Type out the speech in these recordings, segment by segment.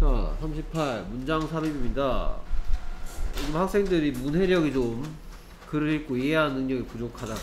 자, 38 문장 삽입입니다. 요즘 학생들이 문해력이 좀 글을 읽고 이해하는 능력이 부족하다고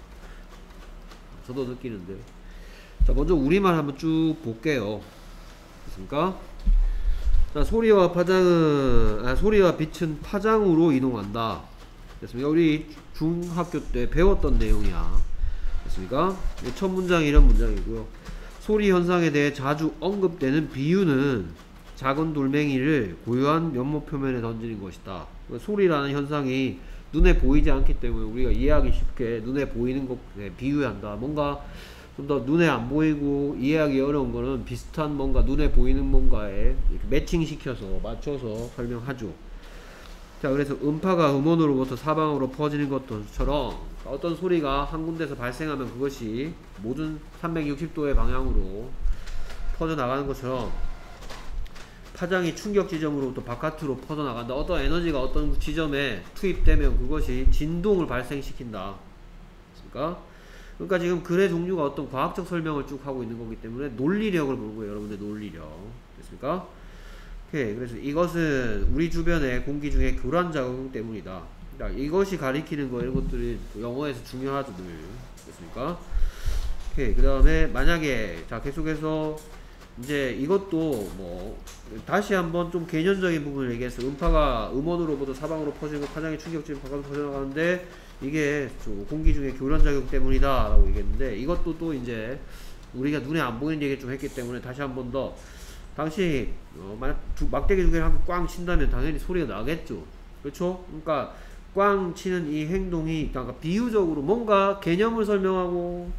저도 느끼는데, 자, 먼저 우리말 한번 쭉 볼게요. 됐습니까? 자, 소리와 소리와 빛은 파장으로 이동한다. 됐습니까? 우리 중학교 때 배웠던 내용이야. 됐습니까? 첫 문장이 이런 문장이고요. 소리 현상에 대해 자주 언급되는 비유는 작은 돌멩이를 고요한 연못 표면에 던지는 것이다. 소리라는 현상이 눈에 보이지 않기 때문에 우리가 이해하기 쉽게 눈에 보이는 것에 비유한다. 뭔가 좀 더 눈에 안 보이고 이해하기 어려운 거는 비슷한 뭔가 눈에 보이는 뭔가에 이렇게 매칭시켜서 맞춰서 설명하죠. 자, 그래서 음파가 음원으로부터 사방으로 퍼지는 것처럼 어떤 소리가 한 군데서 발생하면 그것이 모든 360도의 방향으로 퍼져나가는 것처럼 파장이 충격 지점으로부터 바깥으로 퍼져나간다. 어떤 에너지가 어떤 지점에 투입되면 그것이 진동을 발생시킨다. 그러니까 지금 글의 종류가 어떤 과학적 설명을 쭉 하고 있는 거기 때문에 논리력을 보는 거예요. 여러분들 논리력. 됐습니까? 오케이. 그래서 이것은 우리 주변의 공기 중에 교란 작용 때문이다. 그러니까 이것이 가리키는 거, 이런 것들이 영어에서 중요하죠. 늘. 됐습니까? 오케이. 그 다음에 만약에 자, 계속해서 이제 이것도 뭐 다시 한번 좀 개념적인 부분을 얘기해서 음파가 음원으로부터 사방으로 퍼지고 파장의 충격지를 바깥으로 퍼져나가는데 이게 공기 중에 교란작용 때문이다 라고 얘기했는데, 이것도 또 이제 우리가 눈에 안 보이는 얘기를 좀 했기 때문에 다시 한 번 더, 당시 만약 막대기 두 개를 한번 꽝 친다면 당연히 소리가 나겠죠. 그렇죠? 그러니까 꽝 치는 이 행동이 그러니까 비유적으로 뭔가 개념을 설명하고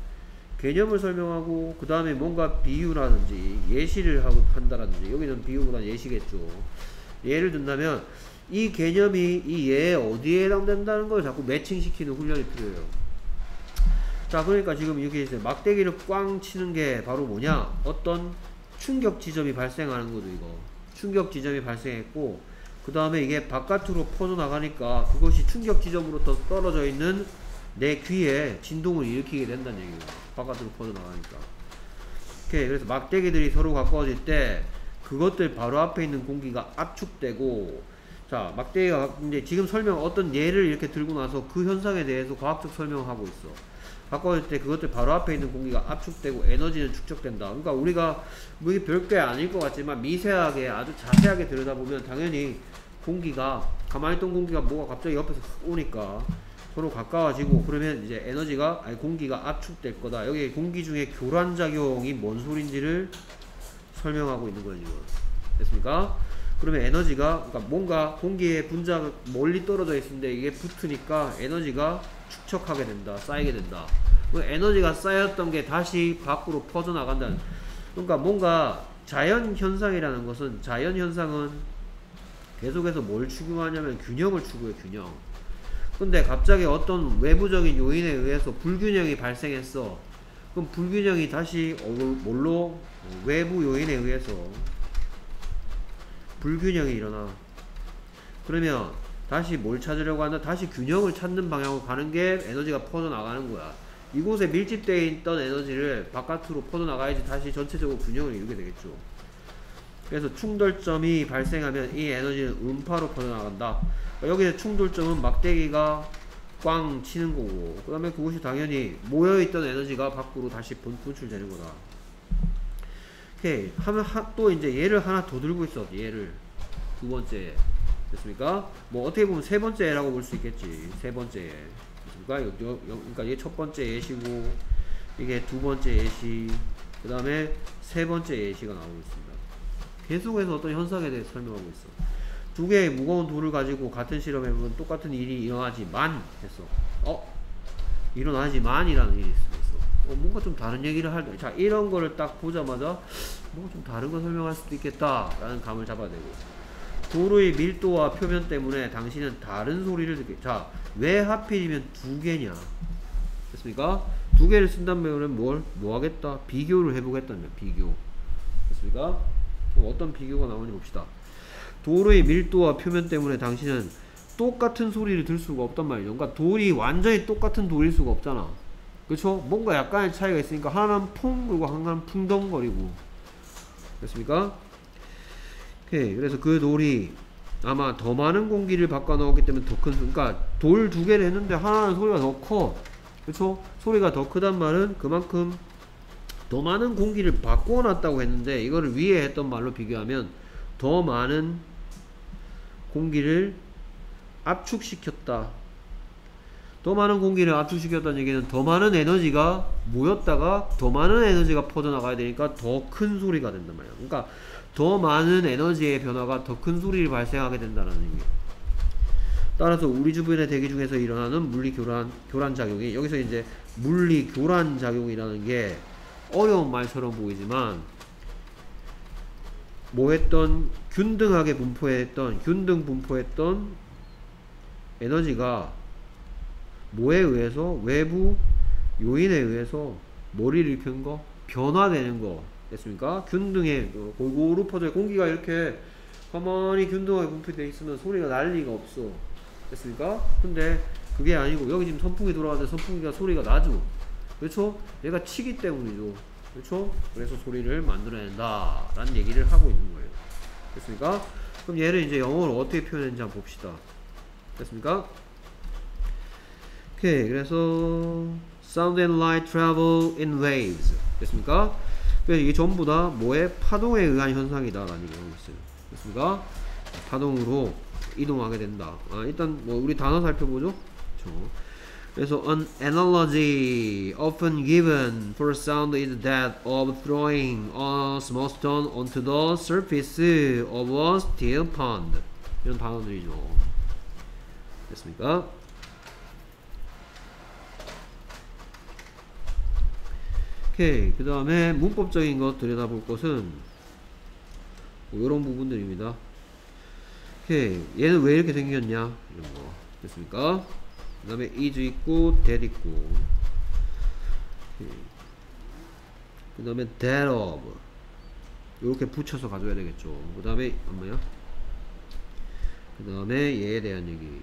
그 다음에 뭔가 비유라든지 예시를 하고 한다라든지, 여기는 비유보다 예시겠죠. 예를 든다면 이 개념이 이 예에 어디에 해당된다는 걸 자꾸 매칭시키는 훈련이 필요해요. 자, 그러니까 지금 이렇게 있어요. 막대기를 꽝 치는 게 바로 뭐냐? 어떤 충격 지점이 발생하는 거죠. 이거 충격 지점이 발생했고, 그 다음에 이게 바깥으로 퍼져나가니까 그것이 충격 지점으로부터 떨어져 있는 내 귀에 진동을 일으키게 된다는 얘기예요. 바깥으로 퍼져나가니까. 오케이. 그래서 막대기들이 서로 가까워질 때 그것들 바로 앞에 있는 공기가 압축되고, 자, 막대기가 이제 지금 설명 어떤 예를 이렇게 들고 나서 그 현상에 대해서 과학적 설명을 하고 있어. 가까워질 때 그것들 바로 앞에 있는 공기가 압축되고 에너지는 축적된다. 그러니까 우리가 뭐 이게 별게 아닐 것 같지만 미세하게 아주 자세하게 들여다보면 당연히 공기가, 가만히 있던 공기가 뭐가 갑자기 옆에서 오니까 서로 가까워지고, 그러면 이제 에너지가, 아니 공기가 압축될 거다. 여기 공기 중에 교란작용이 뭔 소린지를 설명하고 있는 거죠. 됐습니까? 그러면 에너지가, 그러니까 뭔가 공기의 분자가 멀리 떨어져 있는데 이게 붙으니까 에너지가 축적하게 된다. 쌓이게 된다. 에너지가 쌓였던 게 다시 밖으로 퍼져나간다는, 그러니까 뭔가 자연현상이라는 것은, 자연현상은 계속해서 뭘 추구하냐면 균형을 추구해. 균형. 근데 갑자기 어떤 외부적인 요인에 의해서 불균형이 발생했어. 그럼 불균형이 다시 뭘로? 외부 요인에 의해서 불균형이 일어나. 그러면 다시 뭘 찾으려고 한다? 다시 균형을 찾는 방향으로 가는 게 에너지가 퍼져나가는 거야. 이곳에 밀집되어 있던 에너지를 바깥으로 퍼져나가야지 다시 전체적으로 균형을 이루게 되겠죠. 그래서 충돌점이 발생하면 이 에너지는 음파로 퍼져나간다. 여기서 충돌점은 막대기가 꽝 치는 거고, 그 다음에 그것이 당연히 모여있던 에너지가 밖으로 다시 분출되는 거다. 오케이. 하면 또 이제 얘를 하나 더 들고 있어. 얘를 두 번째. 됐습니까? 뭐 어떻게 보면 세 번째 예라고 볼 수 있겠지. 세 번째 예. 됐습니까? 그러니까 이게 첫 번째 예시고, 이게 두 번째 예시, 그 다음에 세 번째 예시가 나오고 있습니다. 계속해서 어떤 현상에 대해서 설명하고 있어. 두 개의 무거운 돌을 가지고 같은 실험해보면 똑같은 일이 일어나지만 했어. 일어나지만이라는 일이 있어. 뭔가 좀 다른 얘기를 할 때, 자, 이런 거를 딱 보자마자 뭔가 좀 다른 거 설명할 수도 있겠다 라는 감을 잡아야 되고, 돌의 밀도와 표면 때문에 당신은 다른 소리를 듣게. 자, 왜 하필이면 두 개냐? 됐습니까? 두 개를 쓴다면 뭐 하겠다? 비교를 해보겠다는 거야. 비교. 됐습니까? 어떤 비교가 나오는지 봅시다. 돌의 밀도와 표면 때문에 당신은 똑같은 소리를 들을 수가 없단 말이죠. 그러니까 돌이 완전히 똑같은 돌일 수가 없잖아. 그렇죠? 뭔가 약간의 차이가 있으니까 하나는 퐁 그리고 하나는 풍덩거리고. 됐습니까? 오케이. 그래서 그 돌이 아마 더 많은 공기를 바꿔 넣었기 때문에 더 큰, 그러니까 돌 두 개를 했는데 하나는 소리가 더 커. 그쵸? 소리가 더 크단 말은 그만큼 더 많은 공기를 바꾸어 놨다고 했는데, 이거를 위에 했던 말로 비교하면 더 많은 공기를 압축시켰다. 더 많은 공기를 압축시켰다는 얘기는 더 많은 에너지가 모였다가 더 많은 에너지가 퍼져나가야 되니까 더 큰 소리가 된단 말이야. 그러니까 더 많은 에너지의 변화가 더 큰 소리를 발생하게 된다는 얘기야. 따라서 우리 주변의 대기 중에서 일어나는 물리 교란 작용이, 여기서 이제 물리 교란 작용이라는 게 어려운 말처럼 보이지만, 균등하게 균등 분포했던 에너지가 뭐에 의해서, 외부 요인에 의해서 머리를 일으키는 거, 변화되는 거 됐습니까? 균등해 골고루 퍼져, 공기가 이렇게 가만히 균등하게 분포되어 있으면 소리가 날 리가 없어. 됐습니까? 근데 그게 아니고 여기 지금 선풍기 돌아가는데 선풍기가 소리가 나죠. 그렇죠? 얘가 치기 때문이죠. 그렇죠? 그래서 소리를 만들어낸다 라는 얘기를 하고 있는 거예요. 됐습니까? 그럼 얘를 이제 영어로 어떻게 표현했는지 한번 봅시다. 됐습니까? 오케이. 그래서 sound and light travel in waves. 됐습니까? 그래서 이게 전부 다 뭐의 파동에 의한 현상이다 라는 얘기를 하고 있어요. 됐습니까? 파동으로 이동하게 된다. 일단 뭐 우리 단어 살펴보죠. 그렇죠? 그래서 an analogy often given for sound is that of throwing a small stone onto the surface of a still pond. 이런 단어들이죠. 됐습니까? 오케이. 그 다음에 문법적인 것 들여다볼 것은 뭐 이런 부분들입니다. 오케이. 얘는 왜 이렇게 생겼냐, 이런 거. 됐습니까? 그 다음에 is 있고 that 있고, 그 다음에 that of 이렇게 붙여서 가져야 되겠죠. 그 다음에 뭐야? 그 다음에 얘에 대한 얘기.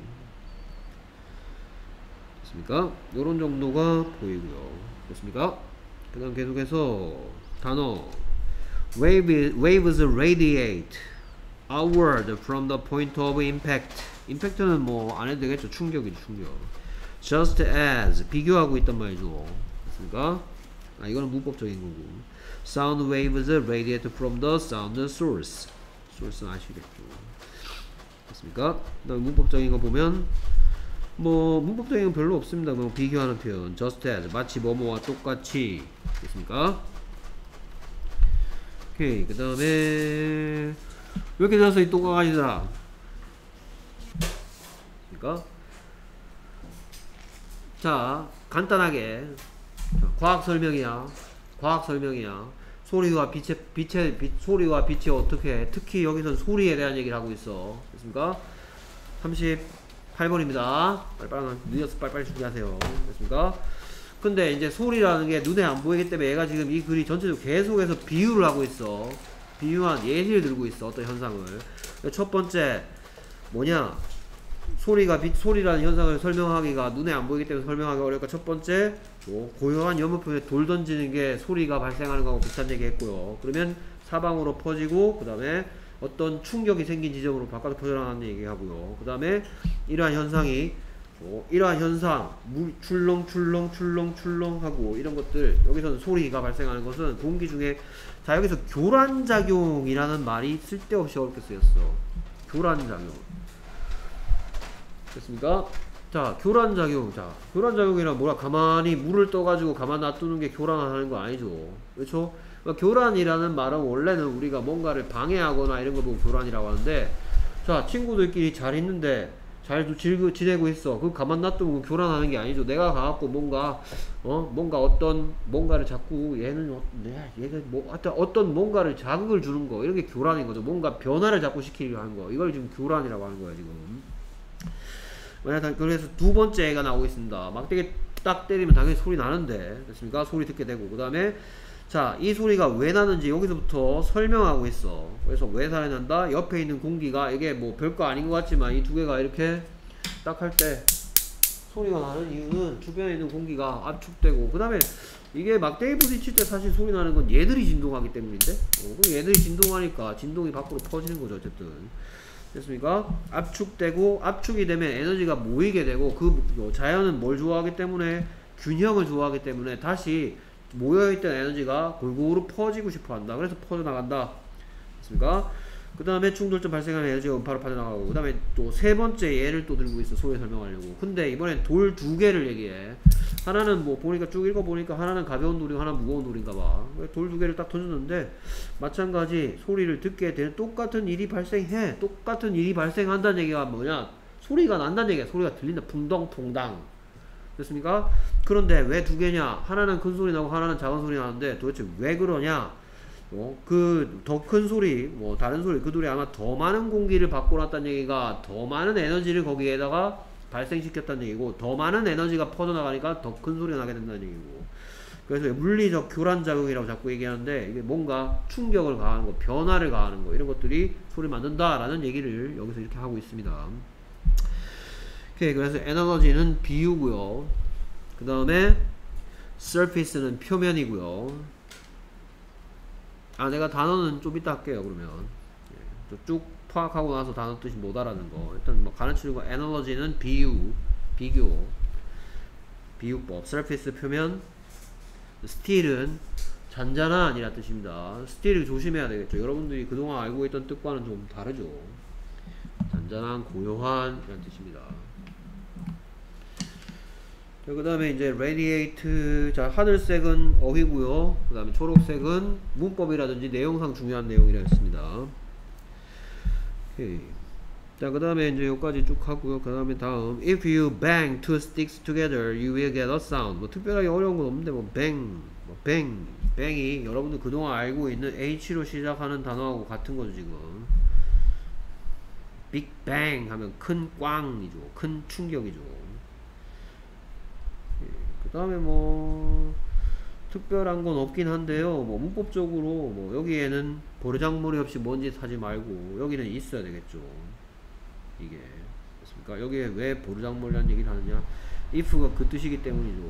됐습니까? 요런 정도가 보이고요. 됐습니까? 그 다음 계속해서 단어 waves radiate outward from the point of impact. 임팩트는 뭐 안 해도 되겠죠. 충격이죠. 충격. just as 비교하고 있단 말이죠. 됐습니까? 이거는 문법적인 거고. sound waves radiate from the sound source. source는 아시겠죠. 됐습니까? 그 다음 문법적인 거 보면 뭐 문법적인 건 별로 없습니다. 뭐 비교하는 표현 just as 마치 뭐뭐와 똑같이. 됐습니까? 오케이. 그 다음에 왜 이렇게 돼서 이 똑같이더라? 그러니까 자, 간단하게 과학 설명이야. 소리와 소리와 빛이 어떻게, 특히 여기선 소리에 대한 얘기를 하고 있어. 됐습니까? 38번입니다. 빨리빨리 늦어서 빨리빨리 준비하세요. 됐습니까? 근데 이제 소리라는 게 눈에 안 보이기 때문에 얘가 지금 이 글이 전체적으로 계속해서 비유를 하고 있어. 비유한 예시를 들고 있어. 어떤 현상을. 첫 번째 뭐냐, 소리라는 현상을 설명하기가 눈에 안 보이기 때문에 설명하기가 어려우니까 첫 번째 고요한 염호표에 돌 던지는 게 소리가 발생하는 거하고 비슷한 얘기 했고요. 그러면 사방으로 퍼지고 그 다음에 어떤 충격이 생긴 지점으로 바깥으로 퍼져나가는 얘기 하고요. 그 다음에 이러한 현상이 이러한 현상 출렁 하고 이런 것들, 여기서는 소리가 발생하는 것은 공기 중에, 자 여기서 교란작용이라는 말이 쓸데없이 어렵게 쓰였어. 교란작용. 됐습니까? 자, 교란작용. 자, 교란작용이란 뭐라, 가만히 물을 떠가지고 가만 놔두는 게 교란하는 거 아니죠. 그렇죠? 그러니까 교란이라는 말은 원래는 우리가 뭔가를 방해하거나 이런 거 보고 교란이라고 하는데, 자, 친구들끼리 잘 있는데 잘 지내고 있어. 그 가만 놔두면 교란하는 게 아니죠. 내가 가갖고 뭔가를 자꾸 얘가 어떤 뭔가를 자극을 주는 거, 이런 게 교란인 거죠. 뭔가 변화를 자꾸 시키려고 하는 거. 이걸 지금 교란이라고 하는 거야, 지금. 그래서 두 번째 애가 나오고 있습니다. 막대기 딱 때리면 당연히 소리 나는데, 됐습니까? 소리 듣게 되고. 그 다음에 자, 이 소리가 왜 나는지 여기서부터 설명하고 있어. 그래서 왜 소리 난다? 옆에 있는 공기가, 이게 뭐 별거 아닌 것 같지만 이 두 개가 이렇게 딱 할 때 소리가 나는 이유는 주변에 있는 공기가 압축되고, 그 다음에 이게 막대기 부딪 칠 때 사실 소리 나는 건 얘들이 진동하기 때문인데 그럼 얘들이 진동하니까 진동이 밖으로 퍼지는 거죠. 어쨌든 됐습니까? 압축되고 압축이 되면 에너지가 모이게 되고 그 자연은 뭘 좋아하기 때문에 균형을 좋아하기 때문에 다시 모여있던 에너지가 골고루 퍼지고 싶어 한다. 그래서 퍼져나간다. 됐습니까? 그 다음에 충돌점 발생하면 에너지가 음파로 빠져나가고 그 다음에 또 세 번째 예를 또 들고 있어. 소리 설명하려고. 근데 이번엔 돌 두 개를 얘기해. 하나는 뭐 보니까 쭉 읽어보니까 하나는 가벼운 돌이고 하나는 무거운 돌인가 봐. 돌 두 개를 딱 던졌는데 마찬가지 소리를 듣게 되는 똑같은 일이 발생해. 똑같은 일이 발생한다는 얘기가 뭐냐? 소리가 난다는 얘기야. 소리가 들린다. 풍덩풍당. 됐습니까? 그런데 왜 두 개냐? 하나는 큰 소리 나고 하나는 작은 소리 나는데 도대체 왜 그러냐? 그 더 큰 소리, 뭐 다른 소리, 그 돌이 아마 더 많은 공기를 받고 났다는 얘기가 더 많은 에너지를 거기에다가 발생시켰다는 얘기고 더 많은 에너지가 퍼져나가니까 더 큰 소리가 나게 된다는 얘기고 그래서 물리적 교란작용이라고 자꾸 얘기하는데 이게 뭔가 충격을 가하는 거, 변화를 가하는 거 이런 것들이 소리를 만든다라는 얘기를 여기서 이렇게 하고 있습니다. 오케이, 그래서 에너지는 비유고요. 그 다음에 surface는 표면이고요. 내가 단어는 좀 이따 할게요. 그러면 쭉 파악하고 나서 단어 뜻이 못 알아는 거 일단 뭐 가르치는 거. 에너지는 비유, 비교, 비유법. surface 표면, steel은 잔잔한 이라 뜻입니다. steel을 조심해야 되겠죠. 여러분들이 그동안 알고 있던 뜻과는 좀 다르죠. 잔잔한, 고요한 이란 뜻입니다. 그 다음에 이제 radiate, 자 하늘색은 어휘고요. 그 다음에 초록색은 문법이라든지 내용상 중요한 내용이라 했습니다. 오케이. 자 그 다음에 이제 여기까지 쭉 하고요. 그 다음에 다음 if you bang two sticks together you will get a sound. 뭐 특별하게 어려운 건 없는데 뭐 bang, 뭐 bang, bang이 여러분들 그동안 알고 있는 H로 시작하는 단어하고 같은 거죠. 지금 big bang 하면 큰 꽝이죠. 큰 충격이죠. 그 다음에 뭐 특별한 건 없긴 한데요. 뭐 문법적으로 뭐 여기에는 버르장머리 없이 뭔 짓 하지 말고 여기는 있어야 되겠죠. 이게 그렇습니까? 여기에 왜 버르장머리라는 얘기를 하느냐? if가 그 뜻이기 때문이죠.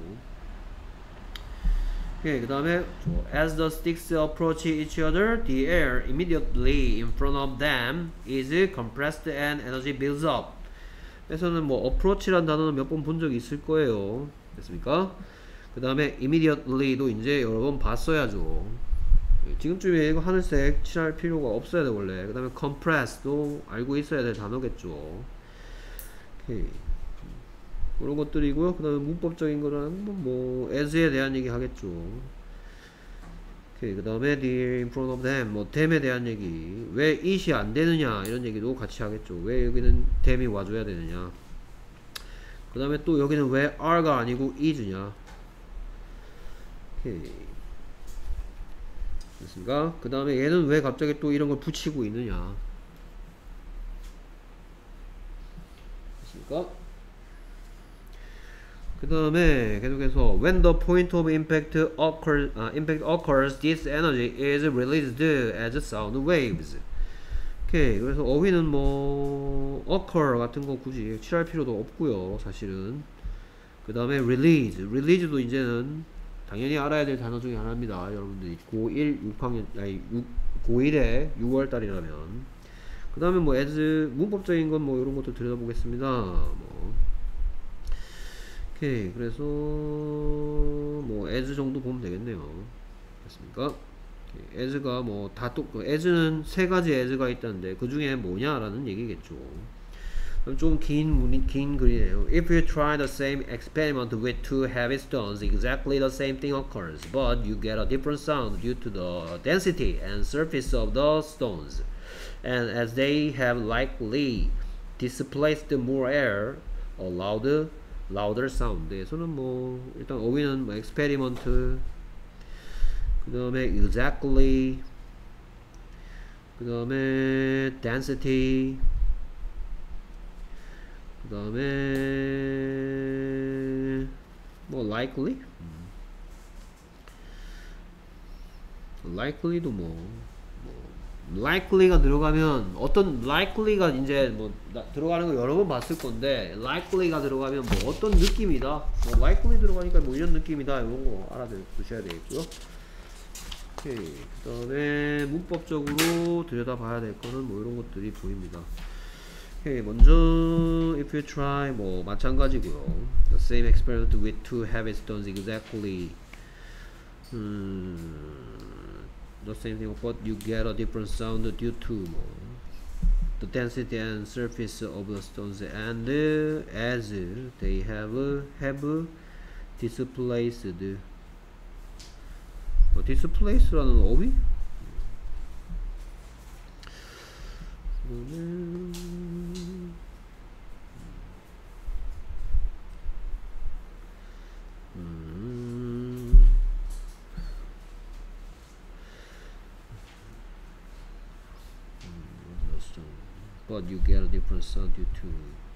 오케이, 그 다음에 as the sticks approach each other, the air immediately in front of them is compressed and energy builds up. 에서는 뭐 approach라는 단어는 몇 번 본 적이 있을 거예요. 됐습니까? 그 다음에 immediately도 이제 여러 번 봤어야죠. 지금쯤에 이거 하늘색 칠할 필요가 없어야 돼 원래. 그 다음에 compressed도 알고 있어야 될 단어겠죠. 오케이. 그런 것들이고요. 그 다음에 문법적인 거는 뭐 as에 대한 얘기 하겠죠. 오케이. 그 다음에 the in front of them, 뭐 them에 대한 얘기. 왜 it이 안 되느냐 이런 얘기도 같이 하겠죠. 왜 여기는 them이 와줘야 되느냐. 그 다음에 또 여기는 왜 are가 아니고 is냐. 오케이. 됐습니까? 그 다음에 얘는 왜 갑자기 또 이런 걸 붙이고 있느냐. 됐습니까? 그 다음에 계속해서 when the point of impact occurs, this energy is released as sound waves. 오케이. 그래서 어휘는 뭐 occur 같은 거 굳이 칠할 필요도 없고요 사실은. 그 다음에 release도 이제는 당연히 알아야 될 단어 중에 하나입니다. 여러분들이 고1 6학년 아니 고1에 6월달이라면. 그 다음에 뭐 as 문법적인 건 뭐 이런 것도 들여다보겠습니다. 뭐 오케이. 그래서 뭐 as 정도 보면 되겠네요. 됐습니까? as가 뭐 다 as는 세 가지 as가 있다는데 그 중에 뭐냐라는 얘기겠죠. 좀 긴 글이네요. If you try the same experiment with two heavy stones, exactly the same thing occurs, but you get a different sound due to the density and surface of the stones. And as they have likely displaced more air, a louder sound. 에서는 뭐 일단 어휘는 뭐 experiment, 그 다음에 exactly, 그 다음에 density, 그 다음에 뭐 likely도 뭐 likely가 들어가면 어떤 likely가 이제 뭐 들어가는 거 여러 번 봤을 건데 likely가 들어가면 뭐 어떤 느낌이다. 뭐 likely 들어가니까 뭐 이런 느낌이다. 이런 거 알아두셔야 되겠고요. 오케이. 그다음에 문법적으로 들여다봐야 될 거는 뭐 이런 것들이 보입니다. 오케이. 먼저 if you try 뭐 마찬가지고요. The same experiment with two habits done exactly. The same thing, but you get a different sound due to the density and surface of the stones, and as they have displaced. displace라는 어휘? But you get a different sound due to,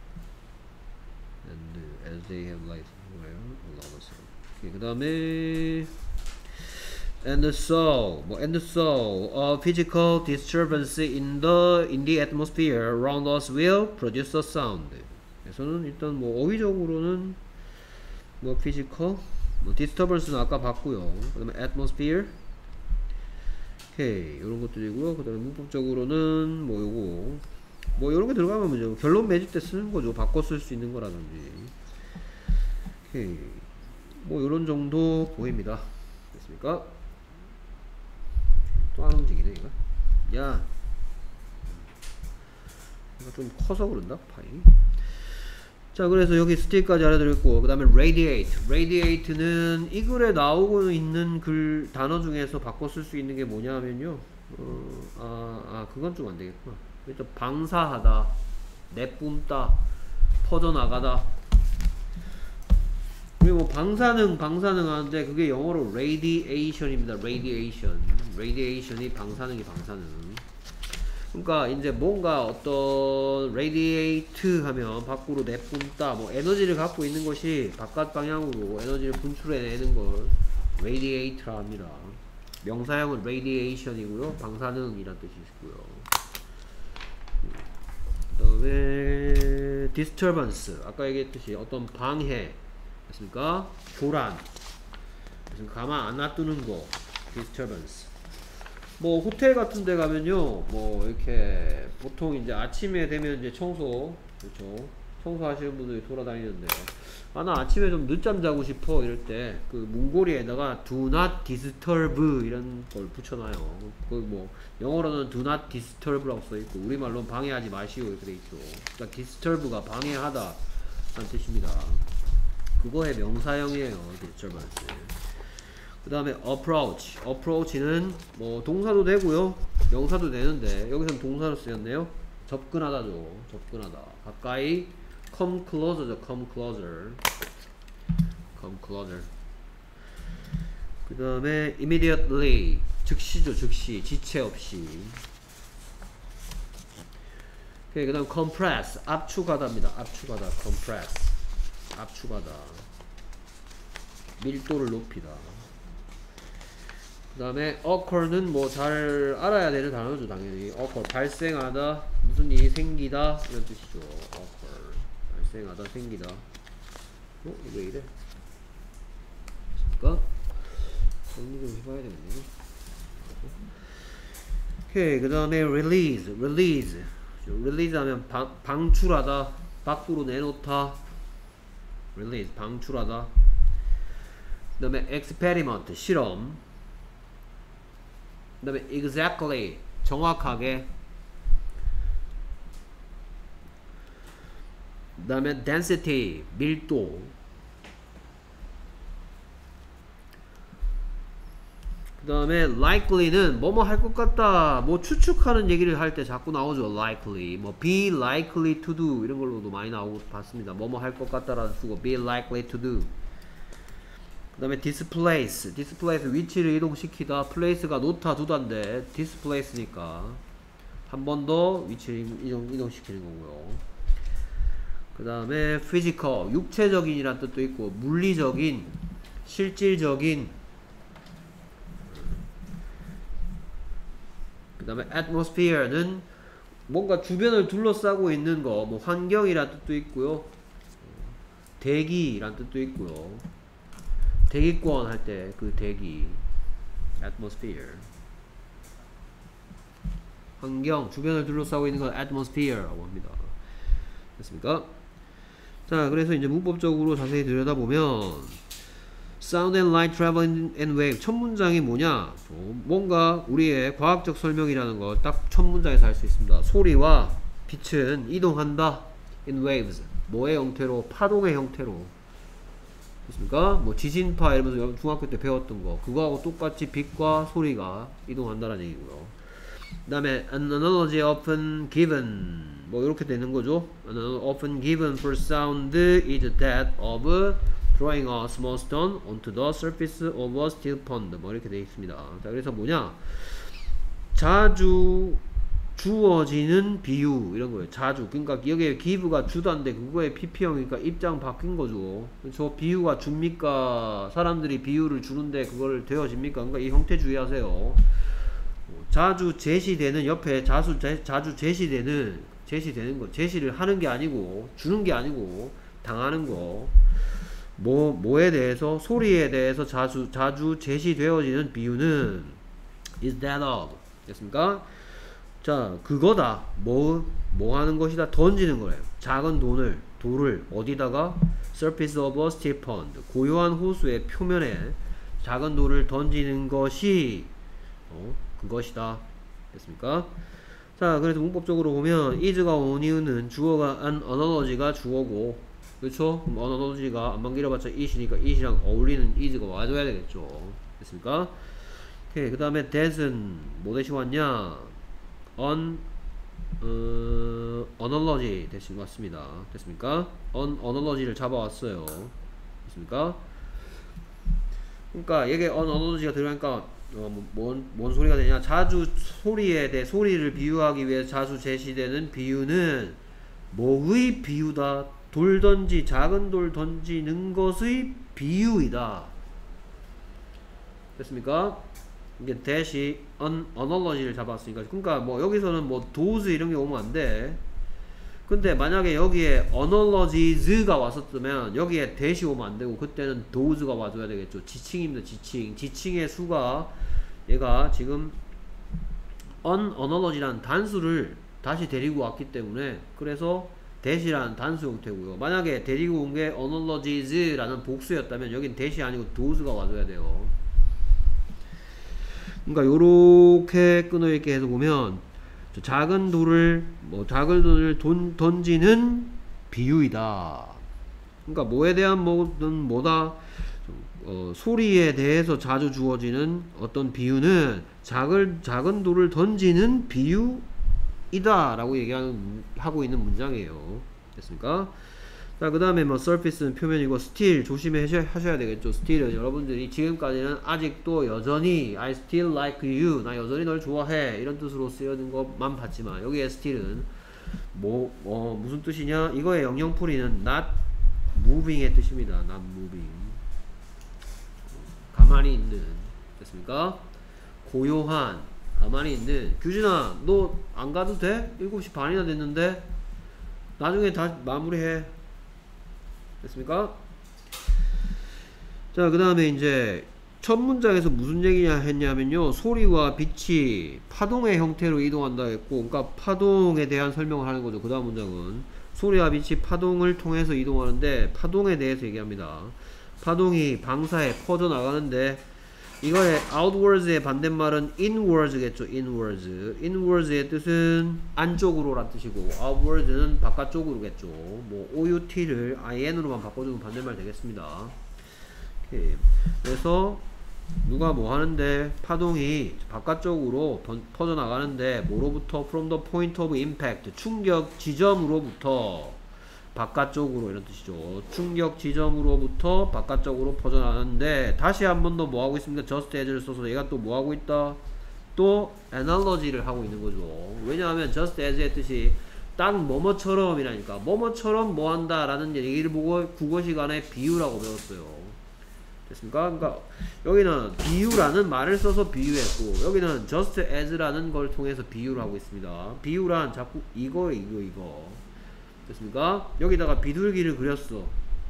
and as they have like well a lot of sound. Okay, 그 다음에 and so a physical disturbance in the atmosphere around us will produce a sound. 그래서는 일단 뭐 어휘적으로는 뭐 physical 뭐 disturbance는 아까 봤고요. 그 다음에 atmosphere. 오케이, 이런 것들이고요. 그 다음에 문법적으로는 뭐 요거 뭐 이런 게 들어가면 문제 결론 맺을 때 쓰는 거죠. 바꿔 쓸 수 있는 거라든지. 오케이. 뭐 이런 정도 보입니다. 됐습니까? 또 안 움직이네 이거. 야, 이거 좀 커서 그런다 파이. 자, 그래서 여기 스틸까지 알아드렸고, 그 다음에 radiate는 이 글에 나오고 있는 글 단어 중에서 바꿔 쓸 수 있는 게 뭐냐 하면요. 그건 좀 안 되겠구나. 일단 방사하다, 내뿜다, 퍼져나가다. 그리고 방사능 하는데 그게 영어로 radiation입니다. radiation이 방사능. 그러니까 이제 뭔가 어떤 radiate 하면 밖으로 내뿜다, 뭐 에너지를 갖고 있는 것이 바깥 방향으로 에너지를 분출해내는 걸 radiate라 합니다. 명사형은 radiation이고요. 방사능이란 뜻이 있고요. 그 다음에 disturbance, 아까 얘기했듯이 어떤 방해 됐습니까? 교란, 가만 안 놔두는 거 disturbance. 뭐 호텔 같은 데 가면요 뭐 이렇게 보통 이제 아침에 되면 이제 청소, 그렇죠, 청소하시는 분들이 돌아다니는데 나 아침에 좀 늦잠 자고 싶어 이럴 때 그 문고리에다가 do not disturb 이런 걸 붙여놔요. 그 뭐 영어로는 do not disturb라고 써있고 우리말로는 방해하지 마시오 이렇게 돼있죠. 그러니까 disturb가 방해하다 라는 뜻입니다. 그거의 명사형이에요. disturbance. 그 다음에 approach는 뭐 동사도 되고요 명사도 되는데 여기서는 동사로 쓰였네요. 접근하다죠. 접근하다. 가까이 come closer죠. come closer. 그 다음에 immediately 즉시죠. 즉시 지체 없이. 그 다음 compress 압축하다입니다. 압축하다. compress 압축하다. 밀도를 높이다. 그 다음에 occur는 뭐 잘 알아야 되는 단어죠. 당연히 occur 발생하다, 무슨 일이 생기다 이런 뜻이죠. occur 발생하다, 생기다. 이거 왜 이래? 잠깐 정리 좀 해봐야 되겠네요. 오케이. 그 다음에 release 하면 방출하다, 밖으로 내놓다. release 방출하다. 그 다음에 experiment 실험. 그 다음에 exactly 정확하게. 그 다음에 density 밀도. 그 다음에 likely는 뭐뭐 할 것 같다, 뭐 추측하는 얘기를 할 때 자꾸 나오죠. likely 뭐 be likely to do 이런 걸로도 많이 나오고 봤습니다. 뭐뭐 할 것 같다라는 쓰고 be likely to do. 그 다음에 displace 위치를 이동시키다. place가 놓다 두다인데 displace니까 한 번 더 위치를 이동시키는 거고요. 그 다음에 physical 육체적인이란 뜻도 있고 물리적인, 실질적인. 그 그 다음에 atmosphere는 뭔가 주변을 둘러싸고 있는 거, 뭐 환경이란 뜻도 있고요, 대기란 뜻도 있고요. 대기권 할 때 그 대기, atmosphere. 환경, 주변을 둘러싸고 있는 건 atmosphere라고 합니다. 됐습니까? 자, 그래서 이제 문법적으로 자세히 들여다보면 sound and light travel in wave. 첫 문장이 뭐냐? 뭔가 우리의 과학적 설명이라는 거 딱 첫 문장에서 할 수 있습니다. 소리와 빛은 이동한다. in waves. 뭐의 형태로? 파동의 형태로. 됐습니까? 뭐 지진파 이러면서 중학교 때 배웠던 거. 그거하고 똑같이 빛과 소리가 이동한다라는 얘기고요. 그 다음에 an analogy often given. 뭐 이렇게 되는 거죠. An analogy often given for sound is that of throwing a small stone onto the surface of a still pond. 뭐 이렇게 되어 있습니다. 자, 그래서 뭐냐? 자주 주어지는 비유 이런 거예요. 자주. 그러니까 여기에 give가 주다인데 그거에 pp형이니까 입장 바뀐 거죠. 저 비유가 줍니까? 사람들이 비유를 주는데 그걸 되어집니까? 그러니까 이 형태 주의하세요. 자주 제시되는 옆에 자주 제시되는 거. 제시를 하는 게 아니고 주는 게 아니고 당하는 거. 뭐에 대해서 소리에 대해서 자주 제시되어지는 비유는 is that of. 됐습니까? 자, 그거다. 뭐 하는 것이다. 던지는 거예요. 작은 돌을 어디다가 surface of a still pond. 고요한 호수의 표면에 작은 돌을 던지는 것이 그것이다. 됐습니까? 자, 그래서 문법적으로 보면 is가 온 이유는 주어가 an analogy가 주어고, 그렇죠? 그럼 analogy가 안만 길어봤자 it이니까 it이랑 어울리는 is가 와줘야 되겠죠. 됐습니까? 오케이. 그 다음에 that은 뭐 대신 왔냐? analogy 대신 왔습니다. 됐습니까? analogy를 잡아왔어요. 됐습니까? 그러니까 이게 analogy가 들어가니까 뭔 소리가 되냐? 자주 소리를 비유하기 위해서 자주 제시되는 비유는 뭐의 비유다? 작은 돌 던지는 것의 비유이다. 됐습니까? 이게 대시 analogy를 잡았으니까. 그러니까 뭐 여기서는 뭐 those 이런 게 오면 안 돼. 근데 만약에 여기에 analogies가 왔었으면 여기에 대시 오면 안 되고 그때는 those가 와줘야 되겠죠. 지칭입니다. 지칭의 수가 얘가 지금 analogy라는 단수를 다시 데리고 왔기 때문에 그래서 대시라는 단수 형태고요. 만약에 데리고 온 게 analogies라는 복수였다면 여긴 대시 아니고 those가 와줘야 돼요. 그러니까 요렇게 끊어있게 해서 보면 작은 돌을 던지는 비유이다. 그러니까 뭐에 대한 뭐다? 소리에 대해서 자주 주어지는 어떤 비유는 작은 돌을 던지는 비유이다 라고 하고 있는 문장이에요. 됐습니까? 자, 그 다음에 뭐 surface는 표면이고 still 조심하셔야 되겠죠. still은 여러분들이 지금까지는 아직도 여전히 I still like you, 나 여전히 널 좋아해 이런 뜻으로 쓰여진 것만 봤지만 여기에 still은 무슨 뜻이냐? 이거의 영영풀이는 not moving의 뜻입니다. not moving. 가만히 있는. 됐습니까? 고요한, 가만히 있는. 규진아, 너 안 가도 돼? 7시 반이나 됐는데 나중에 다 마무리해. 됐습니까? 자, 그 다음에 이제 첫 문장에서 무슨 얘기냐 했냐면요, 소리와 빛이 파동의 형태로 이동한다 했고, 그러니까 파동에 대한 설명을 하는 거죠. 그 다음 문장은 소리와 빛이 파동을 통해서 이동하는데 파동에 대해서 얘기합니다. 파동이 방사에 퍼져나가는데 이거의 outwards의 반대말은 inwards겠죠. inwards의 뜻은 안쪽으로 란 뜻이고 outwards는 바깥쪽으로겠죠. 뭐 out를 in으로만 바꿔주면 반대말 되겠습니다. 오케이. 그래서 누가 뭐 하는데 파동이 바깥쪽으로 퍼져나가는데 뭐로부터? from the point of impact, 충격 지점으로부터 바깥쪽으로 이런 뜻이죠. 충격 지점으로부터 바깥쪽으로 퍼져나가는데 다시 한 번 더 뭐하고 있습니까? just as를 써서 얘가 또 뭐하고 있다? 또 analogy를 하고 있는 거죠. 왜냐하면 just as의 뜻이 딱 뭐뭐처럼 이라니까 뭐뭐처럼 뭐한다 라는 얘기를 보고 국어 시간에 비유라고 배웠어요. 됐습니까? 그러니까 여기는 비유라는 말을 써서 비유했고 여기는 just as라는 걸 통해서 비유를 하고 있습니다. 비유란 자꾸 이거 됐습니까? 여기다가 비둘기를 그렸어.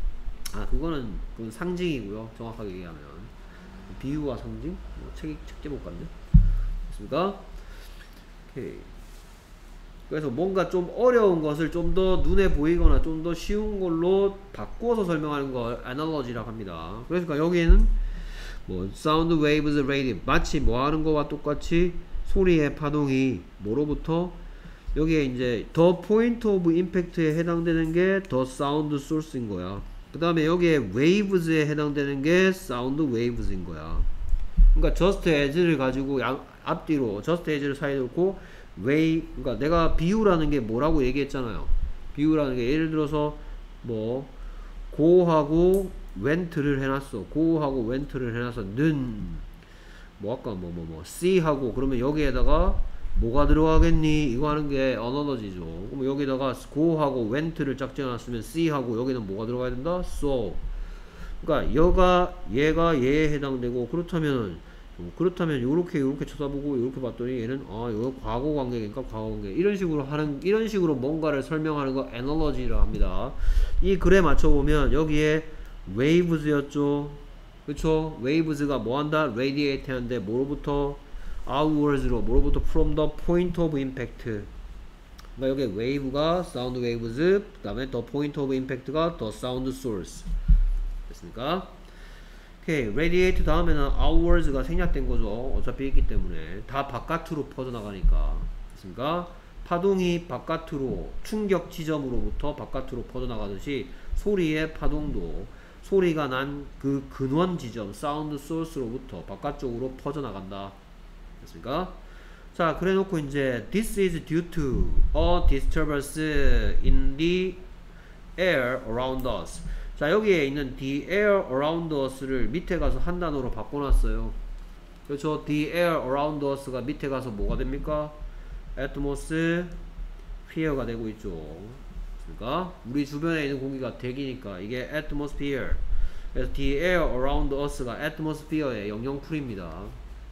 그건 상징이고요. 정확하게 얘기하면 비유와 상징? 책 제목 같네. 됐습니까? 오케이. 그래서 뭔가 좀 어려운 것을 좀 더 눈에 보이거나 좀 더 쉬운 걸로 바꿔서 설명하는 걸 analogy라고 합니다. 그러니까 여기에는 뭐 sound waves radiate 마치 뭐 하는 거와 똑같이 소리의 파동이 뭐로부터 여기에 이제 the point of impact에 해당되는 게 the sound source인 거야. 그 다음에 여기에 waves에 해당되는 게 sound waves인 거야. 그러니까 just as를 가지고 앞뒤로 just as를 사이에 놓고 그러니까 내가 비유라는 게 뭐라고 얘기했잖아요. 비유라는 게 예를 들어서 뭐 go하고 went를 해놨어. go하고 went를 해놔서 뭐 아까 see하고 그러면 여기에다가 뭐가 들어가겠니? 이거 하는 게 analogy죠. 그럼 여기다가 go하고 went를 짝지어놨으면 see하고 여기는 뭐가 들어가야 된다? saw. 그러니까 얘가 얘에 해당되고 그렇다면 요렇게 쳐다보고 요렇게 봤더니 얘는 이거 과거 관계니까 과거 관계 이런 식으로 뭔가를 설명하는 거 analogy라고 합니다. 이 글에 맞춰보면 여기에 waves였죠. 그쵸? waves가 뭐한다? radiate 하는데 뭐로부터? outwards로 뭐로부터? from the point of impact. 그러니까 여기 wave가 sound waves, 그 다음에 the point of impact가 the sound source. 됐습니까? 오케이, radiate 다음에는 outwards가 생략된 거죠. 어차피 있기 때문에 다 바깥으로 퍼져나가니까. 됐습니까? 파동이 바깥으로 충격 지점으로부터 바깥으로 퍼져나가듯이 소리의 파동도 소리가 난 그 근원 지점 사운드 소스로부터 바깥쪽으로 퍼져나간다. 됐습니까? 자, 그래 놓고 이제 this is due to a disturbance in the air around us. 자, 여기에 있는 the air around us를 밑에 가서 한 단어로 바꿔놨어요. 그렇죠? the air around us가 밑에 가서 뭐가 됩니까? atmosphere가 되고 있죠. 그러니까 우리 주변에 있는 공기가 대기니까 이게 atmosphere. 그래서 the air around us가 atmosphere의 영영풀입니다.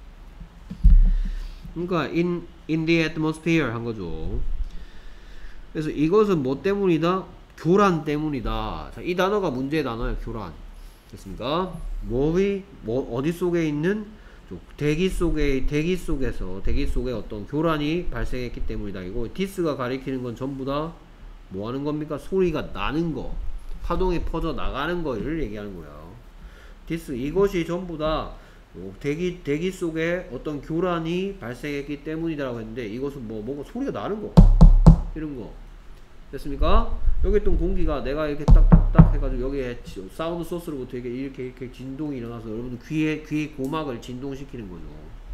그러니까 in the atmosphere 한 거죠. 그래서 이것은 뭐 때문이다? 교란 때문이다. 자, 이 단어가 문제의 단어예요. 교란. 됐습니까? 어디 속에 있는 대기 속에 어떤 교란이 발생했기 때문이다. 이거 this가 가리키는 건 전부 다 뭐 하는 겁니까? 소리가 나는 거, 파동이 퍼져 나가는 거를 얘기하는 거예요. this 이것이 전부 다 대기 속에 어떤 교란이 발생했기 때문이다라고 했는데 이것은 뭔가 소리가 나는 거, 이런 거. 됐습니까? 여기 있던 공기가 내가 이렇게 딱딱딱 해가지고 여기에 사운드 소스로부터 이렇게 진동이 일어나서 여러분들 귀의 고막을 진동시키는 거죠.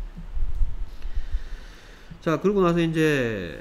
자, 그러고 나서 이제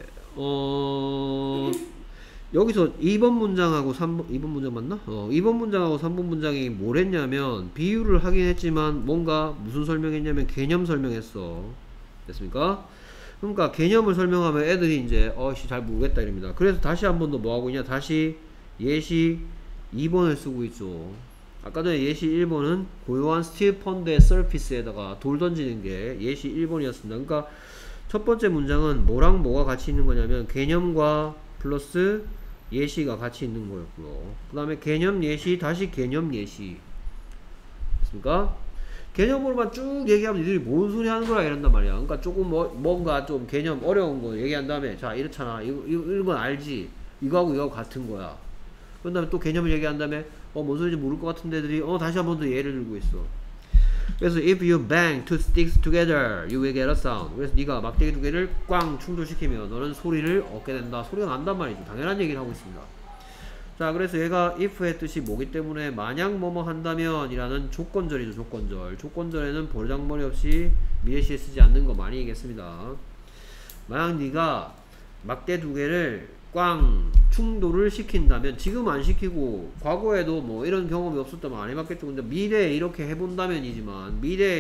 여기서 2번 문장하고 2번 문장 맞나? 2번 문장하고 3번 문장이 뭘 했냐면 비유를 하긴 했지만 뭔가 무슨 설명했냐면 개념 설명했어. 됐습니까? 그러니까 개념을 설명하면 애들이 이제 잘 모르겠다 이럽니다. 그래서 다시 한 번 더 뭐하고 있냐, 다시 예시 2번을 쓰고 있죠. 아까 전에 예시 1번은 고요한 스틸 펀드의 서피스에다가 돌 던지는 게 예시 1번이었습니다. 그러니까 첫 번째 문장은 뭐랑 뭐가 같이 있는 거냐면 개념과 플러스 예시가 같이 있는 거였고요. 그 다음에 개념 예시 다시 개념 예시. 됐습니까? 개념으로만 쭉 얘기하면 니들이 뭔 소리 하는 거라 이런단 말이야. 그러니까 조금 뭔가 좀 개념 어려운 거 얘기한 다음에 자 이렇잖아. 이런 건 알지. 이거하고 이거하고 같은 거야. 그런 다음에 또 개념을 얘기한 다음에 뭔 소리인지 모를 것 같은데 애들이 다시 한 번 더 예를 들고 있어. 그래서 if you bang two sticks together, you will get a sound. 그래서 네가 막대기 두 개를 꽝 충돌시키면 너는 소리를 얻게 된다. 소리가 난단 말이죠. 당연한 얘기를 하고 있습니다. 자, 그래서 얘가 if의 뜻이 뭐기 때문에 만약 뭐뭐 한다면 이라는 조건절이죠. 조건절에는 버르장머리 없이 미래시에 쓰지 않는 거 많이 얘기했습니다. 만약 네가 막대 두 개를 꽝 충돌을 시킨다면, 지금 안 시키고 과거에도 뭐 이런 경험이 없었다면 안 해봤겠죠. 근데 미래에 이렇게 해본다면이지만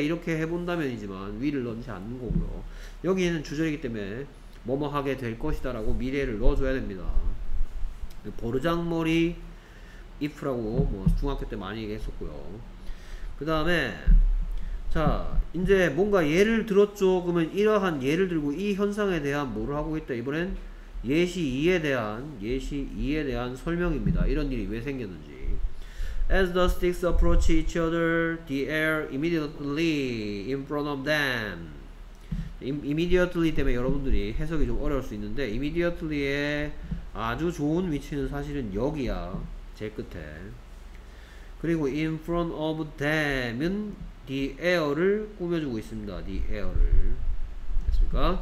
위를 넣지 않는 거고요. 여기에는 주절이기 때문에 뭐뭐 하게 될 것이다 라고 미래를 넣어줘야 됩니다. 버르장머리 if라고 뭐 중학교 때 많이 얘기했었고요. 그 다음에 자 이제 뭔가 예를 들었죠. 그러면 이러한 예를 들고 이 현상에 대한 뭐를 하고 있다. 이번엔 예시 2에 대한 설명입니다. 이런 일이 왜 생겼는지. As the sticks approach each other, the air immediately in front of them. immediately 때문에 여러분들이 해석이 좀 어려울 수 있는데 immediately의 아주 좋은 위치는 사실은 여기야. 제일 끝에. 그리고 in front of them은 the air를 꾸며주고 있습니다. the air를. 됐습니까?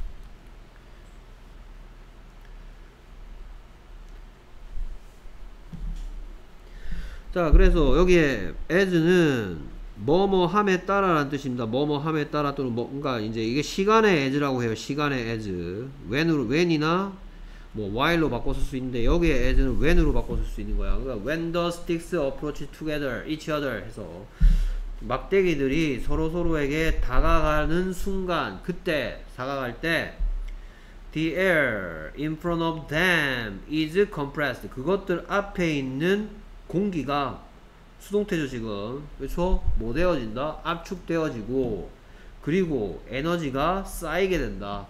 자, 그래서 여기에 as는 뭐뭐함에 따라라는 뜻입니다. 뭐뭐함에 따라 또는 뭔가 이제 이게 시간의 as라고 해요. 시간의 as. when이나 뭐 while로 바꿔 쓸 수 있는데 여기에 as는 when으로 바꿔 쓸 수 있는 거야. 그러니까 when the sticks approach together, each other 해서 막대기들이 서로서로에게 다가가는 순간, 그때 다가갈 때 the air in front of them is compressed. 그것들 앞에 있는 공기가 수동태죠 지금. 그렇죠? 뭐 되어진다? 압축되어지고 그리고 에너지가 쌓이게 된다.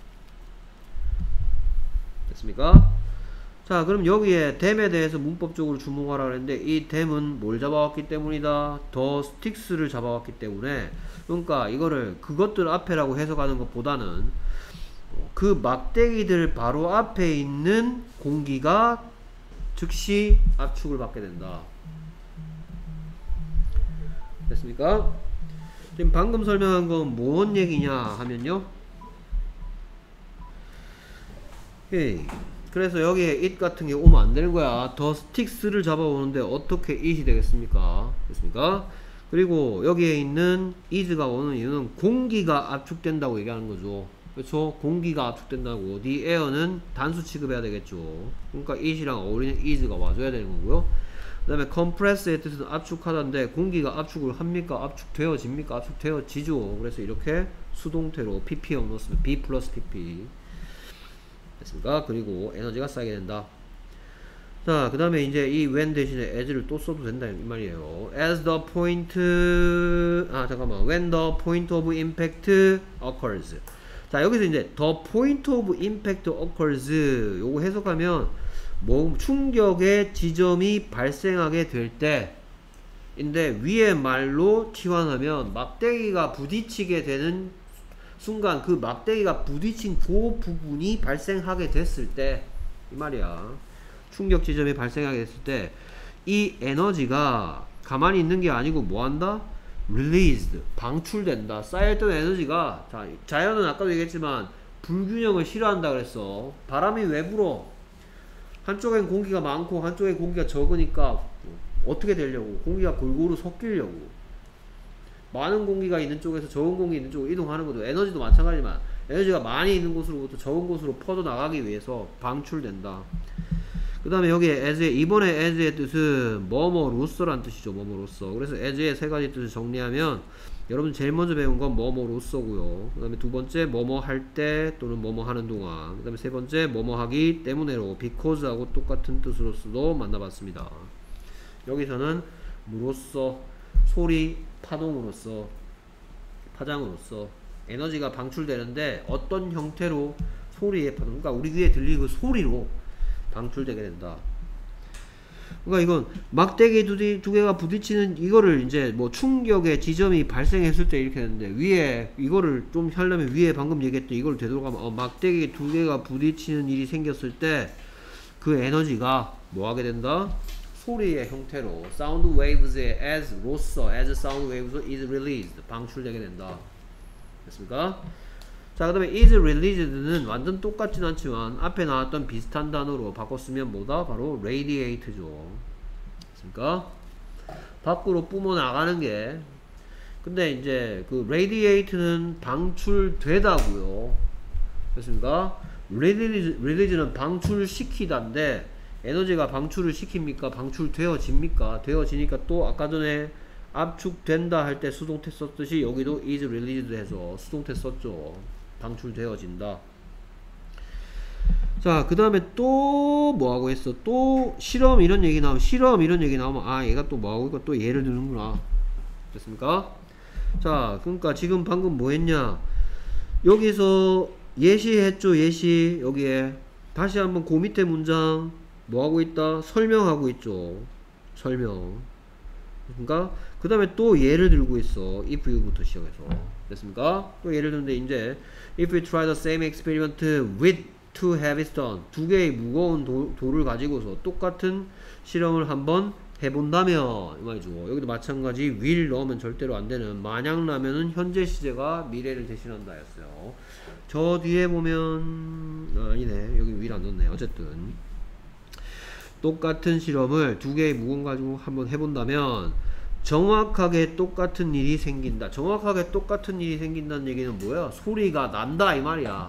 됐습니까? 자, 그럼 여기에 them에 대해서 문법적으로 주목하라 그랬는데 이 them은 뭘 잡아왔기 때문이다? the sticks를 잡아왔기 때문에, 그러니까 이거를 그것들 앞에라고 해석하는 것보다는 그 막대기들 바로 앞에 있는 공기가 즉시 압축을 받게 된다. 됐습니까? 지금 방금 설명한 건 뭔 얘기냐 하면요. 오케이. 그래서 여기에 it 같은 게 오면 안 되는 거야. the sticks를 잡아오는데 어떻게 it이 되겠습니까? 됐습니까? 그리고 여기에 있는 is가 오는 이유는 공기가 압축된다고 얘기하는 거죠. 그렇죠? 공기가 압축된다고. the air는 단수 취급해야 되겠죠. 그러니까 it이랑 어울리는 is가 와줘야 되는 거고요. 그 다음에 compress의 뜻은 압축하다인데 공기가 압축을 합니까? 압축되어집니까? 압축되어지죠. 그래서 이렇게 수동태로 pp형 넣었으면 b 플러스 pp 됐습니까? 그리고 에너지가 쌓이게 된다. 자, 그 다음에 이제 이 when 대신에 as를 또 써도 된다 이 말이에요. as the point when the point of impact occurs. 자, 여기서 이제 the point of impact occurs 요거 해석하면 뭐 충격의 지점이 발생하게 될 때 인데 위의 말로 치환하면 막대기가 부딪히게 되는 순간 그 막대기가 부딪힌 그 부분이 발생하게 됐을 때 이 말이야. 충격 지점이 발생하게 됐을 때 이 에너지가 가만히 있는 게 아니고 뭐한다? released, 방출된다. 쌓여있던 에너지가 자연은 아까도 얘기했지만 불균형을 싫어한다 그랬어. 바람이 왜 불어? 한쪽엔 공기가 많고 한쪽에 공기가 적으니까 어떻게 되려고? 공기가 골고루 섞이려고. 많은 공기가 있는 쪽에서 적은 공기 있는 쪽으로 이동하는 것도 에너지도 마찬가지지만 에너지가 많이 있는 곳으로부터 적은 곳으로 퍼져나가기 위해서 방출된다. 그 다음에 여기에 as의 이번에 as의 뜻은 뭐뭐로서란 뜻이죠. 뭐뭐로서. 그래서 as의 세 가지 뜻을 정리하면 여러분 제일 먼저 배운 건 뭐뭐로서고요. 그 다음에 두 번째 뭐뭐 할 때 또는 뭐뭐 하는 동안. 그 다음에 세 번째 뭐뭐 하기 때문에로 because하고 똑같은 뜻으로서도 만나봤습니다. 여기서는 무로써, 소리, 파동으로서, 파장으로서 에너지가 방출되는데 어떤 형태로? 소리의 파동, 그러니까 우리 귀에 들리는 그 소리로 방출되게 된다. 그러니까 이건 막대기 두 개가 부딪히는 이거를 이제 뭐 충격의 지점이 발생했을 때 이렇게 되는데 위에 이거를 좀 하려면 위에 방금 얘기했던 이걸 되돌아가면 막대기 두 개가 부딪히는 일이 생겼을 때 그 에너지가 뭐 하게 된다? 소리의 형태로 sound waves의 as로서 as sound waves is released 방출되게 된다. 됐습니까? 자, 그 다음에 is released는 완전 똑같진 않지만 앞에 나왔던 비슷한 단어로 바꿨으면 뭐다? 바로 radiate죠. 됐습니까? 밖으로 뿜어나가는 게, 근데 이제 그 radiate는 방출되다고요. 됐습니까? release는 방출시키다인데 에너지가 방출을 시킵니까? 방출되어집니까? 되어지니까 또 아까 전에 압축된다 할 때 수동태 썼듯이 여기도 is released 해서 수동태 썼죠. 방출되어진다. 자, 그 다음에 또 뭐하고 했어? 또 실험 이런 얘기 나오면 아 얘가 또 뭐하고 있고 또 예를 드는구나. 됐습니까? 자, 그러니까 지금 방금 뭐 했냐? 여기서 예시했죠, 예시. 여기에 다시 한번 그 밑에 문장 뭐 하고 있다? 설명하고 있죠. 설명. 그러니까 그 다음에 또 예를 들고 있어. if you부터 시작해서. 됐습니까? 또 예를 들는데 이제 if you try the same experiment with two heavy stones, 두 개의 무거운 돌을 가지고서 똑같은 실험을 한번 해본다면 이 말이죠. 여기도 마찬가지 will 넣으면 절대로 안 되는, 만약라면은 현재 시제가 미래를 대신한다 했어요. 저 뒤에 보면 아니네, 여기 will 안 넣었네. 어쨌든 똑같은 실험을 두 개의 무거운 가지고 한번 해본다면 정확하게 똑같은 일이 생긴다. 정확하게 똑같은 일이 생긴다는 얘기는 뭐야? 소리가 난다 이 말이야.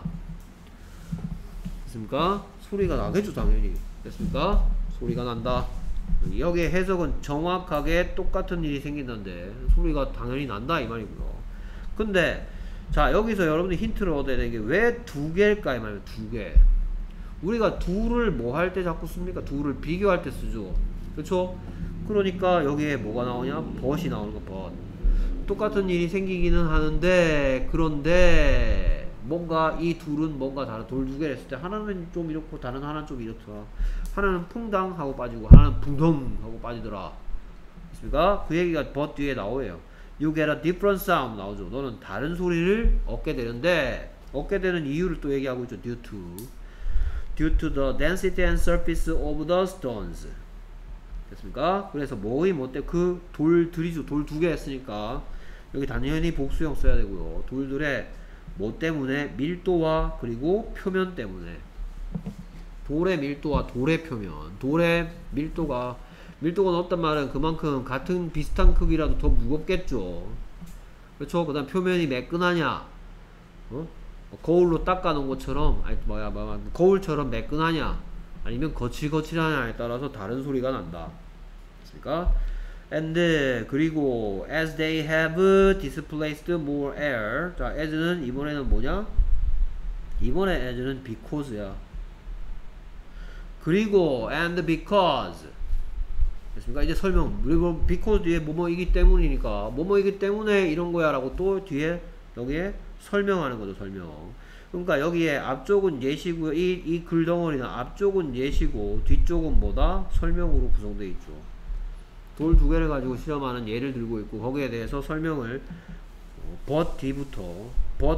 됐습니까? 소리가 나겠죠 당연히. 됐습니까? 소리가 난다. 여기에 해석은 정확하게 똑같은 일이 생긴다는데 소리가 당연히 난다 이 말이고요. 근데 자, 여기서 여러분들이 힌트를 얻어야 되는 게 왜 두 개일까 이 말이에요. 두 개. 우리가 둘을 뭐 할 때 자꾸 씁니까? 둘을 비교할 때 쓰죠. 그렇죠? 그러니까 여기에 뭐가 나오냐? 벗이 나오는 거, 벗. 똑같은 일이 생기기는 하는데, 그런데 뭔가 이 둘은 뭔가 다른, 돌 두 개를 했을 때 하나는 좀 이렇고 다른 하나는 좀 이렇더라. 하나는 퐁당 하고 빠지고 하나는 붕덩 하고 빠지더라. 있습니까? 그 얘기가 벗 뒤에 나오예요. You get a different sound 나오죠. 너는 다른 소리를 얻게 되는데, 얻게 되는 이유를 또 얘기하고 있죠. due to the density and surface of the stones. 됐습니까? 그래서 뭐의 뭐 때문에 그 돌들이죠. 돌 두 개 했으니까 여기 당연히 복수형 써야 되고요. 돌들의 뭐 때문에? 밀도와 그리고 표면 때문에. 돌의 밀도와 돌의 표면. 돌의 밀도가 높단 말은 그만큼 같은 비슷한 크기라도 더 무겁겠죠. 그렇죠? 그 다음 표면이 매끈하냐, 거울로 닦아 놓은 것처럼, 아니 거울처럼 매끈하냐 아니면 거칠거칠하냐에 따라서 다른 소리가 난다. 됐습니까? And 그리고 as they have displaced more air. 자, as는 이번에는 뭐냐? 이번에 as는 because야. 그리고 and because. 됐습니까? 이제 설명. 그리고 because 뒤에 뭐뭐이기 때문이니까 뭐뭐이기 때문에 이런 거야 라고 또 뒤에 여기에 설명하는 거죠. 설명. 그러니까 여기에 앞쪽은 예시고 이 글덩어리는 앞쪽은 예시고 뒤쪽은 뭐다? 설명으로 구성되어 있죠. 돌 두 개를 가지고 실험하는 예를 들고 있고 거기에 대해서 설명을 but D부터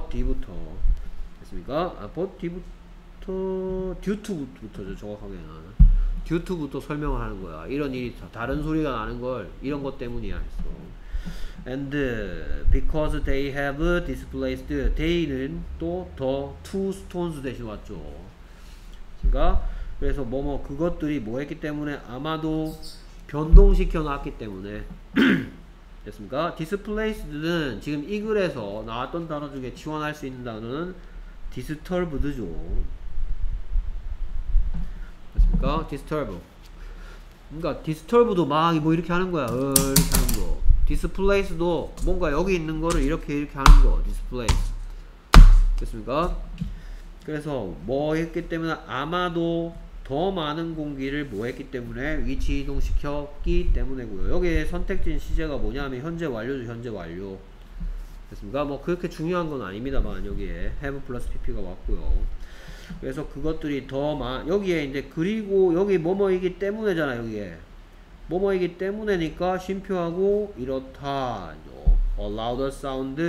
됐습니까? but D부터 due to부터죠. 정확하게는 due to부터 설명을 하는 거야. 이런 일이 다른 소리가 나는 걸 이런 것 때문이야 했어. And because they have displaced, they는 또 the two stones 대신 왔죠. 그러니까 그래서 뭐뭐 그것들이 뭐 했기 때문에 아마도 변동시켜 놨기 때문에 됐습니까? displaced는 지금 이 글에서 나왔던 단어 중에 지원할 수 있는 단어는 disturbed죠. 됐습니까? disturb. 그러니까 disturb도 막 뭐 이렇게 하는 거야. 이렇게 하는 거. displace도 뭔가 여기 있는 거를 이렇게 하는 거. displace. 됐습니까? 그래서 뭐 했기 때문에 아마도 더 많은 공기를 뭐 했기 때문에 위치 이동시켰기 때문에고요. 여기에 선택진 시제가 뭐냐면 현재 완료죠. 현재 완료. 됐습니까? 뭐 그렇게 중요한 건 아닙니다만 여기에 have 플러스 pp가 왔고요. 그래서 그것들이 여기에 이제 그리고 여기 뭐뭐이기 때문에잖아. 여기에 뭐뭐이기 때문에니까 쉼표하고 이렇다. A louder sound.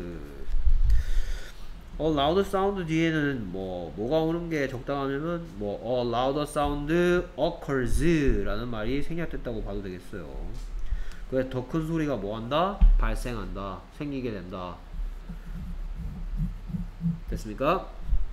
A louder sound 뒤에는 뭐가 오는 게 적당하면은 a louder sound occurs 라는 말이 생략됐다고 봐도 되겠어요. 그래서 더 큰 소리가 뭐한다? 발생한다. 생기게 된다. 됐습니까?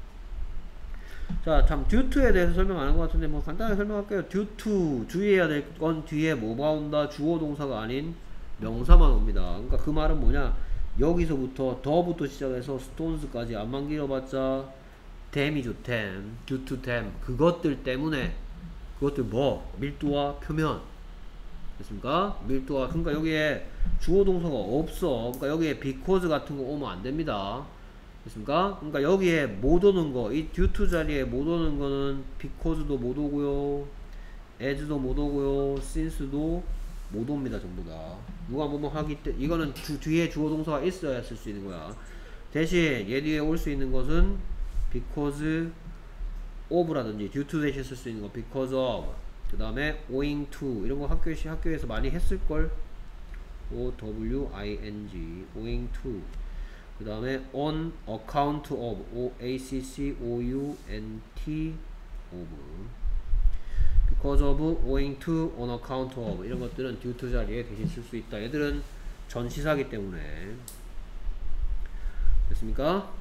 자, 참 due to에 대해서 설명 안 한 것 같은데 뭐 간단하게 설명할게요. due to 주의해야 될 건 뒤에 뭐가 온다? 주어 동사가 아닌 명사만 옵니다. 그러니까 그 말은 뭐냐? 여기서부터 더부터 시작해서 stones까지 안만 길어봤자 them이죠. them, due to them. 그것들 때문에. 그것들 뭐? 밀도와 표면. 됐습니까? 밀도와. 그러니까 여기에 주어 동사가 없어. 그러니까 여기에 because 같은 거 오면 안 됩니다. 됐습니까? 그러니까 여기에 못 오는 거, 이 due to 자리에 못 오는 거는 because도 못 오고요, as도 못 오고요, since도 못 옵니다. 전부 다. 누가 뭐뭐 하기 때문에 이거는 뒤에 주어 동사가 있어야 쓸 수 있는 거야. 대신 얘 뒤에 올 수 있는 것은 because of라든지 due to 대신 쓸 수 있는 거 because of, 그 다음에 owing to 이런 거 학교에서 많이 했을걸. OWING owing to, 그 다음에 on account of ACCOUNT of, because of, owing to, on account of 이런 것들은 due to 자리에 대신 쓸 수 있다. 얘들은 전시사기 때문에. 됐습니까?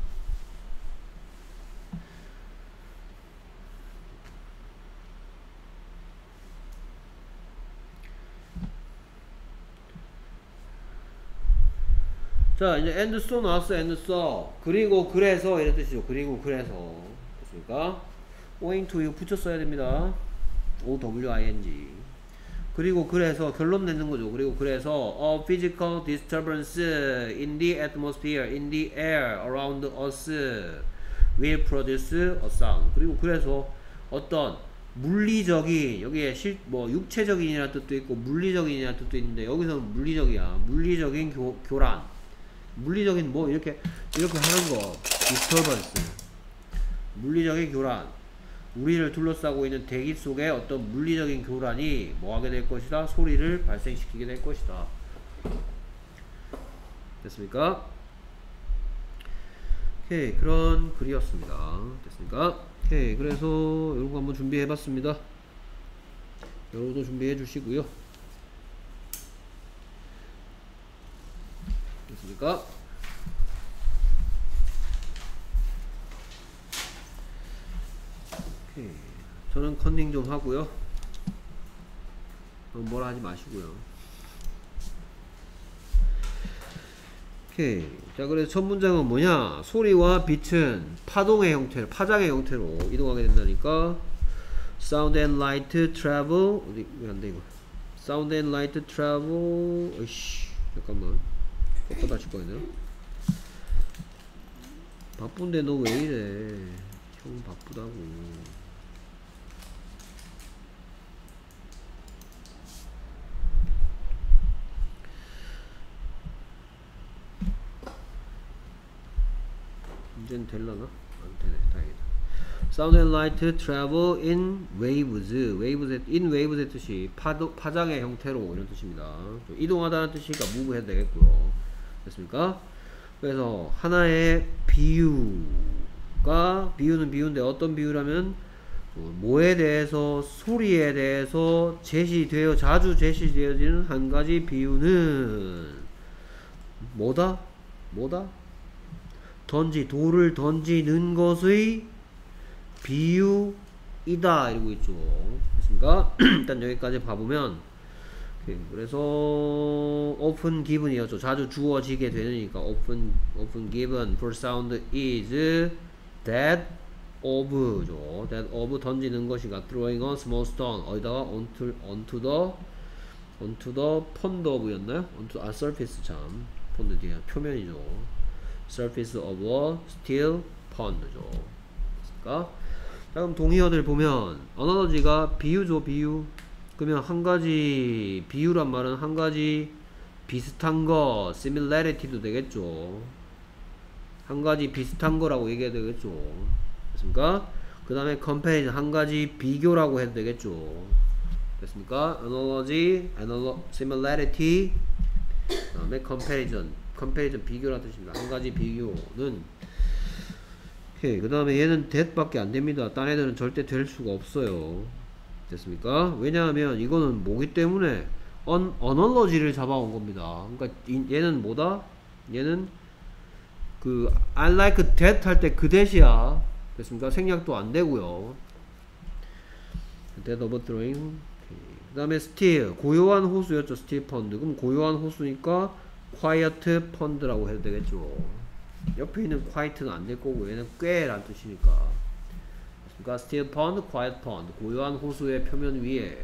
자, 이제 and so 나왔어. and so 그리고 그래서 이런 뜻이죠. 그리고 그래서. 됐습니까? owing to 이거 붙였어야 됩니다. OWING. 그리고 그래서 결론 내는 거죠. 그리고 그래서 a physical disturbance in the atmosphere, in the air around us will produce a sound. 그리고 그래서 어떤 물리적인, 여기에 육체적인이라는 뜻도 있고 물리적인이라는 뜻도 있는데 여기서는 물리적이야. 물리적인 교란. 물리적인 이렇게 하는 거 disturbance. 물리적인 교란. 우리를 둘러싸고 있는 대기 속에 어떤 물리적인 교란이 뭐하게 될 것이다? 소리를 발생시키게 될 것이다. 됐습니까? 오케이, 그런 글이었습니다. 됐습니까? 오케이, 그래서 이런 거 한번 준비해 봤습니다. 여러분도 준비해 주시고요. 됐습니까? 오케이. 저는 컨닝 좀 하고요. 뭐라 하지 마시고요. 오케이. 자, 그래서 첫 문장은 뭐냐? 소리와 빛은 파동의 형태로, 파장의 형태로 이동하게 된다니까. Sound and light travel. 어디, 왜 안 돼, 이거? Sound and light travel. 어이씨, 잠깐만. 꺾어 다칠 거였네요. 바쁜데 너 왜 이래? 형 바쁘다고. 이제는 될라나? 안 되네. 다행이다. Sound and light travel in waves. in waves의 뜻이 파장의 형태로 이런 뜻입니다. 이동하다는 뜻이니까 move 해도 되겠고요. 됐습니까? 그래서 하나의 비유는 비유인데 어떤 비유라면 뭐에 대해서, 소리에 대해서 자주 제시되어지는 한 가지 비유는 뭐다? 돌을 던지는 것의 비유이다 이러고 있죠. 됐습니까? 일단 여기까지 봐보면, 그래서 often given이었죠. 자주 주어지게 되니까 often given for sound is that of죠. that of 던지는 것이가 throwing a small stone 어디다가 onto the pond of였나요? surface 참 pond 뒤에 표면이죠. surface of a steel pond죠. 그러니까 자, 그럼 동의어들 보면 analogy가 비유죠. 비유. 그러면 한 가지 비유란 말은 한 가지 비슷한 거 similarity도 되겠죠. 한 가지 비슷한 거라고 얘기해야 되겠죠. 됐습니까? 그 다음에 comparison 한 가지 비교라고 해도 되겠죠. 됐습니까? analogy, similarity, 그 다음에 comparison 비교라는 뜻입니다. 한 가지 비교는. 오케이. 그 다음에 얘는 that밖에 안 됩니다. 딴 애들은 절대 될 수가 없어요. 됐습니까? 왜냐하면 이거는 뭐기 때문에 analogy를 잡아온 겁니다. 그러니까 얘는 뭐다? 얘는 그 I like that 할 때 그 that이야. 됐습니까? 생략도 안 되고요. that overthrowing. 그 다음에 still 고요한 호수였죠. still pond. 그럼 고요한 호수니까 quiet pond라고 해도 되겠죠. 옆에 있는 quiet는 안 될 거고 얘는 꽤란 뜻이니까. 그러니까 still pond, quiet pond. 고요한 호수의 표면 위에.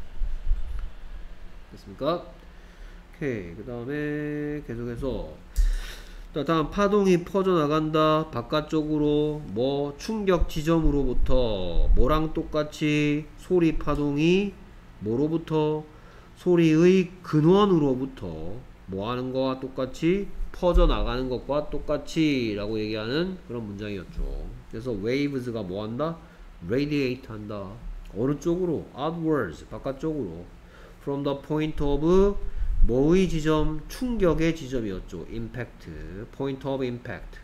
됐습니까? 오케이. 그 다음에 계속해서 다음 파동이 퍼져나간다. 바깥쪽으로 충격 지점으로부터 뭐랑 똑같이 소리 파동이 뭐로부터 소리의 근원으로부터 뭐 하는 거와 똑같이 퍼져나가는 것과 똑같이 라고 얘기하는 그런 문장이었죠. 그래서 waves가 뭐 한다? radiate 한다. 어느 쪽으로? outwards, 바깥쪽으로. from the point of 뭐의 지점? 충격의 지점이었죠. impact, point of impact.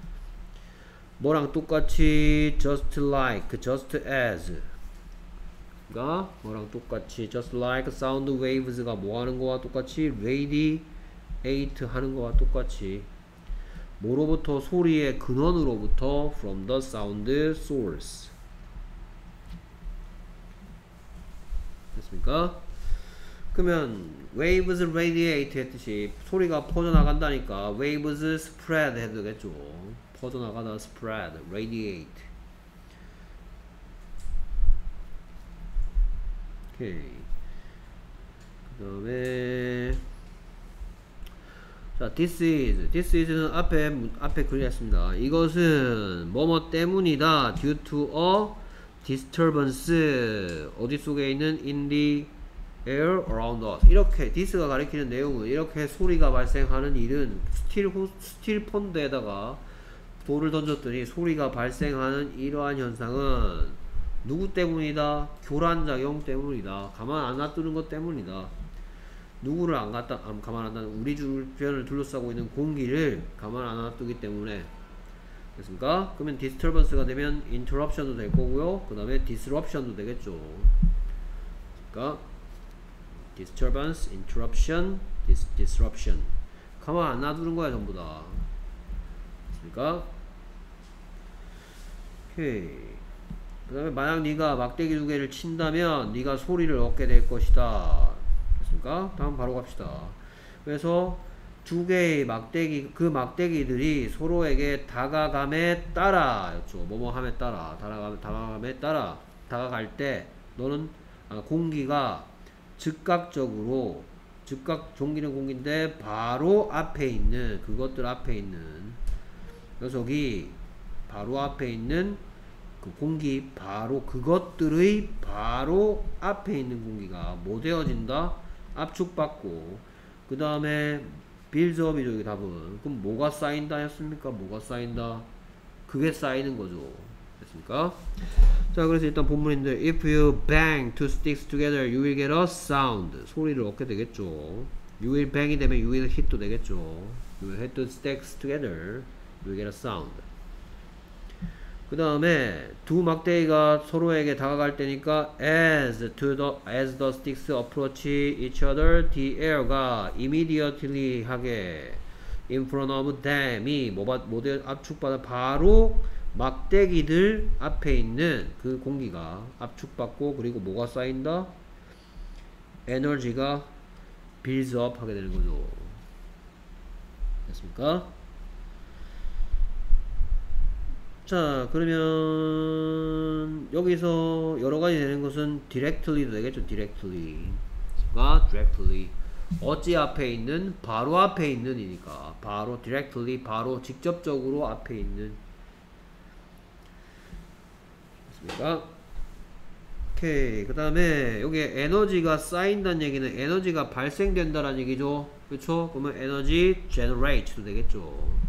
뭐랑 똑같이 just like, just as 가 뭐랑 똑같이 just like sound waves가 뭐 하는 거와 똑같이 radiate 하는 거와 똑같이 뭐로부터? 소리의 근원으로부터 from the sound source. 됐습니까? 그러면 waves radiate 했듯이 소리가 퍼져나간다니까 waves spread 해도 되겠죠. 퍼져나가다 spread, radiate. 오케이. 그 다음에 자, this is는 앞에 그렸습니다. 이것은 뭐뭐 때문이다. due to a disturbance 어디 속에 있는 in the air around us. 이렇게 this가 가리키는 내용은 이렇게 소리가 발생하는 일은 스틸 폰드에다가 돌을 던졌더니 소리가 발생하는 이러한 현상은 누구 때문이다? 교란작용 때문이다. 가만 안 놔두는 것 때문이다. 누구를 가만 안 놔두는 우리 주변을 둘러싸고 있는 공기를 가만 안 놔두기 때문에. 됐습니까? 그러면 disturbance가 되면 interruption도 될 거고요. 그 다음에 disruption도 되겠죠. 그러니까 disturbance, interruption, disruption. 가만 안 놔두는 거야 전부 다. 됐습니까? 오케이. 그 다음에 만약 네가 막대기 두 개를 친다면 네가 소리를 얻게 될 것이다. 됐습니까? 다음 바로 갑시다. 그래서 두 개의 막대기, 그 막대기들이 서로에게 다가감에 따라 였죠. 뭐뭐함에 따라, 다가감에 따라 다가갈 때 너는 공기가 즉각적으로 종기는 공기인데 바로 앞에 있는 그것들 앞에 있는 녀석이 바로 앞에 있는 그 공기 바로 그것들의 바로 앞에 있는 공기가 뭐 되어진다? 압축받고 그 다음에 빌드업이죠. 이게 답은. 그럼 뭐가 쌓인다 했습니까? 뭐가 쌓인다? 그게 쌓이는 거죠. 됐습니까? 자, 그래서 일단 본문인데 if you bang two sticks together you will get a sound. 소리를 얻게 되겠죠. you will bang이 되면 you will hit도 되겠죠. you will hit two sticks together you will get a sound. 그 다음에 두 막대기가 서로에게 다가갈 때니까 as the sticks approach each other the air가 immediately 하게 in front of them이 모델 압축받아 바로 막대기들 앞에 있는 그 공기가 압축받고 그리고 뭐가 쌓인다? 에너지가 builds up 하게 되는 거죠. 됐습니까? 자, 그러면 여기서 여러가지 되는 것은 directly도 되겠죠. directly 어찌 앞에 있는? 바로 앞에 있는 이니까 바로 directly 바로 직접적으로 앞에 있는. 됐습니까? 오케이. 그 다음에 여기 에너지가 쌓인다는 얘기는 에너지가 발생된다라는 얘기죠. 그렇죠? 그러면 에너지 generate도 되겠죠.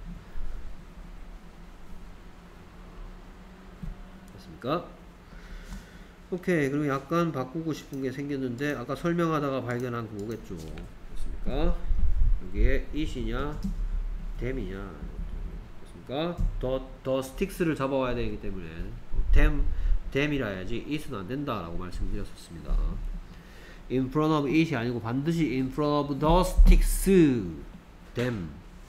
오케이. 그리고 약간 바꾸고 싶은 게 생겼는데 아까 설명하다가 발견한 그거겠죠. 됐습니까? 여기에 it이냐 them이냐. 됐습니까? 더 sticks를 잡아와야 되기 때문에 them이라 해야지 it은 안 된다라고 말씀드렸었습니다. in front of it이 아니고 반드시 in front of the sticks them.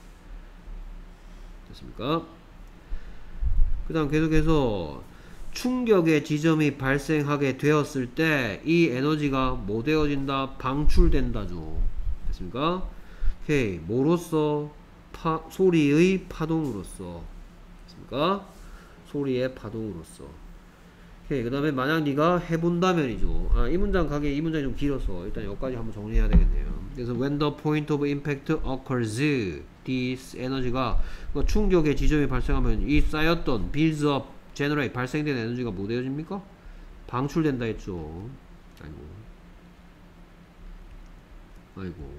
됐습니까? 그 다음 계속해서 충격의 지점이 발생하게 되었을 때 이 에너지가 뭐 되어진다? 방출된다죠. 됐습니까? 오케이. 뭐로써? 소리의 파동으로써. 됐습니까? 소리의 파동으로써. 오케이. 그 다음에 만약 네가 해본다면이죠. 이 문장 가게 이 문장이 좀 길어서 일단 여기까지 한번 정리해야 되겠네요. 그래서 when the point of impact occurs this 에너지가 충격의 지점이 발생하면 이 쌓였던 builds up generate 발생된 에너지가 뭐 되어집니까? 방출된다 했죠. 아이고. 아이고.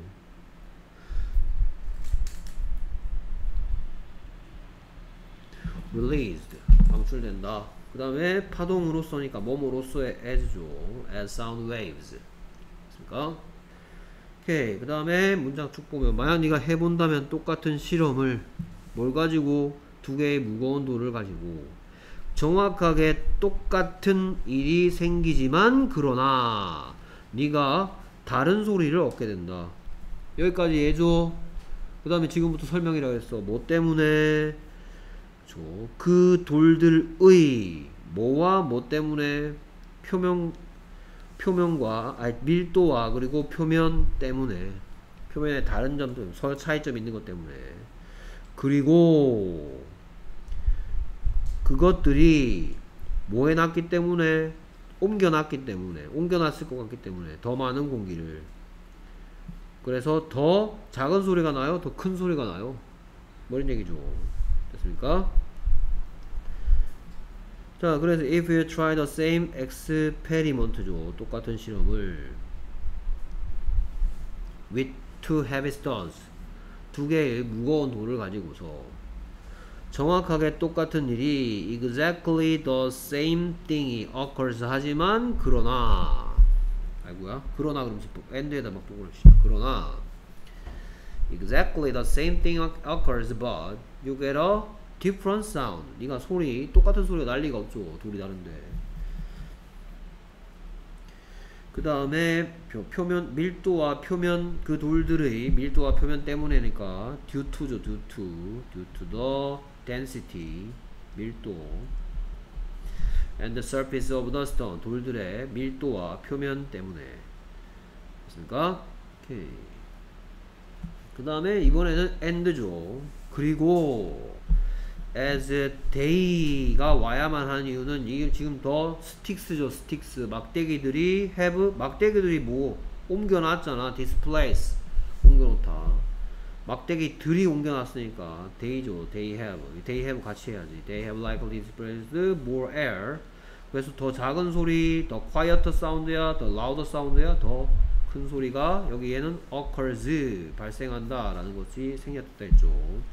released. 방출된다. 그 다음에 파동으로서니까 뭐뭐로서의 as죠. as sound waves. 됐습니까? 오케이. 그 다음에 문장 쭉 보면 만약 네가 해본다면 똑같은 실험을 뭘 가지고 두 개의 무거운 돌을 가지고 정확하게 똑같은 일이 생기지만 그러나 네가 다른 소리를 얻게 된다. 여기까지 예줘. 그 다음에 지금부터 설명이라고 했어. 뭐 때문에? 그 돌들의 뭐와 뭐 때문에? 표면과 밀도와 그리고 표면 때문에, 표면에 다른 점들 서로 차이점 있는 것 때문에, 그리고 그것들이 뭐 해놨기 때문에? 옮겨놨기 때문에, 옮겨놨을 것 같기 때문에 더 많은 공기를, 그래서 더 작은 소리가 나요? 더 큰 소리가 나요? 뭐 이런 얘기죠. 됐습니까? 자, 그래서 if you try the same experiment죠. 똑같은 실험을 with two heavy stones, 두 개의 무거운 돌을 가지고서 정확하게 똑같은 일이 exactly the same thing이 occurs 하지만 그러나, 아이고야, 그러나 그러면서 end에다 막 또 그러시죠. 그러나 exactly the same thing occurs but you get a different sound. 네가 소리, 똑같은 소리가 날 리가 없죠. 돌이 다른데. 그 다음에 표면, 밀도와 표면, 그 돌들의 밀도와 표면 때문에니까 due to죠. due to the density, 밀도, and the surface of the stone, 돌들의 밀도와 표면 때문에. 됐습니까? 오케이. 그 다음에 이번에는 and죠. 그리고 as they가 와야만 하는 이유는 이게 지금 더 sticks죠. sticks. 막대기들이 have, 막대기들이 뭐 옮겨놨잖아. displace, 옮겨놓다. 막대기들이 옮겨놨으니까 they죠. they have 같이 해야지. they have likely displaced more air. 그래서 더 작은 소리, 더 quieter sound야, 더 louder sound야, 더 큰 소리가 여기에는 occurs, 발생한다 라는 것이 생략됐다 했죠.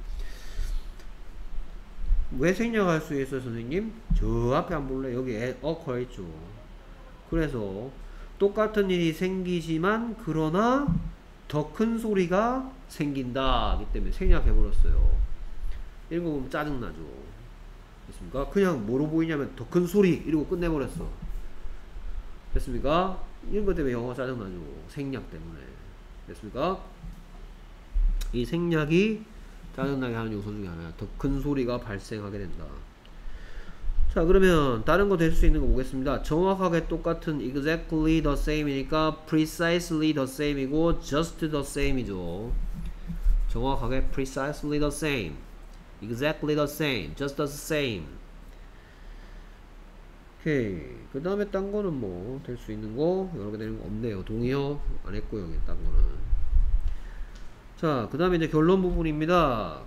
왜 생략할 수 있어요, 선생님? 저 앞에 안 볼래? 여기 occur 있죠. 그래서 똑같은 일이 생기지만 그러나 더 큰 소리가 생긴다 하기 때문에 생략해버렸어요. 읽어보면 짜증나죠. 됐습니까? 그냥 뭐로 보이냐면 더 큰 소리 이러고 끝내버렸어. 됐습니까? 이런 것 때문에 영어가 짜증나죠. 생략 때문에. 됐습니까? 이 생략이 짜증나게 하는 요소 중에 하나야. 더 큰 소리가 발생하게 된다. 자, 그러면 다른 거 될 수 있는 거 보겠습니다. 정확하게 똑같은 exactly the same이니까 precisely the same이고 just the same이죠. 정확하게 precisely the same, exactly the same, just the same. 오케이. 그 다음에 딴 거는 뭐 될 수 있는 거 여러 개 되는 거 없네요. 동의어 안 했고요. 딴 거는. 자, 그 다음에 이제 결론 부분입니다.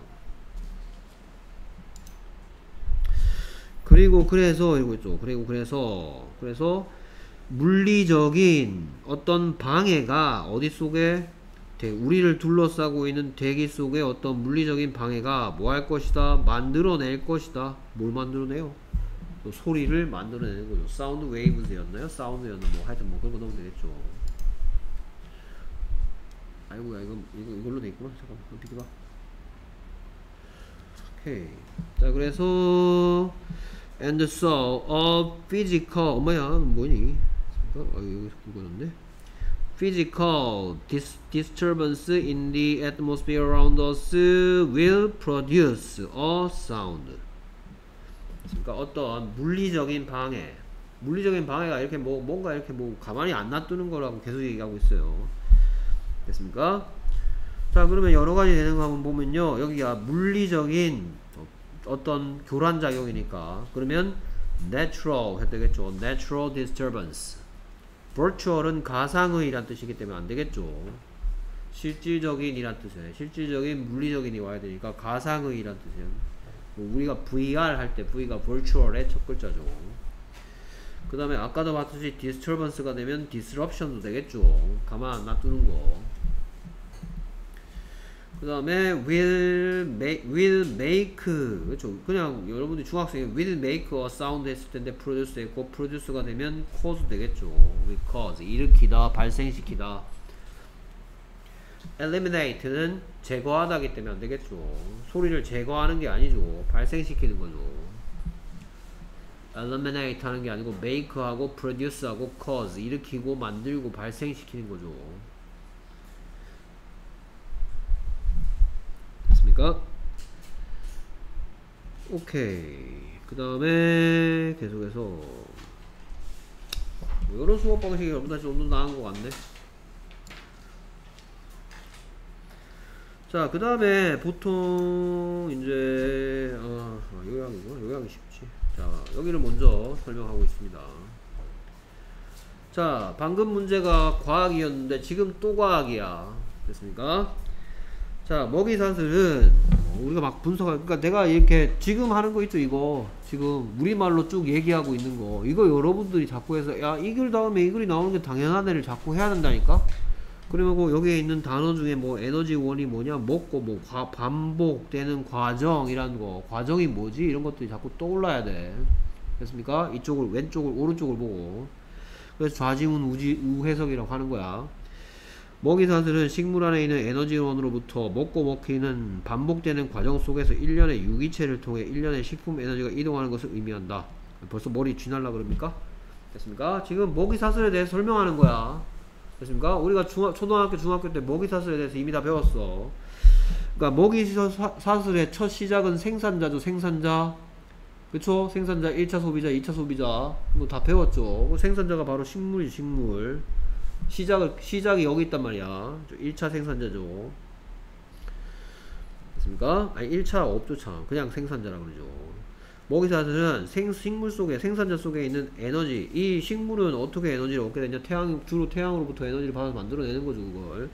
그리고 그래서 이러고 있죠. 그리고 그래서 물리적인 어떤 방해가 어디 속에, 우리를 둘러싸고 있는 대기 속에 어떤 물리적인 방해가 뭐 할 것이다? 만들어낼 것이다. 뭘 만들어내요? 소리를 만들어내는 거죠. 사운드 웨이브즈였나요? 사운드였나? 뭐 하여튼 뭐 그런 거 넣으면 되겠죠. 아이고야, 이걸로 돼 있구나. 잠깐만, 비켜봐. 오케이. 자, 그래서 and so a physical, 엄마야 뭐니? 여기 굵어졌네. Physical disturbance in the atmosphere around us will produce a sound. 그러니까 어떤 물리적인 방해가 이렇게 뭔가 이렇게 가만히 안 놔두는 거라고 계속 얘기하고 있어요. 됐습니까? 자, 그러면 여러 가지 되는 거 한번 보면요. 여기가 물리적인 어떤 교란 작용이니까 그러면 natural 해야 되겠죠. natural disturbance. virtual은 가상의란 뜻이기 때문에 안 되겠죠. 실질적인이란 뜻이에요. 실질적인 물리적인이 와야 되니까 가상의란 뜻이에요. 우리가 VR 할 때 V가 virtual의 첫 글자죠. 그 다음에 아까도 봤듯이 disturbance가 되면 disruption도 되겠죠. 가만 안 놔두는 거. 그 다음에 will make 그렇죠. 그냥 여러분들이 중학생이 will make a sound 했을 텐데 produce 했고 produce가 되면 cause 되겠죠. cause 일으키다 발생시키다. eliminate는 제거하다기 때문에 안 되겠죠. 소리를 제거하는 게 아니죠. 발생시키는 거죠. eliminate 하는 게 아니고 make하고 produce하고 cause 일으키고 만들고 발생시키는 거죠. 됐습니까? 오케이. 그 다음에 계속해서 뭐 이런 수업 방식이 여러분들 좀 더 나은 것 같네. 자, 그 다음에 보통 이제 요약이 쉽지. 자, 여기를 먼저 설명하고 있습니다. 자, 방금 문제가 과학이었는데 지금 또 과학이야. 됐습니까? 자, 먹이사슬은 우리가 막 분석할, 그러니까 내가 이렇게 지금 하는 거 있죠. 이거 지금 우리말로 쭉 얘기하고 있는 거, 이거 여러분들이 자꾸 해서 야, 이 글 다음에 이 글이 나오는 게 당연한 애를 자꾸 해야 된다니까. 그리고 여기에 있는 단어 중에 뭐 에너지원이 뭐냐, 먹고 뭐 반복되는 과정이라는 거, 과정이 뭐지, 이런 것들이 자꾸 떠올라야 돼. 됐습니까? 이쪽을, 왼쪽을, 오른쪽을 보고. 그래서 좌지운 우해석이라고 하는 거야. 먹이사슬은 식물 안에 있는 에너지원으로부터 먹고 먹히는 반복되는 과정 속에서 일련의 유기체를 통해 일련의 식품 에너지가 이동하는 것을 의미한다. 벌써 머리 쥐날라 그럽니까? 됐습니까? 지금 먹이사슬에 대해서 설명하는 거야. 됐습니까? 우리가 초등학교, 중학교 때 먹이사슬에 대해서 이미 다 배웠어. 그러니까 먹이사슬의 첫 시작은 생산자죠. 생산자. 그쵸? 생산자 1차 소비자, 2차 소비자. 뭐 다 배웠죠. 생산자가 바로 식물이지, 식물. 시작이 여기 있단 말이야. 1차 생산자죠. 됐습니까? 아니, 1차 업조 참. 그냥 생산자라 그러죠. 먹이사슬은 식물 속에, 생산자 속에 있는 에너지, 이 식물은 어떻게 에너지를 얻게 되냐? 주로 태양으로부터 에너지를 받아서 만들어내는 거죠, 그걸.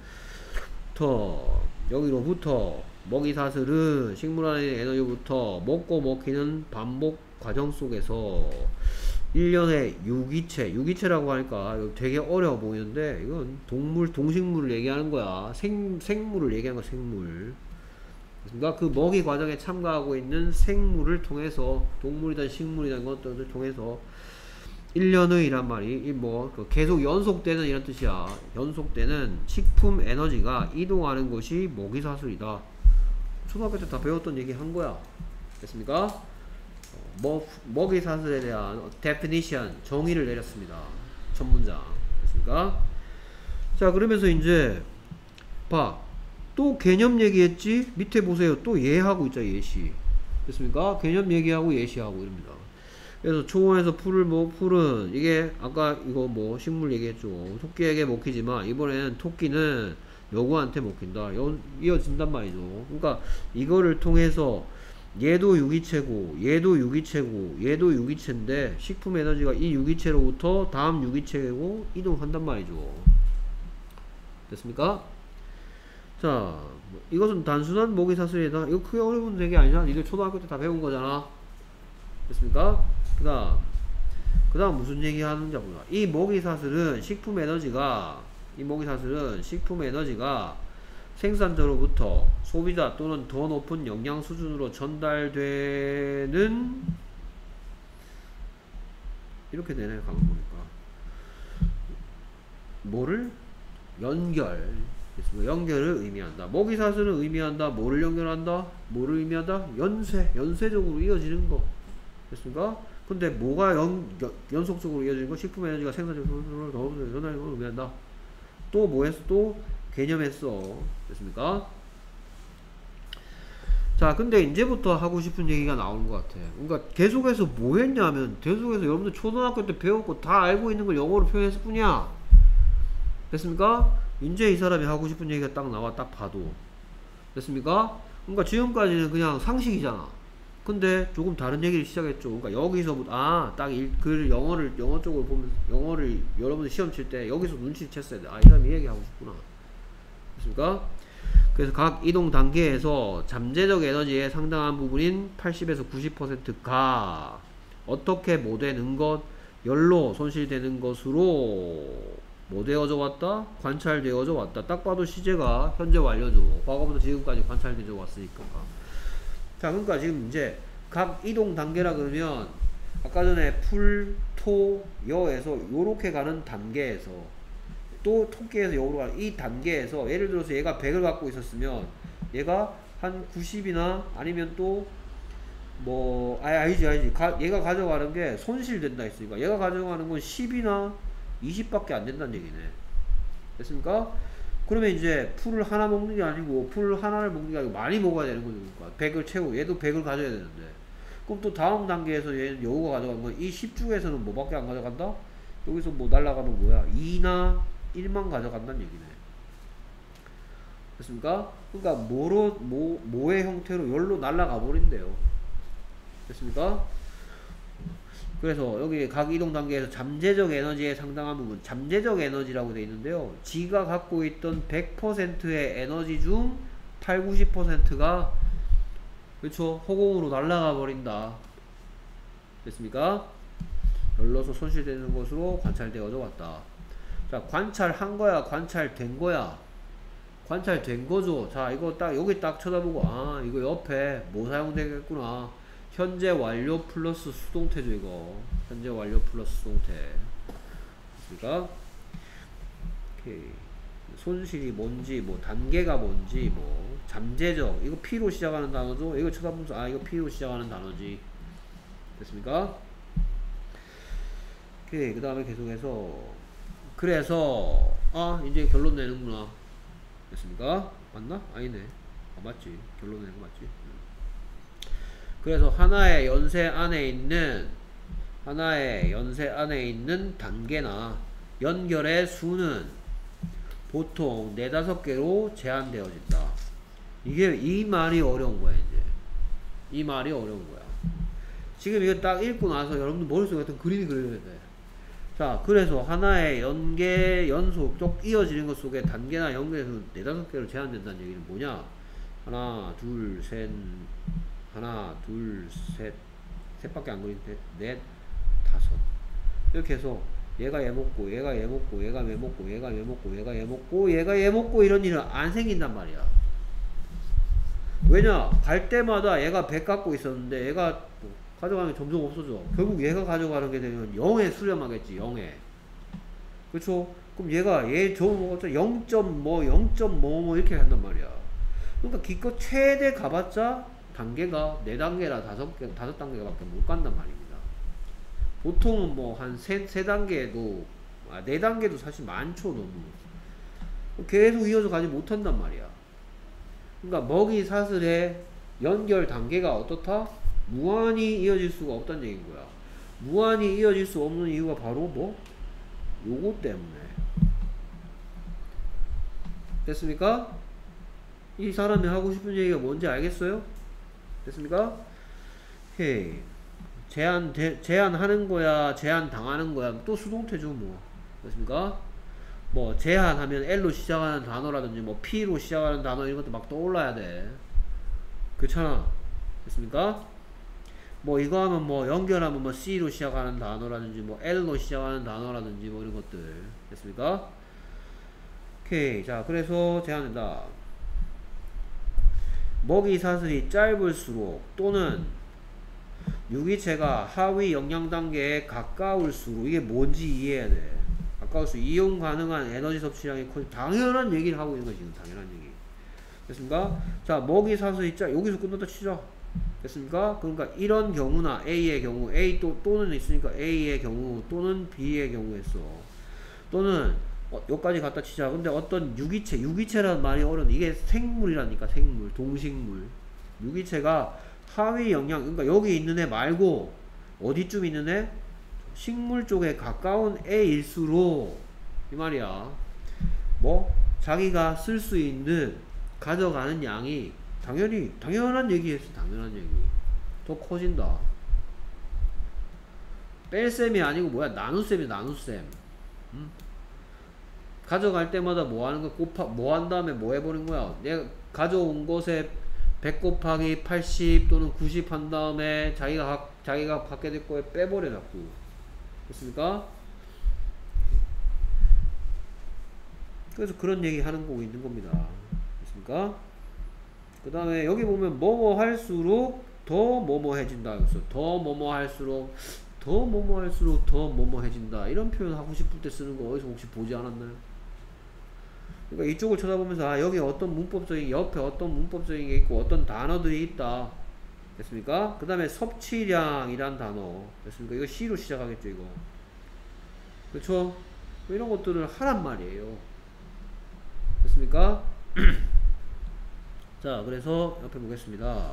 여기로부터 먹이사슬은 식물 안에 있는 에너지부터 먹고 먹히는 반복 과정 속에서 일련의 유기체라고 하니까 되게 어려워 보이는데, 이건 동식물을 얘기하는 거야. 생물을 얘기하는 거야, 생물. 그러니까 그 먹이 과정에 참가하고 있는 생물을 통해서, 동물이든 식물이든 것들을 통해서 일련의 이란 말이 계속 연속되는 이런 뜻이야. 연속되는 식품 에너지가 이동하는 것이 먹이사슬이다. 초등학교 때 다 배웠던 얘기 한 거야. 됐습니까? 먹이사슬에 대한 definition, 정의를 내렸습니다. 첫 문장. 됐습니까? 자, 그러면서 이제 또 개념 얘기했지? 밑에 보세요. 또 예하고 있죠, 예시. 됐습니까? 개념 얘기하고 예시하고 이럽니다. 그래서 초원에서 풀은 이게 아까 이거 식물 얘기했죠. 토끼에게 먹히지만 이번에는 토끼는 여구한테 먹힌다. 이어진단 말이죠. 그러니까 이거를 통해서 얘도 유기체고 얘도 유기체고 얘도 유기체인데 식품 에너지가 이 유기체로부터 다음 유기체로 이동한단 말이죠. 됐습니까? 자, 이것은 단순한 먹이사슬이다. 이거 크게 어려운 얘기 아니잖아. 니들 초등학교 때 다 배운 거잖아. 됐습니까? 그 다음 무슨 얘기 하는지 보자. 이 먹이사슬은 식품 에너지가 생산자로부터 소비자 또는 더 높은 영양 수준으로 전달되는, 이렇게 되네, 가만 보니까. 뭐를? 연결을 의미한다. 먹이사슬은 의미한다. 뭐를 연결한다? 뭐를 의미한다? 연쇄적으로 이어지는 거. 됐습니까? 근데 뭐가 연속적으로 이어지는 거? 식품 에너지가 생산적으로 더 전달되는 걸 의미한다. 또 뭐 했어? 또 개념했어. 됐습니까? 자, 근데 이제부터 하고 싶은 얘기가 나오는 것 같아. 그러니까 계속해서 뭐 했냐면, 계속해서 여러분들 초등학교 때 배웠고 다 알고 있는 걸 영어로 표현했을 뿐이야. 됐습니까? 이제 이 사람이 하고 싶은 얘기가 딱 나와, 딱 봐도. 됐습니까? 그러니까 지금까지는 그냥 상식이잖아. 근데 조금 다른 얘기를 시작했죠. 그러니까 여기서부터 딱 영어 쪽으로 보면, 영어를 여러분들 시험 칠 때 여기서 눈치챘어야 돼. 이 사람이 얘기하고 싶구나. 됐습니까? 그래서 각 이동 단계에서 잠재적 에너지의 상당한 부분인 80에서 90%가 어떻게 뭐 되는 것, 열로 손실되는 것으로 뭐 되어져 왔다? 관찰되어져 왔다. 딱 봐도 시제가 현재 완료죠. 과거부터 지금까지 관찰되어져 왔으니까. 자, 그러니까 지금 이제 각 이동 단계라 그러면 아까 전에 풀, 토, 여에서 요렇게 가는 단계에서 또 토끼에서 여로 가는 이 단계에서 예를 들어서 얘가 100을 갖고 있었으면 얘가 한 90이나 아니면 또 뭐 아니지 얘가 가져가는 게 손실된다 했으니까 얘가 가져가는 건 10이나 20밖에 안 된다는 얘기네. 됐습니까? 그러면 이제 풀을 하나 먹는 게 아니고 풀 하나를 먹는 게 아니고 많이 먹어야 되는 거죠. 그러니까 100을 채우고 얘도 100을 가져야 되는데 그럼 또 다음 단계에서 얘는 여우가 가져간 건 이 10 중에서는 뭐밖에 안 가져간다? 여기서 뭐 날라가면 뭐야? 2나 1만 가져간다는 얘기네. 됐습니까? 그러니까 뭐의 형태로 열로 날라가 버린대요. 됐습니까? 그래서 여기 각 이동 단계에서 잠재적 에너지에 상당한 부분, 잠재적 에너지라고 되어 있는데요. 지가 갖고 있던 100%의 에너지 중 8, 90%가 그렇죠? 허공으로 날아가 버린다. 됐습니까? 열로서 손실되는 것으로 관찰되어져 왔다. 자, 관찰한 거야, 관찰된 거야. 관찰된 거죠. 자, 이거 딱 여기 딱 쳐다보고 아, 이거 옆에 뭐 사용되겠구나. 현재 완료 플러스 수동태죠, 이거. 현재 완료 플러스 수동태. 됐습니까? 오케이. 손실이 뭔지, 뭐, 단계가 뭔지, 뭐, 잠재적. 이거 P로 시작하는 단어죠? 이거 쳐다보면서, 아, 이거 P로 시작하는 단어지. 됐습니까? 오케이. 그 다음에 계속해서. 그래서, 아, 이제 결론 내는구나. 됐습니까? 맞나? 아니네. 아, 맞지. 결론 내는 거 맞지? 그래서 하나의 연쇄 안에 있는 단계나 연결의 수는 보통 4, 5개로 제한되어진다. 이 말이 어려운 거야, 이제. 이 말이 어려운 거야. 지금 이거 딱 읽고 나서 여러분들 머릿속에 어떤 그림이 그려져야 돼. 자, 그래서 하나의 연속 쭉 이어지는 것 속에 단계나 연결에서 4, 5개로 제한된다는 얘기는 뭐냐? 하나, 둘, 셋, 셋밖에 안 그리는데, 넷, 5. 이렇게 해서, 얘가 얘 먹고, 얘가 얘 먹고, 얘가 얘 먹고, 얘가 얘 먹고, 얘가 얘 먹고, 얘가 얘 먹고, 이런 일은 안 생긴단 말이야. 왜냐? 갈 때마다 얘가 100 갖고 있었는데, 얘가 가져가는 게 점점 없어져. 결국 얘가 가져가는 게 되면 0에 수렴하겠지, 0에. 그쵸? 그럼 얘가, 얘 저거 먹었자 0.뭐 이렇게 한단 말이야. 그러니까 기껏 최대 가봤자, 단계가 4단계라 5단계밖에 못 간단 말입니다. 보통은 뭐 한 3단계도 4단계도 사실 많죠. 너무 계속 이어서 가지 못한단 말이야. 그러니까 먹이 사슬의 연결 단계가 어떻다? 무한히 이어질 수가 없다는 얘기인 거야. 무한히 이어질 수 없는 이유가 바로 뭐? 요거 때문에. 됐습니까? 이 사람이 하고 싶은 얘기가 뭔지 알겠어요? 됐습니까? 오케이. 제한하는 거야, 제한당하는 거야. 또 수동태죠, 뭐. 됐습니까? 뭐, 제한하면 L로 시작하는 단어라든지, 뭐, P로 시작하는 단어, 이런 것도 막 떠올라야 돼. 그렇잖아. 됐습니까? 뭐, 이거 하면 뭐, 연결하면 뭐, C로 시작하는 단어라든지, 뭐, L로 시작하는 단어라든지, 뭐, 이런 것들. 됐습니까? 오케이. 자, 그래서 제한된다. 먹이 사슬이 짧을수록 또는 유기체가 하위 영양 단계에 가까울수록 이게 뭔지 이해해야 돼. 가까울수록 이용 가능한 에너지 섭취량이 커지. 당연한 얘기를 하고 있는 거지. 지금 당연한 얘기. 됐습니까? 자, 먹이 사슬이 여기서 끝났다 치자. 됐습니까? 그러니까 이런 경우나 A의 경우, A 또는 있으니까 A의 경우 또는 B의 경우에서 또는 여기까지 갖다 치자. 근데 어떤 유기체라는 말이 어려운, 이게 생물이라니까, 생물, 동식물. 유기체가 하위 영양, 그러니까 여기 있는 애 말고, 어디쯤 있는 애? 식물 쪽에 가까운 애일수록, 이 말이야. 뭐, 자기가 쓸 수 있는, 가져가는 양이, 당연한 얘기했어, 당연한 얘기. 더 커진다. 뺄셈이 아니고 뭐야, 나눗셈이야, 나눗셈. 가져갈 때마다 뭐 하는 거 뭐 한 다음에 뭐 해버린 거야. 내가 가져온 것에 100 곱하기 80 또는 90 한 다음에 자기가 받게 될 거에 빼버려 자꾸. 됐습니까? 그래서 그런 얘기 하는 거고 있는 겁니다. 됐습니까? 그 다음에 여기 보면 뭐뭐 할수록 더 뭐뭐 해진다. 그래서 더 뭐뭐 할수록 더 뭐뭐 할수록 더 뭐뭐 해진다. 이런 표현 하고 싶을 때 쓰는 거 어디서 혹시 보지 않았나요? 그러니까 이쪽을 쳐다보면서 아 여기 어떤 문법적인 옆에 어떤 문법적인 게 있고 어떤 단어들이 있다. 됐습니까? 그 다음에 섭취량이란 단어. 됐습니까? 이거 C로 시작하겠죠 이거. 그렇죠? 이런 것들을 하란 말이에요. 됐습니까? 자, 그래서 옆에 보겠습니다.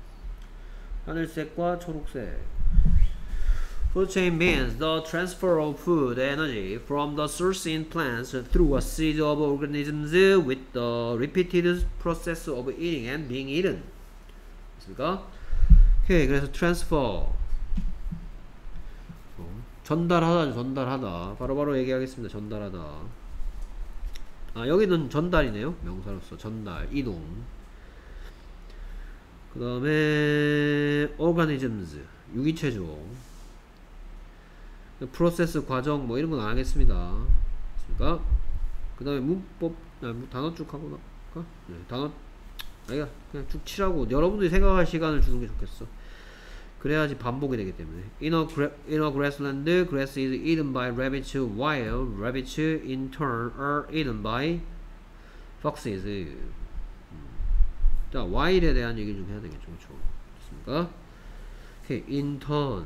하늘색과 초록색. Food chain means the transfer of food energy from the source in plants through a series of organisms with the repeated process of eating and being eaten. 됐습니까? 오케이, 그래서 transfer. 전달하다, 전달하다. 바로바로 얘기하겠습니다. 전달하다. 아, 여기는 전달이네요. 명사로서 전달, 이동. 그 다음에 organisms, 유기체죠. 프로세스, 과정 뭐 이런 건 안 하겠습니다. 그러니까 그 다음에 문법, 단어 쭉 하고 나갈까? 네, 단어 아니야, 그냥 쭉 치라고 여러분들이 생각할 시간을 주는 게 좋겠어. 그래야지 반복이 되기 때문에. In a grassland, grass is eaten by rabbits, while rabbits in turn are eaten by foxes. 자, while에 대한 얘기 좀 해야 되겠죠, 그렇죠? 됐습니까? 오케이, in turn.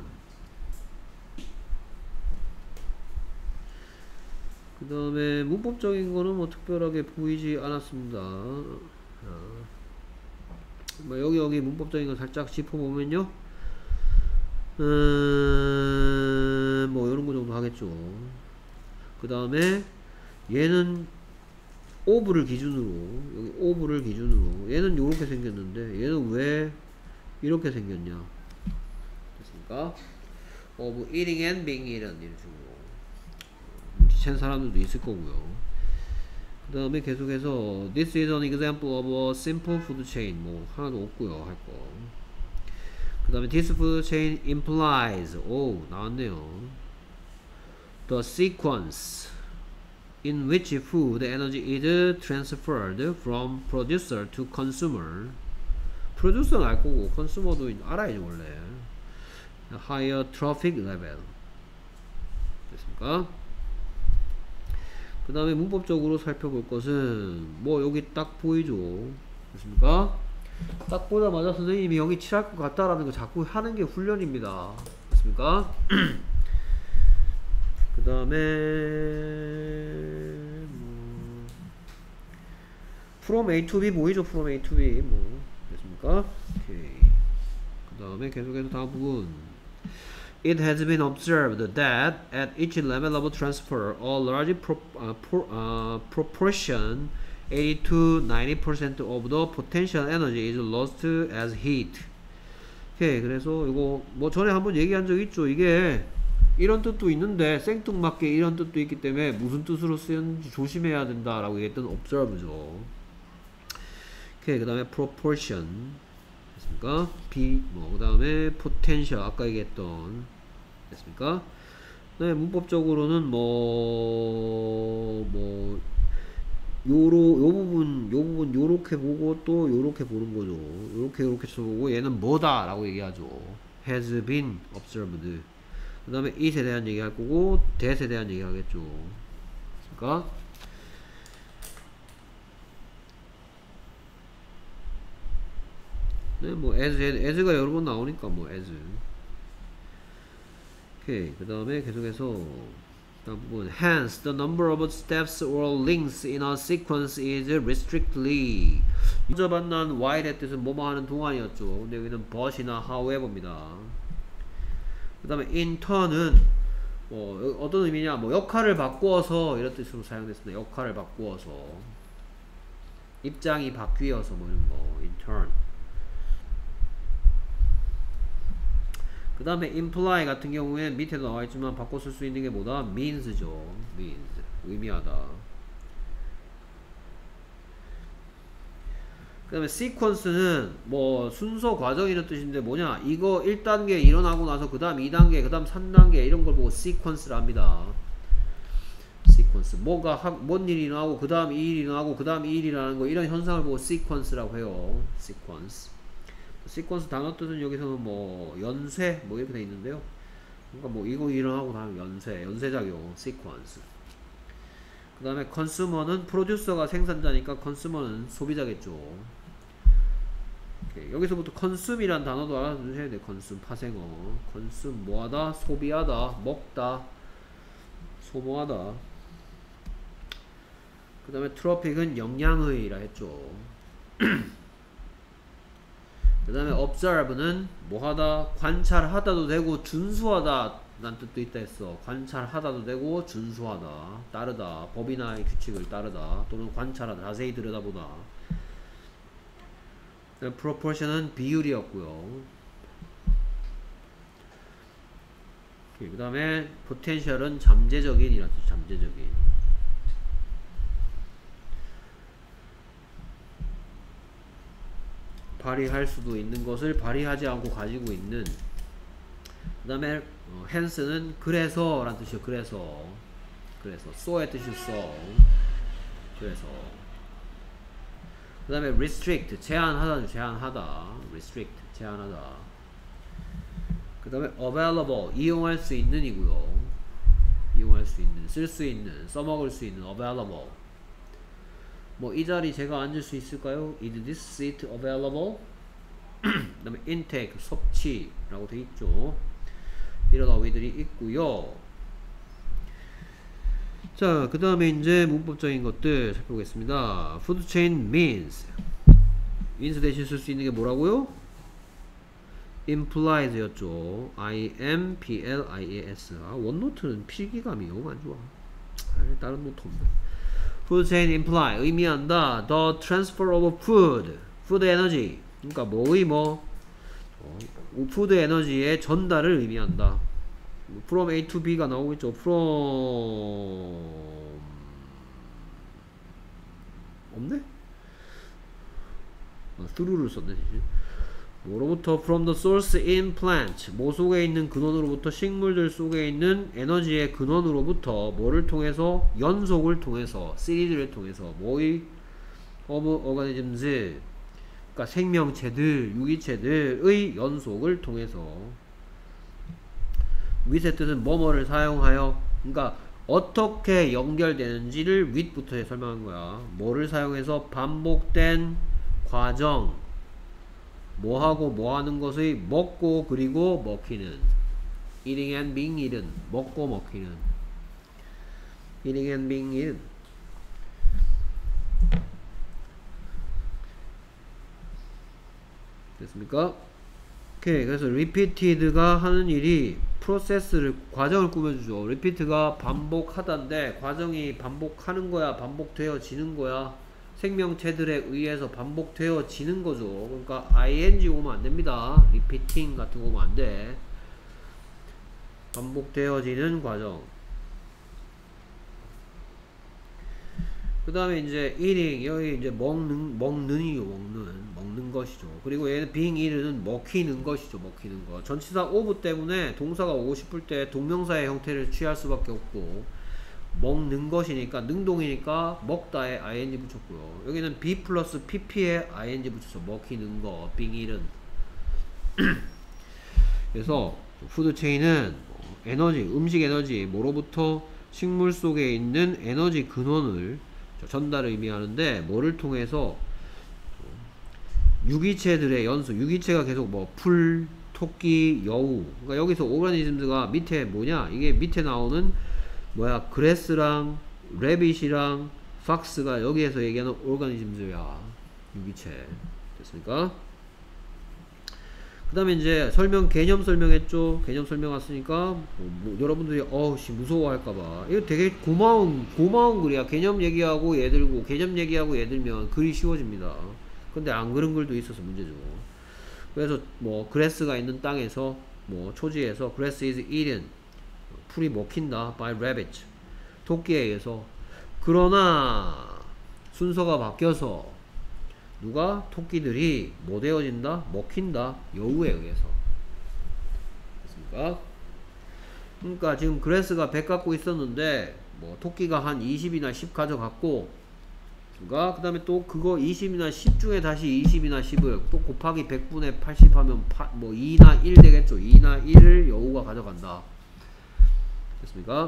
그 다음에 문법적인 거는 뭐 특별하게 보이지 않았습니다. 뭐 여기 문법적인 거 살짝 짚어보면요. 뭐 이런 거 정도 하겠죠. 그 다음에 얘는 오브를 기준으로, 여기 오브를 기준으로 얘는 요렇게 생겼는데 얘는 왜 이렇게 생겼냐. 됐습니까? of eating and being eaten 이런 식으로 눈치챈 사람들도 있을 거고요. 그 다음에 계속해서 This is an example of a simple food chain. 뭐 하나도 없고요 할 거. 그 다음에 This food chain implies. 오, 나왔네요. The sequence in which food energy is transferred from producer to consumer. producer는 알 거고 consumer도 알아야지 원래. higher trophic level. 됐습니까? 그 다음에 문법적으로 살펴볼 것은 뭐 여기 딱 보이죠. 됐습니까? 딱 보자마자 선생님이 여기 칠할 것 같다라는 거 자꾸 하는 게 훈련입니다. 됐습니까? 그 다음에 from A to B 보이죠? from A to B 뭐 됐습니까? 오케이. 그 다음에 계속해서 다음 부분. It has been observed that at each level of transfer, a large proportion, 80 to 90% of the potential energy is lost as heat. 오케이, 그래서 이거 뭐 전에 한번 얘기한 적 있죠. 이게 이런 뜻도 있는데 생뚱맞게 이런 뜻도 있기 때문에 무슨 뜻으로 쓰였는지 조심해야 된다라고 얘기했던 observe죠. 오케이, 그 다음에 proportion 됐습니까? B 뭐 그 다음에 potential 아까 얘기했던 됐습니까? 네, 문법적으로는 요 부분 요렇게 보고 또 요렇게 보는 거죠. 요렇게 쳐보고 얘는 뭐다 라고 얘기하죠. has been observed. 그 다음에 it에 대한 얘기 할 거고 that에 대한 얘기 하겠죠. 됐습니까? 네, 뭐 as가 여러 번 나오니까 뭐 as. 오케이, 그 다음에 계속해서 다음 부분. Hence, the number of steps or links in a sequence is restrictedly. 먼저 만난 while의 뜻은 뭐뭐 하는 동안이었죠. 근데 여기는 but이나 however입니다. 그 다음에 in turn은 뭐 어떤 의미냐, 뭐 역할을 바꾸어서 이런 뜻으로 사용됐습니다. 역할을 바꾸어서, 입장이 바뀌어서 뭐 이런 거 in turn. 그 다음에 imply 같은 경우에 밑에도 나와있지만 바꿔 쓸 수 있는 게 뭐다? means죠. means 의미하다. 그 다음에 sequence는 뭐 순서 과정 이런 뜻인데 뭐냐, 이거 1단계 일어나고 나서 그 다음 2단계 그 다음 3단계 이런 걸 보고 sequence를 합니다. sequence. 뭔 일이 일어나고 그 다음 이 일이 일어나고 그 다음 이 일이 일어나는 거 이런 현상을 보고 sequence라고 해요. sequence. sequence 단어 뜻은 여기서는 뭐 연쇄 뭐 이렇게 돼 있는데요. 그러니까 뭐 이거 일어나고 다음 연쇄작용 sequence. 그 다음에 consumer는 프로듀서가 생산자니까 consumer는 소비자겠죠. 오케이. 여기서부터 consume이란 단어도 알아두셔야 돼. consume 파생어. consume 뭐하다? 소비하다, 먹다, 소모하다. 그 다음에 tropic은 영양의라 했죠. 그 다음에 observe는 뭐하다? 관찰하다도 되고 준수하다 라는 뜻도 있다 했어. 관찰하다도 되고 준수하다, 따르다, 법이나 규칙을 따르다 또는 관찰하다, 자세히 들여다보다. proportion은 비율이었고요. 그 다음에 potential은 잠재적인이라는 뜻. 잠재적인. 발휘할 수도 있는 것을 발휘하지 않고 가지고 있는. 그 다음에 hence는 그래서 라는 뜻이요. 그래서 so의 뜻이 so. 그래서. 그 다음에 restrict 제한하다. restrict 제한하다. 그 다음에 available 이용할 수 있는 이고요. 이용할 수 있는, 쓸 수 있는, 써먹을 수 있는 available. 뭐 이 자리 제가 앉을 수 있을까요? Is this seat available? 그 다음에 intake 섭취라고 돼 있죠. 이런 어휘들이 있고요. 자, 그 다음에 이제 문법적인 것들 살펴보겠습니다. food chain means 대신 쓸 수 있는 게 뭐라고요? implies 였죠. implies. 원노트는 필기감이 너무 안 좋아. 다른 노트 없네. food chain imply 의미한다. the transfer of food 에너지. 그러니까 뭐의 푸드 에너지의 전달을 의미한다. from A to B가 나오겠죠. from 없네? through를 썼네. 뭐로부터 from the source in plant 뭐 속에 있는 근원으로부터 식물들 속에 있는 에너지의 근원으로부터 뭐를 통해서 연속을 통해서 시리즈를 통해서 뭐의 of organisms 그러니까 생명체들 유기체들의 연속을 통해서 with의 뜻은 뭐뭐를 사용하여 그러니까 어떻게 연결되는지를 with부터 설명한 거야. 뭐를 사용해서 반복된 과정 뭐하고 뭐하는 것의 먹고 그리고 먹히는 eating and being eaten 먹고 먹히는 eating and being eaten 됐습니까? 오케이. 그래서 repeated가 하는 일이 프로세스를 과정을 꾸며주죠. repeat가 반복하다인데 과정이 반복하는 거야 반복되어지는 거야 생명체들에 의해서 반복되어지는 거죠. 그러니까 ing 오면 안 됩니다. repeating 같은 거 오면 안 돼. 반복되어지는 과정. 그 다음에 이제 eating 여기 이제 먹는 것이죠. 그리고 얘는 being eaten은 먹히는 것이죠. 먹히는 거. 전치사 of 때문에 동사가 오고 싶을 때 동명사의 형태를 취할 수밖에 없고 먹는 것이니까 능동이니까 먹다에 ing 붙였고요. 여기는 be 플러스 pp에 ing 붙였어. 먹히는 거 being eaten. 그래서 푸드 체인은 에너지 음식 에너지 뭐로부터 식물 속에 있는 에너지 근원을 전달을 의미하는데 뭐를 통해서 유기체들의 연속 유기체가 계속 뭐 풀, 토끼, 여우 그러니까 여기서 오르가니즘즈가 밑에 뭐냐 이게 밑에 나오는 뭐야 그레스랑 레빗이랑 팍스가 여기에서 얘기하는 오르가니즘즈야. 유기체 됐습니까? 그 다음에 이제 개념 설명했죠. 개념 설명 왔으니까 여러분들이 어우씨 무서워할까봐 이거 되게 고마운 글이야. 개념 얘기하고 얘 들고 개념 얘기하고 얘 들면 글이 쉬워집니다. 근데 안 그런 글도 있어서 문제죠. 그래서 뭐 그레스가 있는 땅에서 뭐 초지에서 grass is eaten 풀이 먹힌다 by rabbit 토끼에 의해서. 그러나 순서가 바뀌어서 누가 토끼들이 뭐 되어진다? 먹힌다 여우에 의해서. 됐습니까? 그러니까 지금 그레스가 배 깎고 있었는데 뭐 토끼가 한 20이나 10 가져갔고, 그 다음에 또 그거 20이나 10 중에 다시 20이나 10을 또 곱하기 100분의 80 하면 뭐 2나 1 되겠죠. 2나 1을 여우가 가져간다. 됐습니까?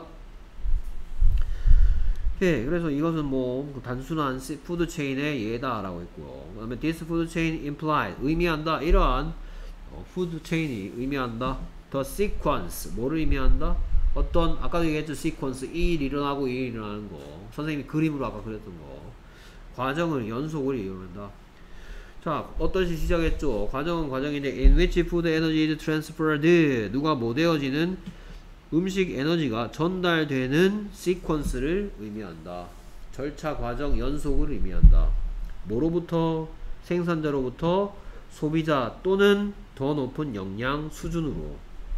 예, 그래서 이것은 뭐 단순한 푸드 체인의 예다라고 했고요. 그 다음에 this food chain implies 의미한다. 이러한 푸드 체인이 의미한다. the sequence 뭐를 의미한다? 어떤 아까도 얘기했죠. sequence 이 일 일어나고 이 일 일어나는 거. 선생님이 그림으로 아까 그렸던 거. 과정을 연속을 이용한다. 자, 어떤 시작했죠? 과정은 과정인데 in which food energy is transferred 누가 뭐 되어지는 음식 에너지가 전달되는 시퀀스를 의미한다. 절차 과정 연속을 의미한다. 뭐로부터? 생산자로부터 소비자 또는 더 높은 영양 수준으로.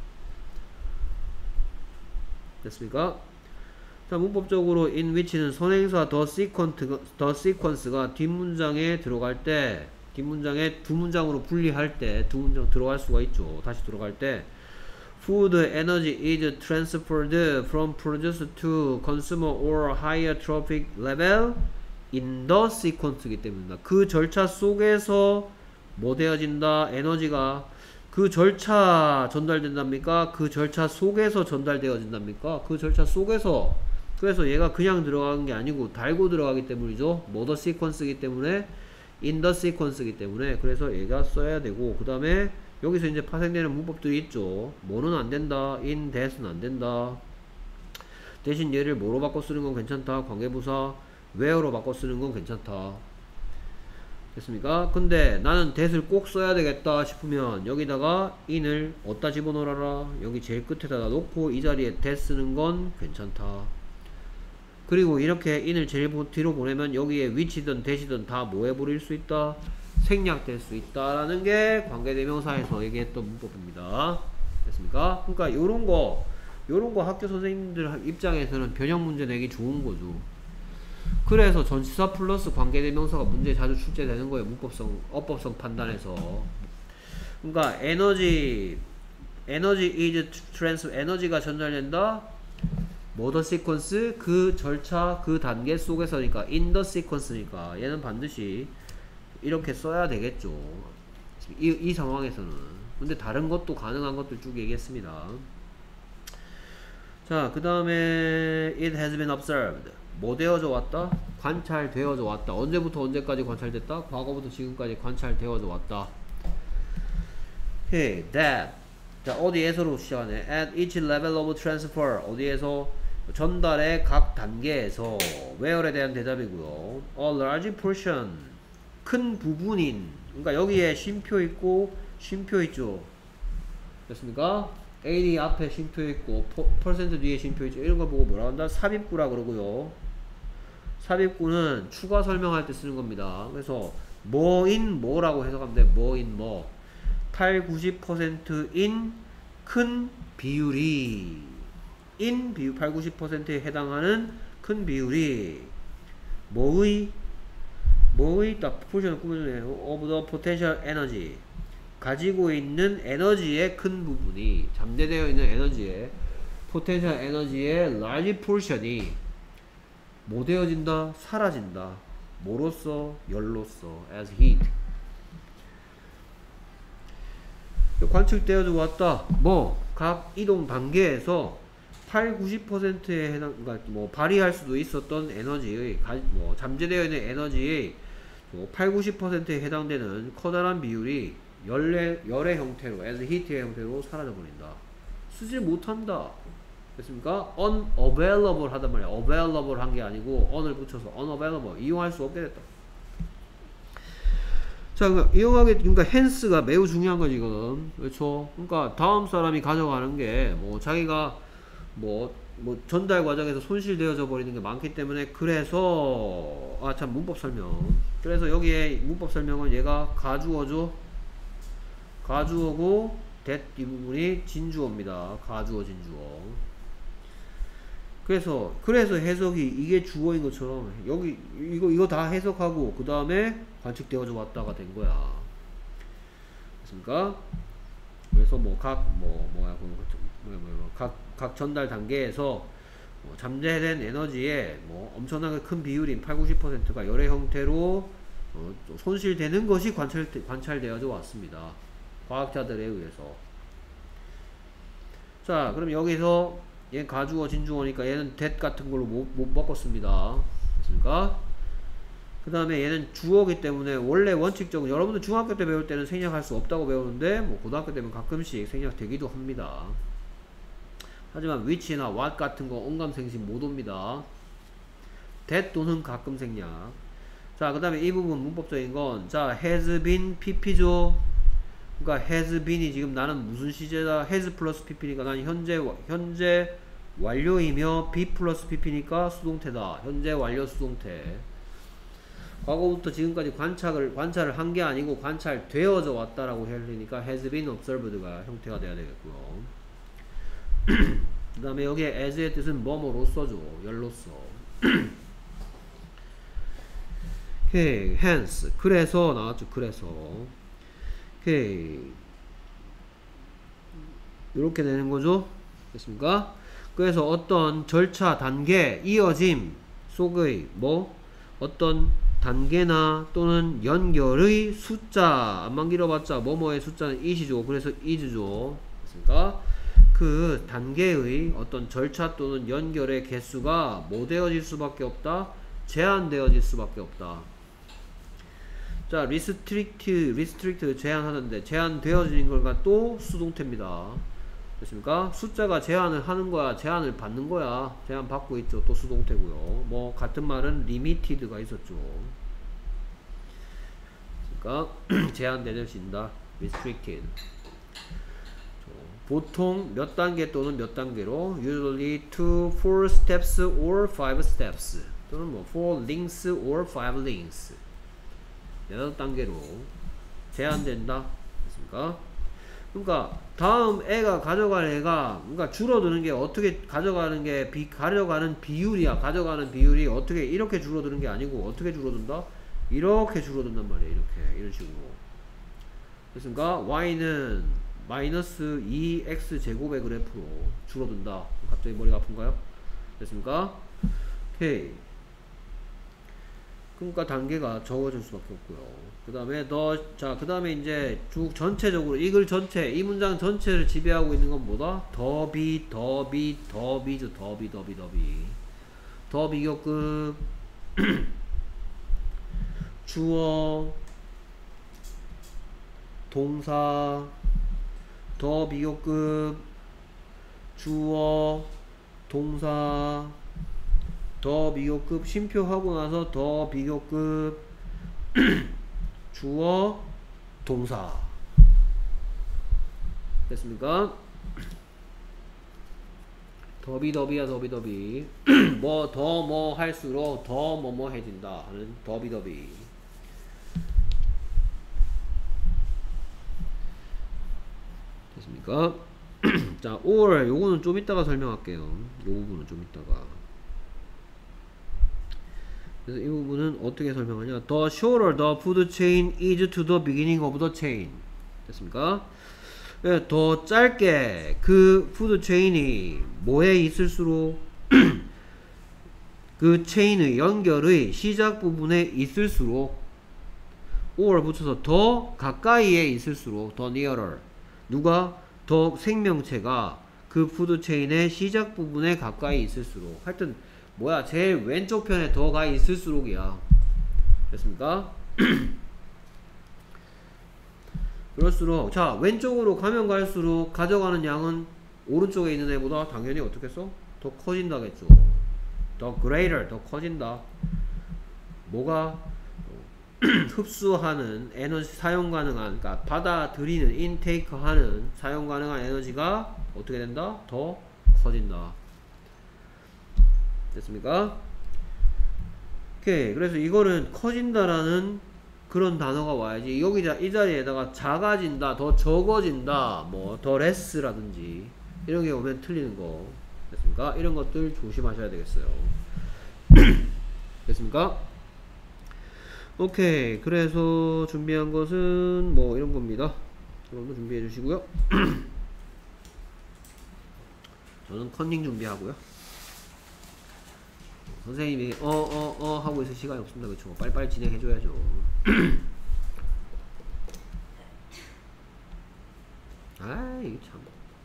됐습니까? 자, 문법적으로 in which는 선행사 the sequence가 뒷문장에 들어갈 때, 뒷문장에 두 문장으로 분리할 때 두 문장 들어갈 수가 있죠. 다시 들어갈 때 food energy is transferred from producer to consumer or higher trophic level in the sequence이기 때문이다. 그 절차 속에서 뭐 되어진다? 에너지가 그 절차 전달된답니까? 그 절차 속에서 전달되어진답니까? 그 절차 속에서. 그래서 얘가 그냥 들어가는 게 아니고 달고 들어가기 때문이죠. 뭐 the sequence이기 때문에 in the sequence이기 때문에 그래서 얘가 써야 되고, 그 다음에 여기서 이제 파생되는 문법들이 있죠. 뭐는 안 된다. in that은 안 된다. 대신 얘를 뭐로 바꿔 쓰는 건 괜찮다. 관계부사 where로 바꿔 쓰는 건 괜찮다. 됐습니까? 근데 나는 that을 꼭 써야 되겠다 싶으면 여기다가 in을 어디다 집어넣어라. 여기 제일 끝에다 놓고 이 자리에 that 쓰는 건 괜찮다. 그리고 이렇게 in을 제일 뒤로 보내면 여기에 which든 that이든 다 뭐 해버릴 수 있다? 생략될 수 있다라는 게 관계대명사에서 얘기했던 문법입니다. 됐습니까? 그러니까 요런 거 학교 선생님들 입장에서는 변형 문제 내기 좋은 거죠. 그래서 전치사 플러스 관계대명사가 문제에 자주 출제되는 거예요. 문법성, 어법성 판단에서. 그러니까 energy is transfer, 에너지가 전달된다. 뭐 the sequence, 그 절차, 그 단계 속에서니까 in the sequence니까 얘는 반드시 이렇게 써야 되겠죠. 이 상황에서는. 근데 다른 것도 가능한 것들 쭉 얘기했습니다. 자, 그 다음에 it has been observed. 뭐 되어져 왔다? 관찰되어져 왔다. 언제부터 언제까지 관찰됐다? 과거부터 지금까지 관찰되어져 왔다. Hey, that. 자, 어디에서로 시작하네? At each level of transfer. 어디에서? 전달의 각 단계에서. where에 대한 대답이고요. A large portion. 큰 부분인. 그러니까 여기에 쉼표 있고 쉼표 있죠. 됐습니까? AD 앞에 쉼표 있고 퍼센트 뒤에 쉼표 있죠. 이런 거 보고 뭐라 한다? 삽입구라 그러고요. 삽입구는 추가 설명할 때 쓰는 겁니다. 그래서 뭐인 뭐라고 해석하면 돼. 뭐인 뭐. 80-90%인 큰 비율이 인 비율 80-90%에 해당하는 큰 비율이 뭐의 딱 포지션을 꾸며주네요. of the potential energy 가지고 있는 에너지의 큰 부분이 잠재되어 있는 에너지의 potential 에너지의 large portion이 뭐 되어진다? 사라진다. 뭐로써? 열로써 as heat. 관측되어져 왔다. 뭐 각 이동 단계에서 80-90%에 해당, 그러니까 뭐 발휘할 수도 있었던 에너지의 뭐 잠재되어 있는 에너지의 뭐 80-90%에 해당되는 커다란 비율이 열의 형태로 as heat의 형태로 사라져 버린다. 쓰지 못한다. 됐습니까? unavailable 하단 말이야. available 한 게 아니고 on을 붙여서 unavailable 이용할 수 없게 됐다. 자, 그러니까 hence가 매우 중요한 거 지금. 그렇죠? 그러니까 다음 사람이 가져가는 게 뭐 자기가 뭐 전달 과정에서 손실되어져 버리는 게 많기 때문에 그래서 참 문법 설명. 그래서 여기에 문법 설명은 얘가 가주어죠. 가주어고 that 이 부분이 진주어입니다. 가주어 진주어. 그래서 해석이 이게 주어인 것처럼 여기 이거 다 해석하고 그 다음에 관측되어져 왔다가 된 거야. 됐습니까? 그래서 각 전달 단계에서 잠재된 에너지의 엄청나게 큰 비율인 80~90%가 열의 형태로 손실되는 것이 관찰되어져 왔습니다. 과학자들에 의해서. 자, 그럼 여기서 얘 가주어 진주어니까 얘는 that 같은 걸로 못 바꿨습니다. 됐습니까? 그 다음에 얘는 주어기 때문에 원래 원칙적으로 여러분들 중학교 때 배울 때는 생략할 수 없다고 배우는데 고등학교 때는 가끔씩 생략되기도 합니다. 하지만 which나 what 같은 거 언감생심 못 옵니다. that 또는 가끔 생략. 자, 그 다음에 이 부분 문법적인 건, 자, has been pp죠. 그러니까 has been이 지금 나는 무슨 시제다? has 플러스 pp니까 나는 현재 완료이며 be 플러스 pp니까 수동태다. 현재 완료 수동태. 과거부터 지금까지 관찰을 한 게 아니고 관찰되어져 왔다라고 해야 has been observed가 형태가 돼야 되겠고요. 그 다음에 여기에 as의 뜻은 뭐뭐로서죠. 열로서. 오케이, hence. 그래서 나왔죠. 그래서. 오케이. 이렇게 되는 거죠. 됐습니까? 그래서 어떤 절차, 단계, 이어짐 속의 어떤 단계나 또는 연결의 숫자, 안만 길어봤자 뭐뭐의 숫자는 it이죠. 그래서 is죠. 됐습니까? 그 단계의 어떤 절차 또는 연결의 개수가 뭐 되어질 수밖에 없다? 제한되어질 수밖에 없다. 자, restrict 제한하는데 제한되어지는 걸가 또 수동태입니다. 됐습니까? 숫자가 제한을 하는 거야, 제한을 받는 거야. 제한 받고 있죠. 또 수동태고요. 같은 말은 limited가 있었죠. 그러니까 제한되어진다. restricted. 보통 몇 단계 또는 몇 단계로 usually 2-4 steps or 5 steps 또는 4 links or 5 links 8단계로 제한된다. 됐습니까? 그러니까 다음 애가 가져갈 애가 그러니까 줄어드는 게 어떻게 가져가는 비율이야. 가져가는 비율이 어떻게 이렇게 줄어드는 게 아니고 어떻게 줄어든다? 이렇게 줄어든단 말이에요. 이런 식으로. 됐습니까? y는 마이너스 2x 제곱의 그래프로 줄어든다. 갑자기 머리가 아픈가요? 됐습니까? 오케이. 그러니까 단계가 적어질 수밖에 없고요. 그 다음에 그 다음에 이제 쭉 전체적으로 이 글 전체, 이 문장 전체를 지배하고 있는 건 뭐다? 더비죠. 더 비교급 주어 동사 더 비교급 주어 동사 더 비교급 쉼표하고 나서 더 비교급 주어 동사. 됐습니까? 더비야 더비 더 할수록 더 뭐뭐해진다 하는 더비. 됐습니까? 자, or 요거는 좀 이따가 설명할게요. 요 부분은 좀 이따가. 그래서 이 부분은 어떻게 설명하냐? The shorter the food chain is to the beginning of the chain. 됐습니까? 더 짧게 그 푸드 체인이 뭐에 있을수록 그 체인의 연결의 시작 부분에 있을수록 or 붙여서 더 가까이에 있을수록 더 nearer 누가 더 생명체가 그 푸드 체인의 시작 부분에 가까이 있을수록 하여튼 제일 왼쪽 편에 더가 있을수록이야. 됐습니까? 그럴수록 자 왼쪽으로 가면 갈수록 가져가는 양은 오른쪽에 있는 애보다 당연히 어떻게 써? 더 커진다겠죠. 더 greater 더 커진다. 뭐가 흡수하는 에너지 사용 가능한 그러니까 받아들이는 인테이크하는 사용 가능한 에너지가 어떻게 된다? 더 커진다. 됐습니까? 오케이. 그래서 이거는 커진다라는 그런 단어가 와야지. 여기 이 자리에다가 작아진다, 더 적어진다, 더 레스라든지 이런 게 오면 틀리는 거. 됐습니까? 이런 것들 조심하셔야 되겠어요. 됐습니까? 오케이. 그래서 준비한 것은 이런 겁니다. 여러분도 준비해 주시고요. 저는 컨닝 준비하고요. 선생님이 하고 있을 시간이 없습니다. 그쵸? 빨리빨리 진행해줘야죠. 아, 이게 참.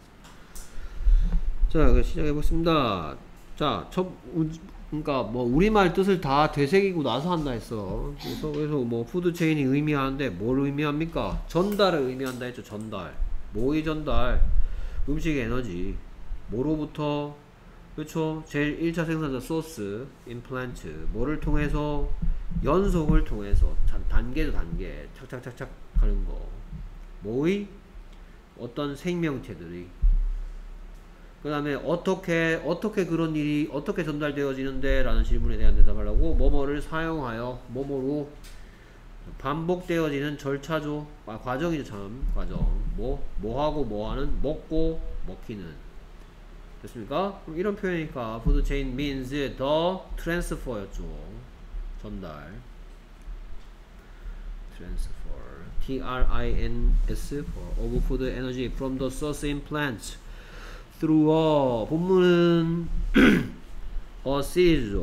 자, 시작해보겠습니다. 자, 그러니까 뭐 우리말 뜻을 다 되새기고 나서 한다 했어. 그래서 뭐 푸드체인이 의미하는데 뭘 의미합니까? 전달을 의미한다 했죠. 전달. 뭐의 전달? 음식의 에너지. 뭐로부터? 그렇죠. 제일 1차 생산자 소스, 임플란트. 뭐를 통해서? 연속을 통해서. 단계도 단계. 착착착착 하는 거. 뭐의? 어떤 생명체들이. 그 다음에 어떻게 그런 일이 어떻게 전달되어지는데 라는 질문에 대한 대답하려고 뭐뭐를 사용하여 뭐뭐로 반복되어지는 절차죠. 과정이죠. 참 과정. 뭐하고 뭐하는 먹고 먹히는. 됐습니까? 그럼 이런 표현이니까 food chain means the transfer였죠. 전달. transfer. T-R-I-N-S of food energy from the source in plants through 본문은 a series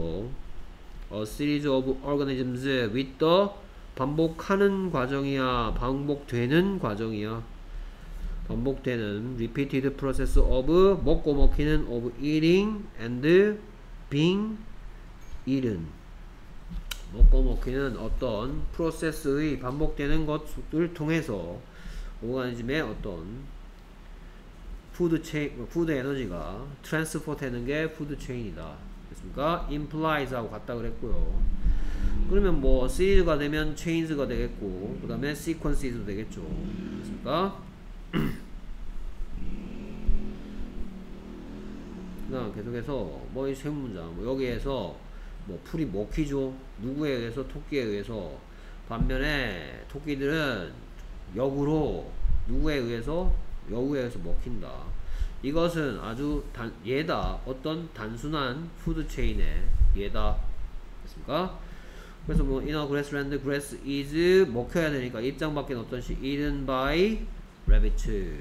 of organisms with the 반복하는 과정이야, 반복되는 과정이야. 반복되는 repeated process of 먹고 먹히는 of eating and being eaten. 먹고 먹히는 어떤 프로세스의 반복되는 것을 통해서 오가니즘의 어떤 푸드 에너지가 트랜스포 되는 게 푸드 체인이다. 됐습니까? implies 하고 같다 그랬고요. 그러면 뭐 시리즈가 되면 chains가 되겠고, 그 다음에 sequences도 되겠죠. 됐습니까? 그다음 계속해서 뭐 이 세 문장 뭐 여기에서 뭐 풀이 먹히죠. 누구에 의해서? 토끼에 의해서. 반면에 토끼들은 역으로 누구에 의해서? 여우에 의해서 먹힌다. 이것은 아주 얘다. 어떤 단순한 푸드체인의 얘다. 됐습니까? 그래서 뭐 in a grassland, grass is 먹혀야 되니까 입장 밖엔 어떤 시 eaten by rabbit.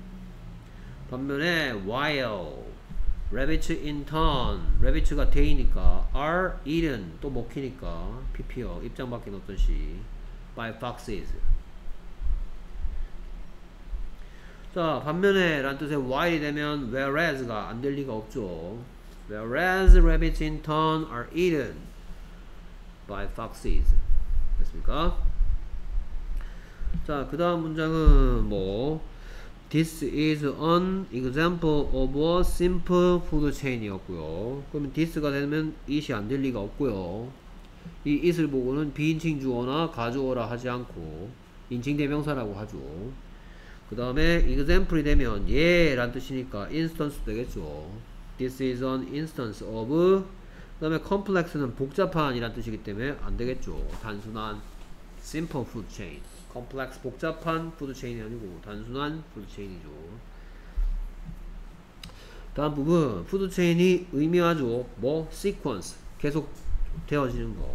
반면에 while rabbits in turn, rabbits가 데이니까 are eaten 또 먹히니까 pp어 입장 밖엔 어떤 시 by foxes. 자, 반면에 란 뜻의 while이 되면 whereas가 안 될 리가 없죠. Whereas rabbits in turn are eaten by foxes. 됐습니까? 자, 그 다음 문장은 뭐 This is an example of a simple food chain이었고요. 그러면 this가 되면 it이 안 될 리가 없고요. 이 it을 보고는 비인칭 주어나 가주어라 하지 않고 인칭 대명사라고 하죠. 그 다음에 example이 되면 란 뜻이니까 instance 되겠죠. This is an instance of. 그 다음에 complex는 복잡한 이란 뜻이기 때문에 안 되겠죠. 단순한 simple food chain. complex 복잡한 푸드 체인이 아니고 단순한 푸드 체인이죠. 다음 부분 푸드 체인이 의미하죠. 뭐 sequence 계속 되어지는 거.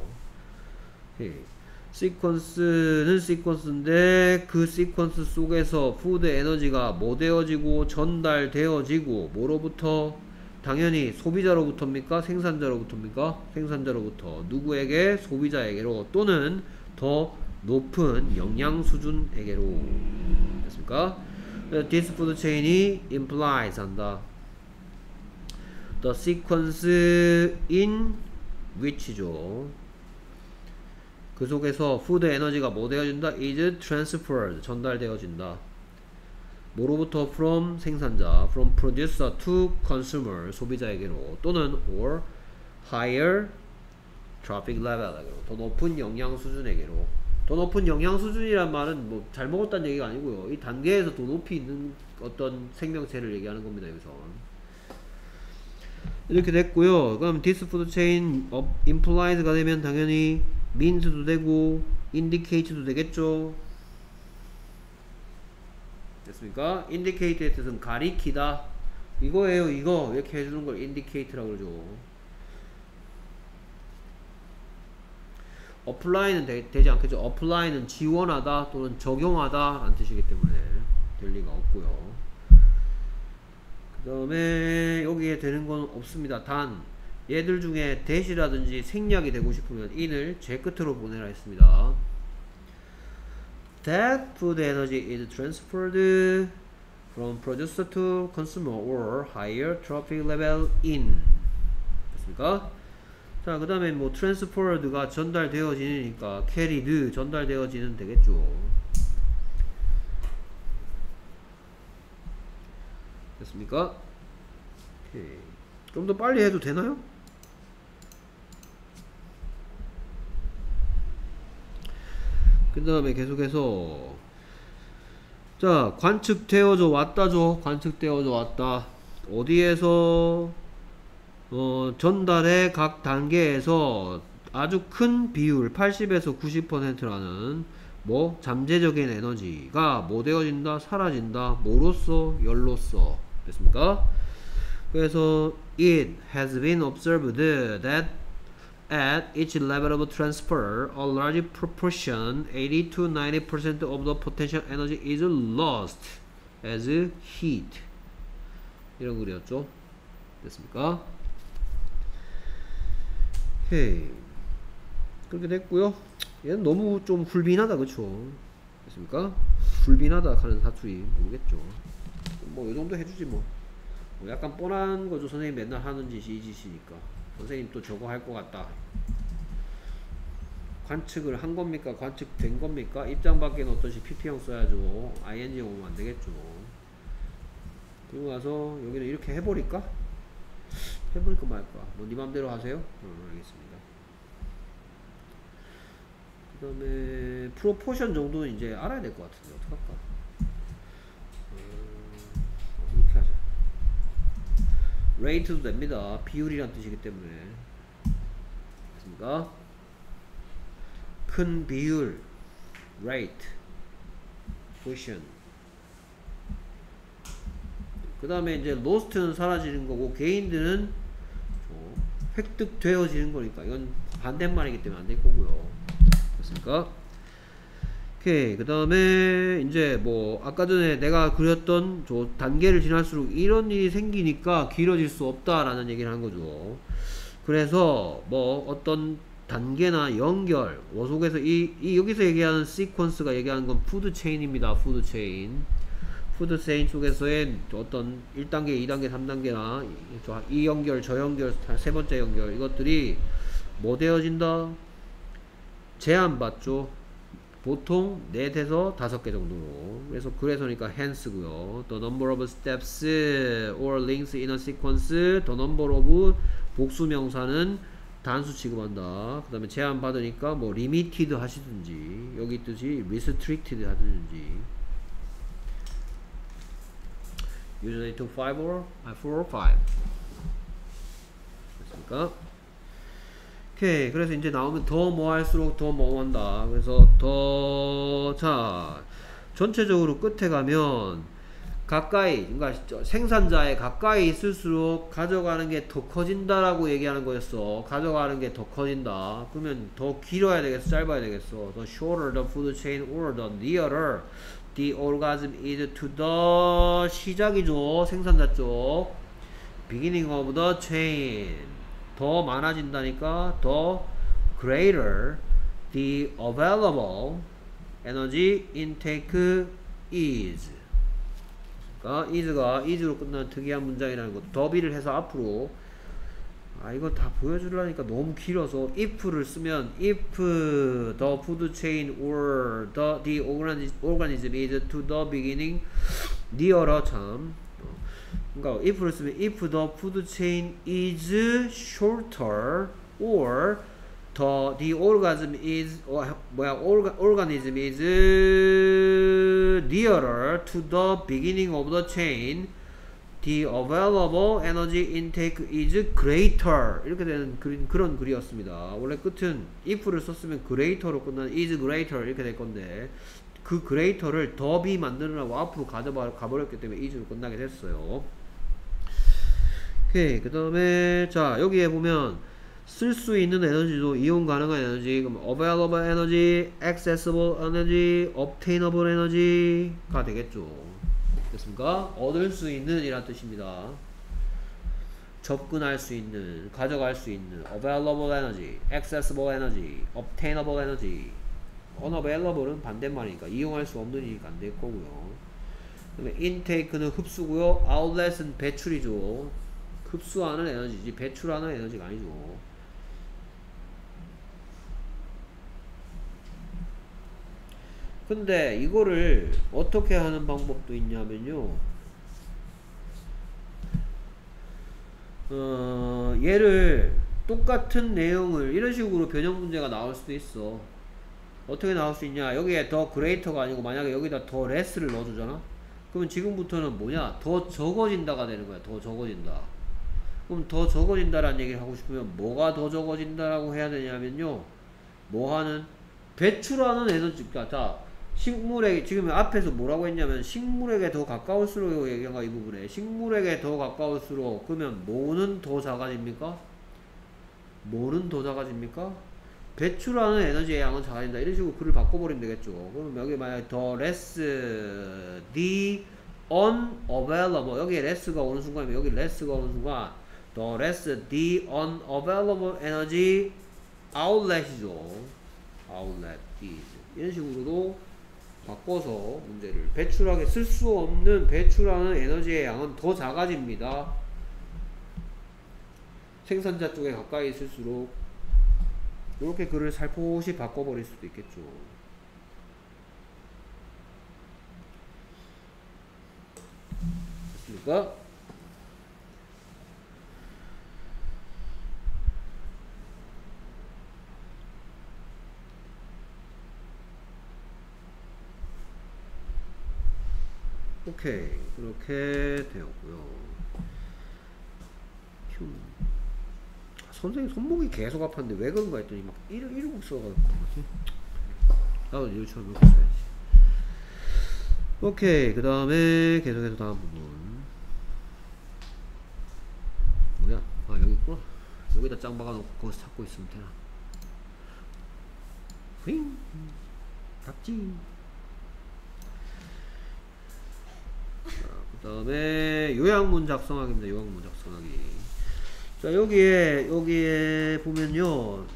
시퀀스는 시퀀스인데 그 시퀀스 속에서 푸드 에너지가 뭐 되어지고 전달되어지고 뭐로부터? 당연히 소비자로부터입니까? 생산자로부터입니까? 생산자로부터. 누구에게? 소비자에게로 또는 더 높은 영양 수준에게로. 됐습니까? This food chain이 implies 한다. The sequence in which죠. 그 속에서 푸드 에너지가 뭐 되어진다? is transferred 전달되어진다. 뭐로부터? from 생산자, from producer to consumer 소비자에게로 또는 or higher traffic level에게로 더 높은 영양 수준에게로. 더 높은 영양 수준이란 말은 뭐 잘 먹었다는 얘기가 아니고요. 이 단계에서 더 높이 있는 어떤 생명체를 얘기하는 겁니다. 여기서 이렇게 됐고요. 그럼 this food chain implies가 되면 당연히 means도 되고 indicate도 되겠죠. 됐습니까? indicate의 뜻은 가리키다. 이거예요. 이거 이렇게 해주는 걸 indicate라고 그러죠. apply는 되지 않겠죠. apply는 지원하다 또는 적용하다 라는 뜻이기 때문에 될 리가 없고요. 그 다음에 여기에 되는 건 없습니다. 단 얘들 중에 대시라든지 생략이 되고 싶으면 in을 제일 끝으로 보내라 했습니다. That food energy is transferred from producer to consumer or higher traffic level in. 됐습니까? 자, 그 다음에 뭐 transferred가 전달되어지니까 carried 전달되어지는 되겠죠. 됐습니까? 오케이. 좀 더 빨리 해도 되나요? 그 다음에 계속해서 자, 관측되어져 왔다죠. 관측되어져 왔다. 어디에서 전달의 각 단계에서 아주 큰 비율 80에서 90%라는 뭐 잠재적인 에너지가 뭐 되어진다? 사라진다. 뭐로써? 열로써. 됐습니까? 그래서 it has been observed that at each level of transfer, a large proportion, 80 to 90% of the potential energy is lost as heat. 이런 글이었죠. 됐습니까? 오케이. 그렇게 됐고요. 얘는 너무 좀 훌빈하다, 그쵸? 됐습니까? 훌빈하다 하는 사투리 모르겠죠. 뭐 요정도 해주지 뭐. 약간 뻔한 거죠. 선생님 맨날 하는 짓이 이 짓이니까. 선생님 또 저거 할 것 같다. 관측을 한 겁니까? 관측된 겁니까? 입장 밖에 넣었듯이 PP형 써야죠. ING 오면 안 되겠죠. 그리고 나서 여기는 이렇게 해버릴까? 해버릴까 말까? 뭐 네 맘대로 하세요? 알겠습니다. 그 다음에 프로포션 정도는 이제 알아야 될 것 같은데 어떡할까? 이렇게 하자. 레이트도 됩니다. 비율이란 뜻이기 때문에. 됐습니까? 큰 비율, rate, portion. 그 다음에 이제 lost는 사라지는 거고 개인들은 획득되어지는 거니까 이건 반대말이기 때문에 안 될 거고요. 됐습니까? 오케이. 그 다음에 이제 뭐 아까 전에 내가 그렸던 저 단계를 지날수록 이런 일이 생기니까 길어질 수 없다라는 얘기를 한 거죠. 그래서 뭐 어떤 단계나 연결, 워속에서 여기서 얘기하는 시퀀스가 얘기하는 건 푸드체인입니다. 푸드체인. 푸드체인 쪽에서의 어떤 1단계, 2단계, 3단계나 이 연결, 저 연결, 세 번째 연결 이것들이 뭐 되어진다? 제한받죠. 보통 4에서 5개 정도로. 그래서니까 hence고요. The number of steps or links in a sequence, the number of 복수명사는 단수 취급한다. 그 다음에 제한받으니까 뭐 limited 하시든지 여기 뜻이 restricted 하든지. Usually to 5 or 4 or 5. 됐습니까? 오케이. 그래서 이제 나오면 더 뭐 할수록 더 뭐 한다. 그래서 자 전체적으로 끝에 가면 가까이, 그러니까 생산자에 가까이 있을수록 가져가는 게 더 커진다라고 얘기하는 거였어. 가져가는 게 더 커진다. 그러면 더 길어야 되겠어? 짧아야 되겠어? The shorter the food chain or the nearer the organism is to the 시작이죠. 생산자 쪽. beginning of the chain. 더 많아진다니까 더 greater the available energy intake is. 그러니까 is로 끝나는 특이한 문장이라는 것도 더비를 해서 앞으로 이거 다 보여주려니까 너무 길어서 if를 쓰면 if the food chain or the organism is to the beginning nearer 참. 그러니까 if를 쓰면 if the food chain is shorter or the organism is organism is nearer to the beginning of the chain, the available energy intake is greater. 이렇게 되는 그런 글이었습니다. 원래 끝은 if를 썼으면 greater로 끝나는 is greater 이렇게 될 건데 그 greater를 더비 만드느라고 앞으로 가버렸기 때문에 is로 끝나게 됐어요. 오케이. 그 다음에 자 여기에 보면 쓸 수 있는 에너지도 이용 가능한 에너지, 그럼 available energy, accessible energy, obtainable energy가 되겠죠. 됐습니까? 얻을 수 있는 이란 뜻입니다. 접근할 수 있는, 가져갈 수 있는 available energy, accessible energy, obtainable energy. unavailable은 반대말이니까 이용할 수 없는이니까 안 될 거고요. 그다음에 intake는 흡수고요. outlet은 배출이죠. 흡수하는 에너지지 배출하는 에너지가 아니죠. 근데 이거를 어떻게 하는 방법도 있냐면요. 얘를 똑같은 내용을 이런 식으로 변형 문제가 나올 수도 있어. 어떻게 나올 수 있냐. 여기에 더 그레이터가 아니고 만약에 여기다 더 레스를 넣어주잖아. 그러면 지금부터는 뭐냐, 더 적어진다가 되는 거야. 더 적어진다. 그럼 더 적어진다라는 얘기를 하고 싶으면 뭐가 더 적어진다라고 해야 되냐면요, 뭐 하는, 배출하는 에너지. 자, 식물에게, 지금 앞에서 뭐라고 했냐면 식물에게 더 가까울수록 얘기한 거, 이 부분에 식물에게 더 가까울수록. 그러면 뭐는 더 작아집니까? 뭐는 더 작아집니까? 배출하는 에너지의 양은 작아진다. 이런 식으로 글을 바꿔버리면 되겠죠. 그럼 여기 만약에 더 less the unavailable, 여기에 less가 오는 순간이면 여기 less가 오는 순간 더 less the unavailable energy outlet이죠. outlet is. 이런 식으로도 바꿔서 문제를, 배출하게 쓸 수 없는 배출하는 에너지의 양은 더 작아집니다. 생산자 쪽에 가까이 있을수록. 이렇게 글을 살포시 바꿔버릴 수도 있겠죠. 됐습니까? 오케이, 그렇게 되었고요. 선생님 손목이 계속 아팠는데 왜 그런가 했더니 막 이러고 써가지고 나도 이처럼 이렇게 써야지. 오케이, 그 다음에 계속해서 다음 부분 뭐야? 아, 여기 있구나. 여기다 짱 박아놓고 거기서 찾고 있으면 되나? 휘잉 답지. 그 다음에 요약문 작성하기입니다. 요약문 작성하기. 자, 여기에 보면요,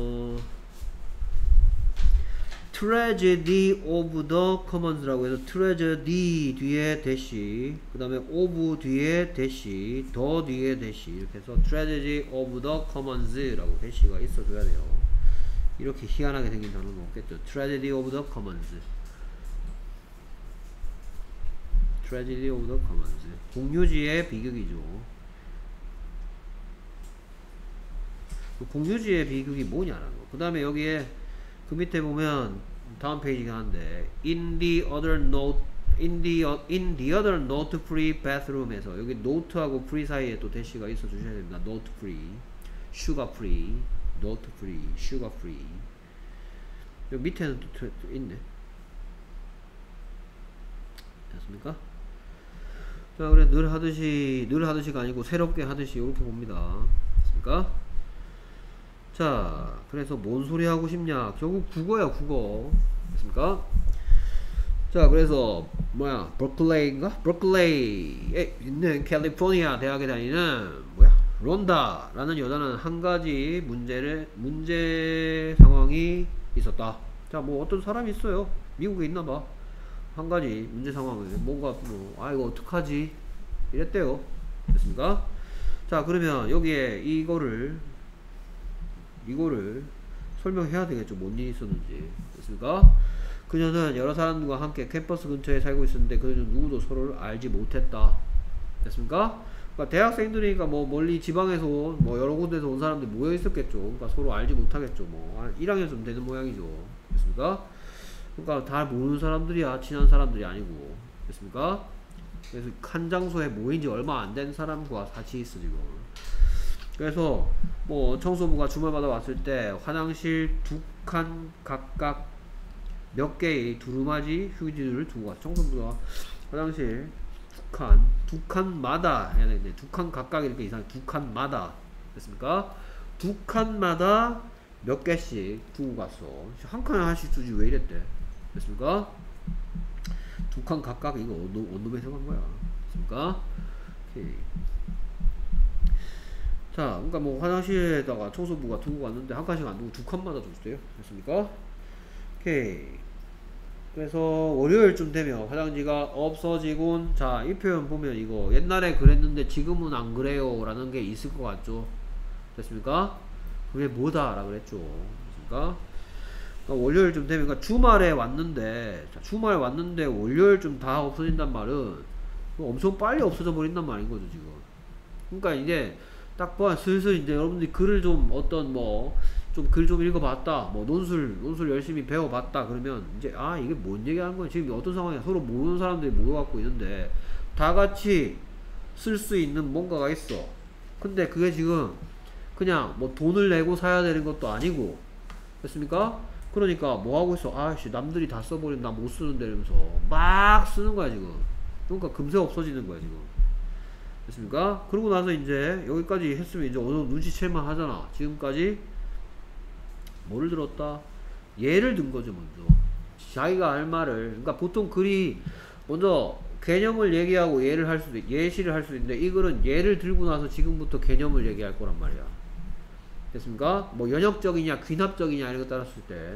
tragedy of the commons라고 해서 tragedy 뒤에 대시, 그 다음에 of 뒤에 대시, 더 뒤에 대시, 이렇게 해서 tragedy of the commons라고 대시가 있어줘야 돼요. 이렇게 희한하게 생긴 단어는 없겠죠. tragedy of the commons, tragedy of the commons, 공유지의 비극이죠. 공유지의 비극이 뭐냐라는 거. 그 다음에 여기에 그 밑에 보면 다음 페이지가 한데 in the other note free bathroom에서 여기 note하고 free 사이에 또 대시가 있어 주셔야 됩니다. note free, sugar free, note free, sugar free. 여기 밑에는 또 있네. 됐습니까? 자, 그래 늘 하듯이가 아니고 새롭게 하듯이 이렇게 봅니다. 됐습니까? 자, 그래서 뭔 소리 하고 싶냐? 결국 국어야, 국어. 됐습니까? 자, 그래서 뭐야, 버클레이인가? 버클레이에 있는 캘리포니아 대학에 다니는 뭐야, 론다라는 여자는 한 가지 문제 상황이 있었다. 자, 뭐 어떤 사람이 있어요. 미국에 있나봐. 한 가지 문제 상황을 뭔가 아, 이거 어떡하지? 이랬대요. 됐습니까? 자, 그러면 여기에 이거를 설명해야 되겠죠. 뭔 일이 있었는지. 됐습니까? 그녀는 여러 사람들과 함께 캠퍼스 근처에 살고 있었는데 그녀는 누구도 서로를 알지 못했다. 됐습니까? 그러니까 대학생들이니까 뭐 멀리 지방에서 뭐 여러 군데서 온 사람들이 모여 있었겠죠. 그러니까 서로 알지 못하겠죠. 뭐 1학년쯤 되는 모양이죠. 됐습니까? 그러니까 다 모르는 사람들이야. 친한 사람들이 아니고. 됐습니까? 그래서 한 장소에 모인 지 얼마 안 된 사람과 같이 있어 지금. 그래서 뭐 청소부가 주말마다 왔을 때 화장실 2칸 각각 몇 개의 두루마지 휴지를 두고 왔어. 청소부가 화장실 2칸마다 해야 되는데 2칸 각각 이렇게 이상 2칸마다. 됐습니까? 2칸마다 몇 개씩 두고 갔어. 한 칸에 하나씩 두지 왜 이랬대. 됐습니까? 2칸 각각 이거 원룸에서 간 거야. 됐습니까? 오케이. 자, 그러니까 뭐 화장실에다가 청소부가 두고 갔는데 한 칸씩 안 두고 두 칸마다 줬어요. 됐습니까? 오케이. 그래서 월요일쯤 되면 화장지가 없어지곤, 자, 이 표현 보면 이거 옛날에 그랬는데 지금은 안 그래요 라는 게 있을 것 같죠. 됐습니까? 그게 뭐다 라고 그랬죠. 됐습니까? 그러니까 월요일쯤 되면, 그러니까 주말에 왔는데, 자, 주말에 왔는데 월요일쯤 다 없어진단 말은 엄청 빨리 없어져 버린단 말인 거죠 지금. 그러니까 이제 딱 봐, 슬슬 이제 여러분들이 글을 좀 어떤 뭐 좀 글 좀 읽어봤다, 뭐 논술 열심히 배워봤다 그러면 이제 아 이게 뭔 얘기하는 거야, 지금 어떤 상황이야, 서로 모르는 사람들이 모여갖고 있는데 다 같이 쓸 수 있는 뭔가가 있어. 근데 그게 지금 그냥 뭐 돈을 내고 사야 되는 것도 아니고, 됐습니까? 그러니까 뭐 하고 있어, 아씨 남들이 다 써버리면 나 못 쓰는데 이러면서 막 쓰는 거야 지금. 그러니까 금세 없어지는 거야 지금. 됐습니까? 그러고 나서 이제 여기까지 했으면 이제 어느 정도 눈치챌만 하잖아. 지금까지 뭐를 들었다? 예를 든 거죠 먼저. 자기가 할 말을. 그러니까 보통 글이 먼저 개념을 얘기하고 예를 할 수도, 예시를 할 수도 있는데 이 글은 예를 들고 나서 지금부터 개념을 얘기할 거란 말이야. 됐습니까? 뭐 연역적이냐 귀납적이냐 이런 거 따랐을 때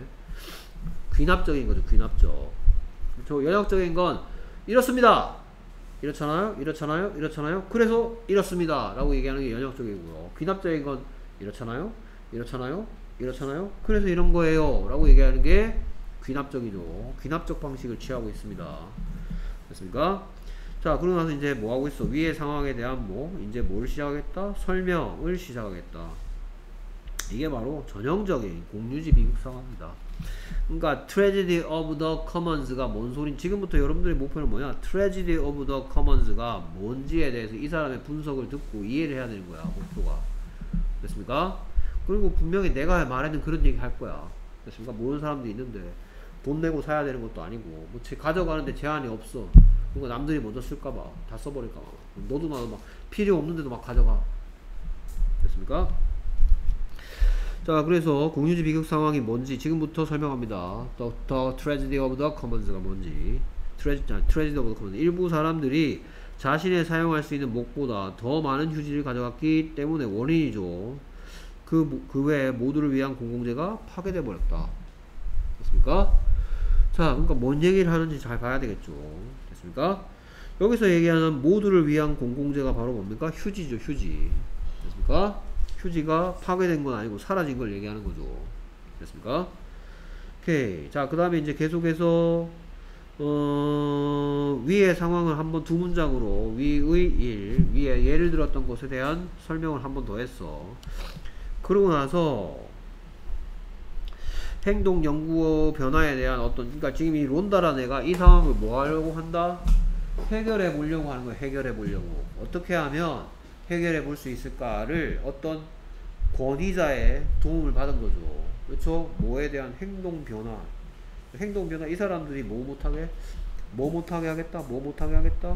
귀납적인 거죠. 귀납적. 저 연역적인 건 이렇습니다, 이렇잖아요, 이렇잖아요, 이렇잖아요, 그래서 이렇습니다 라고 얘기하는 게 연역적이고요. 귀납적인 건 이렇잖아요, 이렇잖아요, 이렇잖아요, 그래서 이런 거예요 라고 얘기하는 게 귀납적이죠. 귀납적 방식을 취하고 있습니다. 됐습니까? 자, 그러고 나서 이제 뭐 하고 있어? 위의 상황에 대한 뭐 이제 뭘 시작하겠다? 설명을 시작하겠다. 이게 바로 전형적인 공유지 비극 상황입니다. 그러니까 tragedy of the commons가 뭔 소린, 지금부터 여러분들의 목표는 뭐냐? tragedy of the commons가 뭔지에 대해서 이 사람의 분석을 듣고 이해를 해야 되는 거야, 목표가. 됐습니까? 그리고 분명히 내가 말하는 그런 얘기 할 거야. 됐습니까? 모르는 사람도 있는데 돈 내고 사야 되는 것도 아니고 뭐 가져가는데 제한이 없어. 그러니까 남들이 먼저 쓸까봐, 다 써버릴까봐, 너도 나도 막 필요 없는데도 막 가져가. 됐습니까? 자, 그래서 공유지 비극 상황이 뭔지 지금부터 설명합니다. The tragedy of the commons가 뭔지. tragedy of the commons. 일부 사람들이 자신의 사용할 수 있는 목보다 더 많은 휴지를 가져갔기 때문에 원인이죠. 그 외에 모두를 위한 공공재가 파괴돼 버렸다. 됐습니까? 자, 그러니까 뭔 얘기를 하는지 잘 봐야 되겠죠. 됐습니까? 여기서 얘기하는 모두를 위한 공공재가 바로 뭡니까? 휴지죠, 휴지. 됐습니까? 휴지가 파괴된 건 아니고 사라진 걸 얘기하는 거죠. 됐습니까? 오케이. 자, 그 다음에 이제 계속해서 위의 상황을 한번 두 문장으로 위의 일, 위에 예를 들었던 것에 대한 설명을 한번 더 했어. 그러고 나서 행동 연구 변화에 대한 어떤, 그러니까 지금 이 론다라는 애가 이 상황을 뭐 하려고 한다? 해결해 보려고 하는 거예요. 해결해 보려고. 어떻게 하면 해결해 볼 수 있을까를 어떤 권위자의 도움을 받은 거죠. 그렇죠? 뭐에 대한 행동 변화. 행동 변화, 이 사람들이 뭐 못하게? 뭐 못하게 하겠다? 뭐 못하게 하겠다?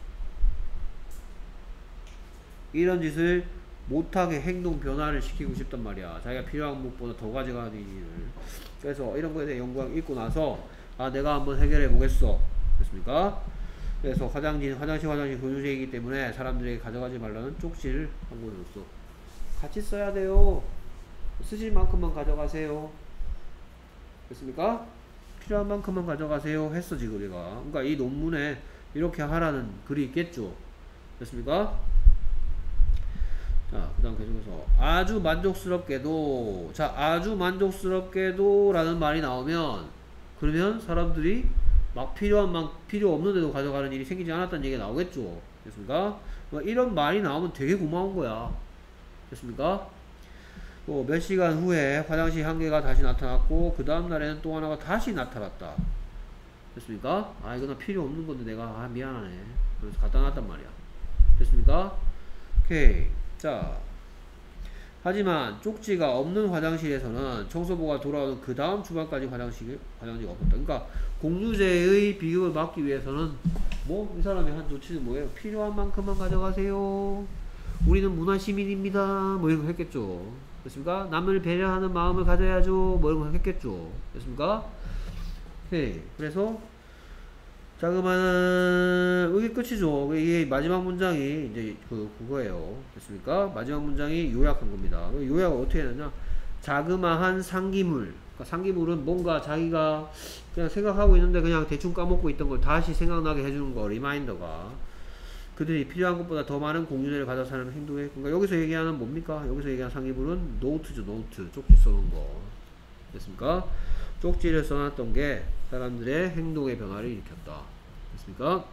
이런 짓을 못하게 행동 변화를 시키고 싶단 말이야. 자기가 필요한 것보다 더 가져가는 일을. 그래서 이런 거에 대해 연구하고 읽고 나서 아, 내가 한번 해결해 보겠어. 됐습니까? 그래서 화장실 공유제이기 때문에 사람들에게 가져가지 말라는 쪽지를 한 권을 줬어. 같이 써야 돼요. 쓰실 만큼만 가져가세요. 됐습니까? 필요한 만큼만 가져가세요 했어 지금 우리가. 그러니까 이 논문에 이렇게 하라는 글이 있겠죠. 됐습니까? 자, 그 다음 계속해서 아주 만족스럽게도, 자, 아주 만족스럽게도 라는 말이 나오면 그러면 사람들이 막 필요 없는데도 가져가는 일이 생기지 않았다는 얘기가 나오겠죠. 됐습니까? 이런 말이 나오면 되게 고마운 거야. 됐습니까? 몇 시간 후에 화장실 한 개가 다시 나타났고 그 다음 날에는 또 하나가 다시 나타났다. 됐습니까? 아, 이거 나 필요 없는 건데 내가 미안하네. 그래서 갖다 놨단 말이야. 됐습니까? 오케이. 자, 하지만 쪽지가 없는 화장실에서는 청소부가 돌아오는 그 다음 주말까지 화장지가 없었다. 그러니까 공유제의 비극을 막기 위해서는 뭐 이 사람이 한 조치는 뭐예요? 필요한 만큼만 가져가세요. 우리는 문화시민입니다. 뭐 이런 거 했겠죠. 됐습니까? 남을 배려하는 마음을 가져야죠. 뭐 이런 거 했겠죠. 됐습니까? 오케이. 그래서 자그마한 이게 끝이죠. 이게 마지막 문장이 이제 그거예요. 됐습니까? 마지막 문장이 요약한 겁니다. 요약을 어떻게 해야 되냐? 자그마한 상기물. 그러니까 상기물은 뭔가 자기가 그냥 생각하고 있는데 그냥 대충 까먹고 있던 걸 다시 생각나게 해주는 거, 리마인더가. 그들이 필요한 것보다 더 많은 공유제를 가져 사는 행동에, 그러니까 여기서 얘기하는 뭡니까? 여기서 얘기하는 상기물은 노트죠, 노트. 쪽지 써놓은 거. 됐습니까? 쪽지를 써놨던 게 사람들의 행동의 변화를 일으켰다. 됐습니까?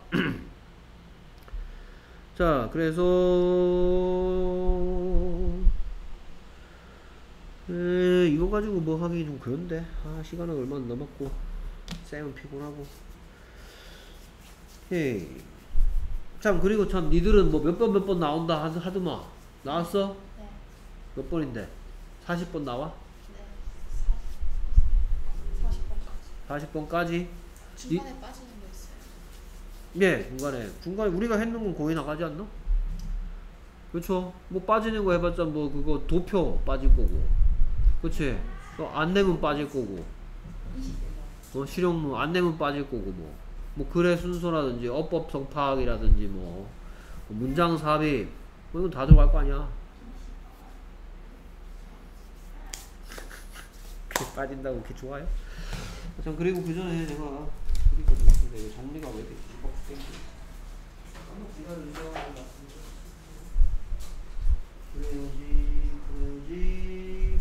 자, 그래서 이거 가지고 뭐 하기 좀 그런데 시간은 얼마나 남았고 쌤은 피곤하고. 헤이. 참, 그리고 참 니들은 뭐 몇 번 나온다 하더만 나왔어? 네. 몇 번인데? 40번 나와? 네. 40번까지. 40번까지? 중간에 빠지는 거 있어요. 예, 중간에 우리가 했는 건 거의 나가지 않나? 그렇죠? 뭐 빠지는 거 해봤자 뭐 그거 도표 빠질 거고, 그렇지? 안 내면 빠질 거고, 실용문 안 내면 빠질 거고, 뭐 글의 순서라든지 어법성 파악이라든지 뭐 문장 삽입 뭐 이건 다 들어갈 거 아니야. 그게 빠진다고 그렇게 좋아요? 참, 그리고 그 전에 내가 정리가 왜 이렇게 땡겨? 잠깐만 기다려주세요. 그래야지.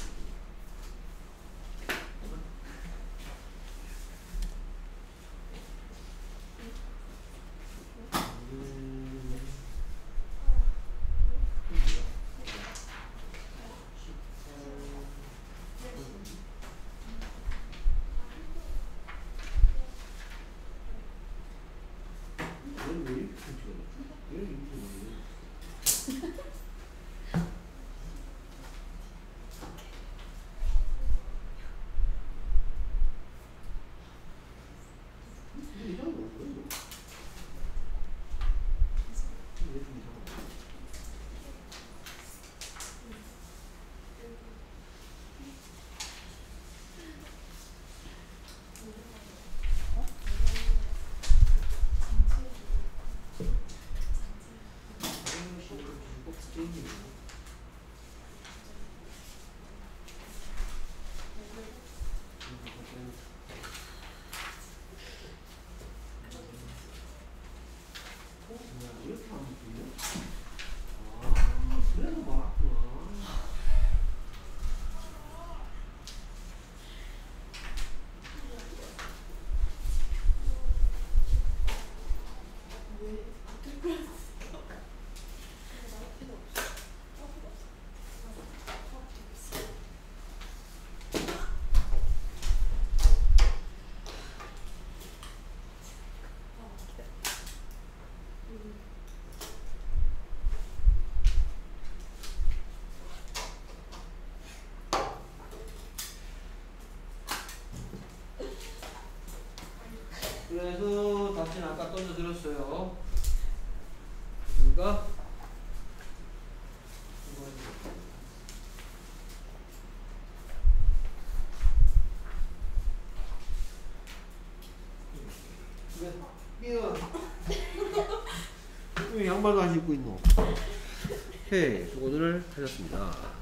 그래서 답지는 아까 던져드렸어요. 그러니까 왜 양말도 안 신고 있노? 오케이, 오늘을 하셨습니다.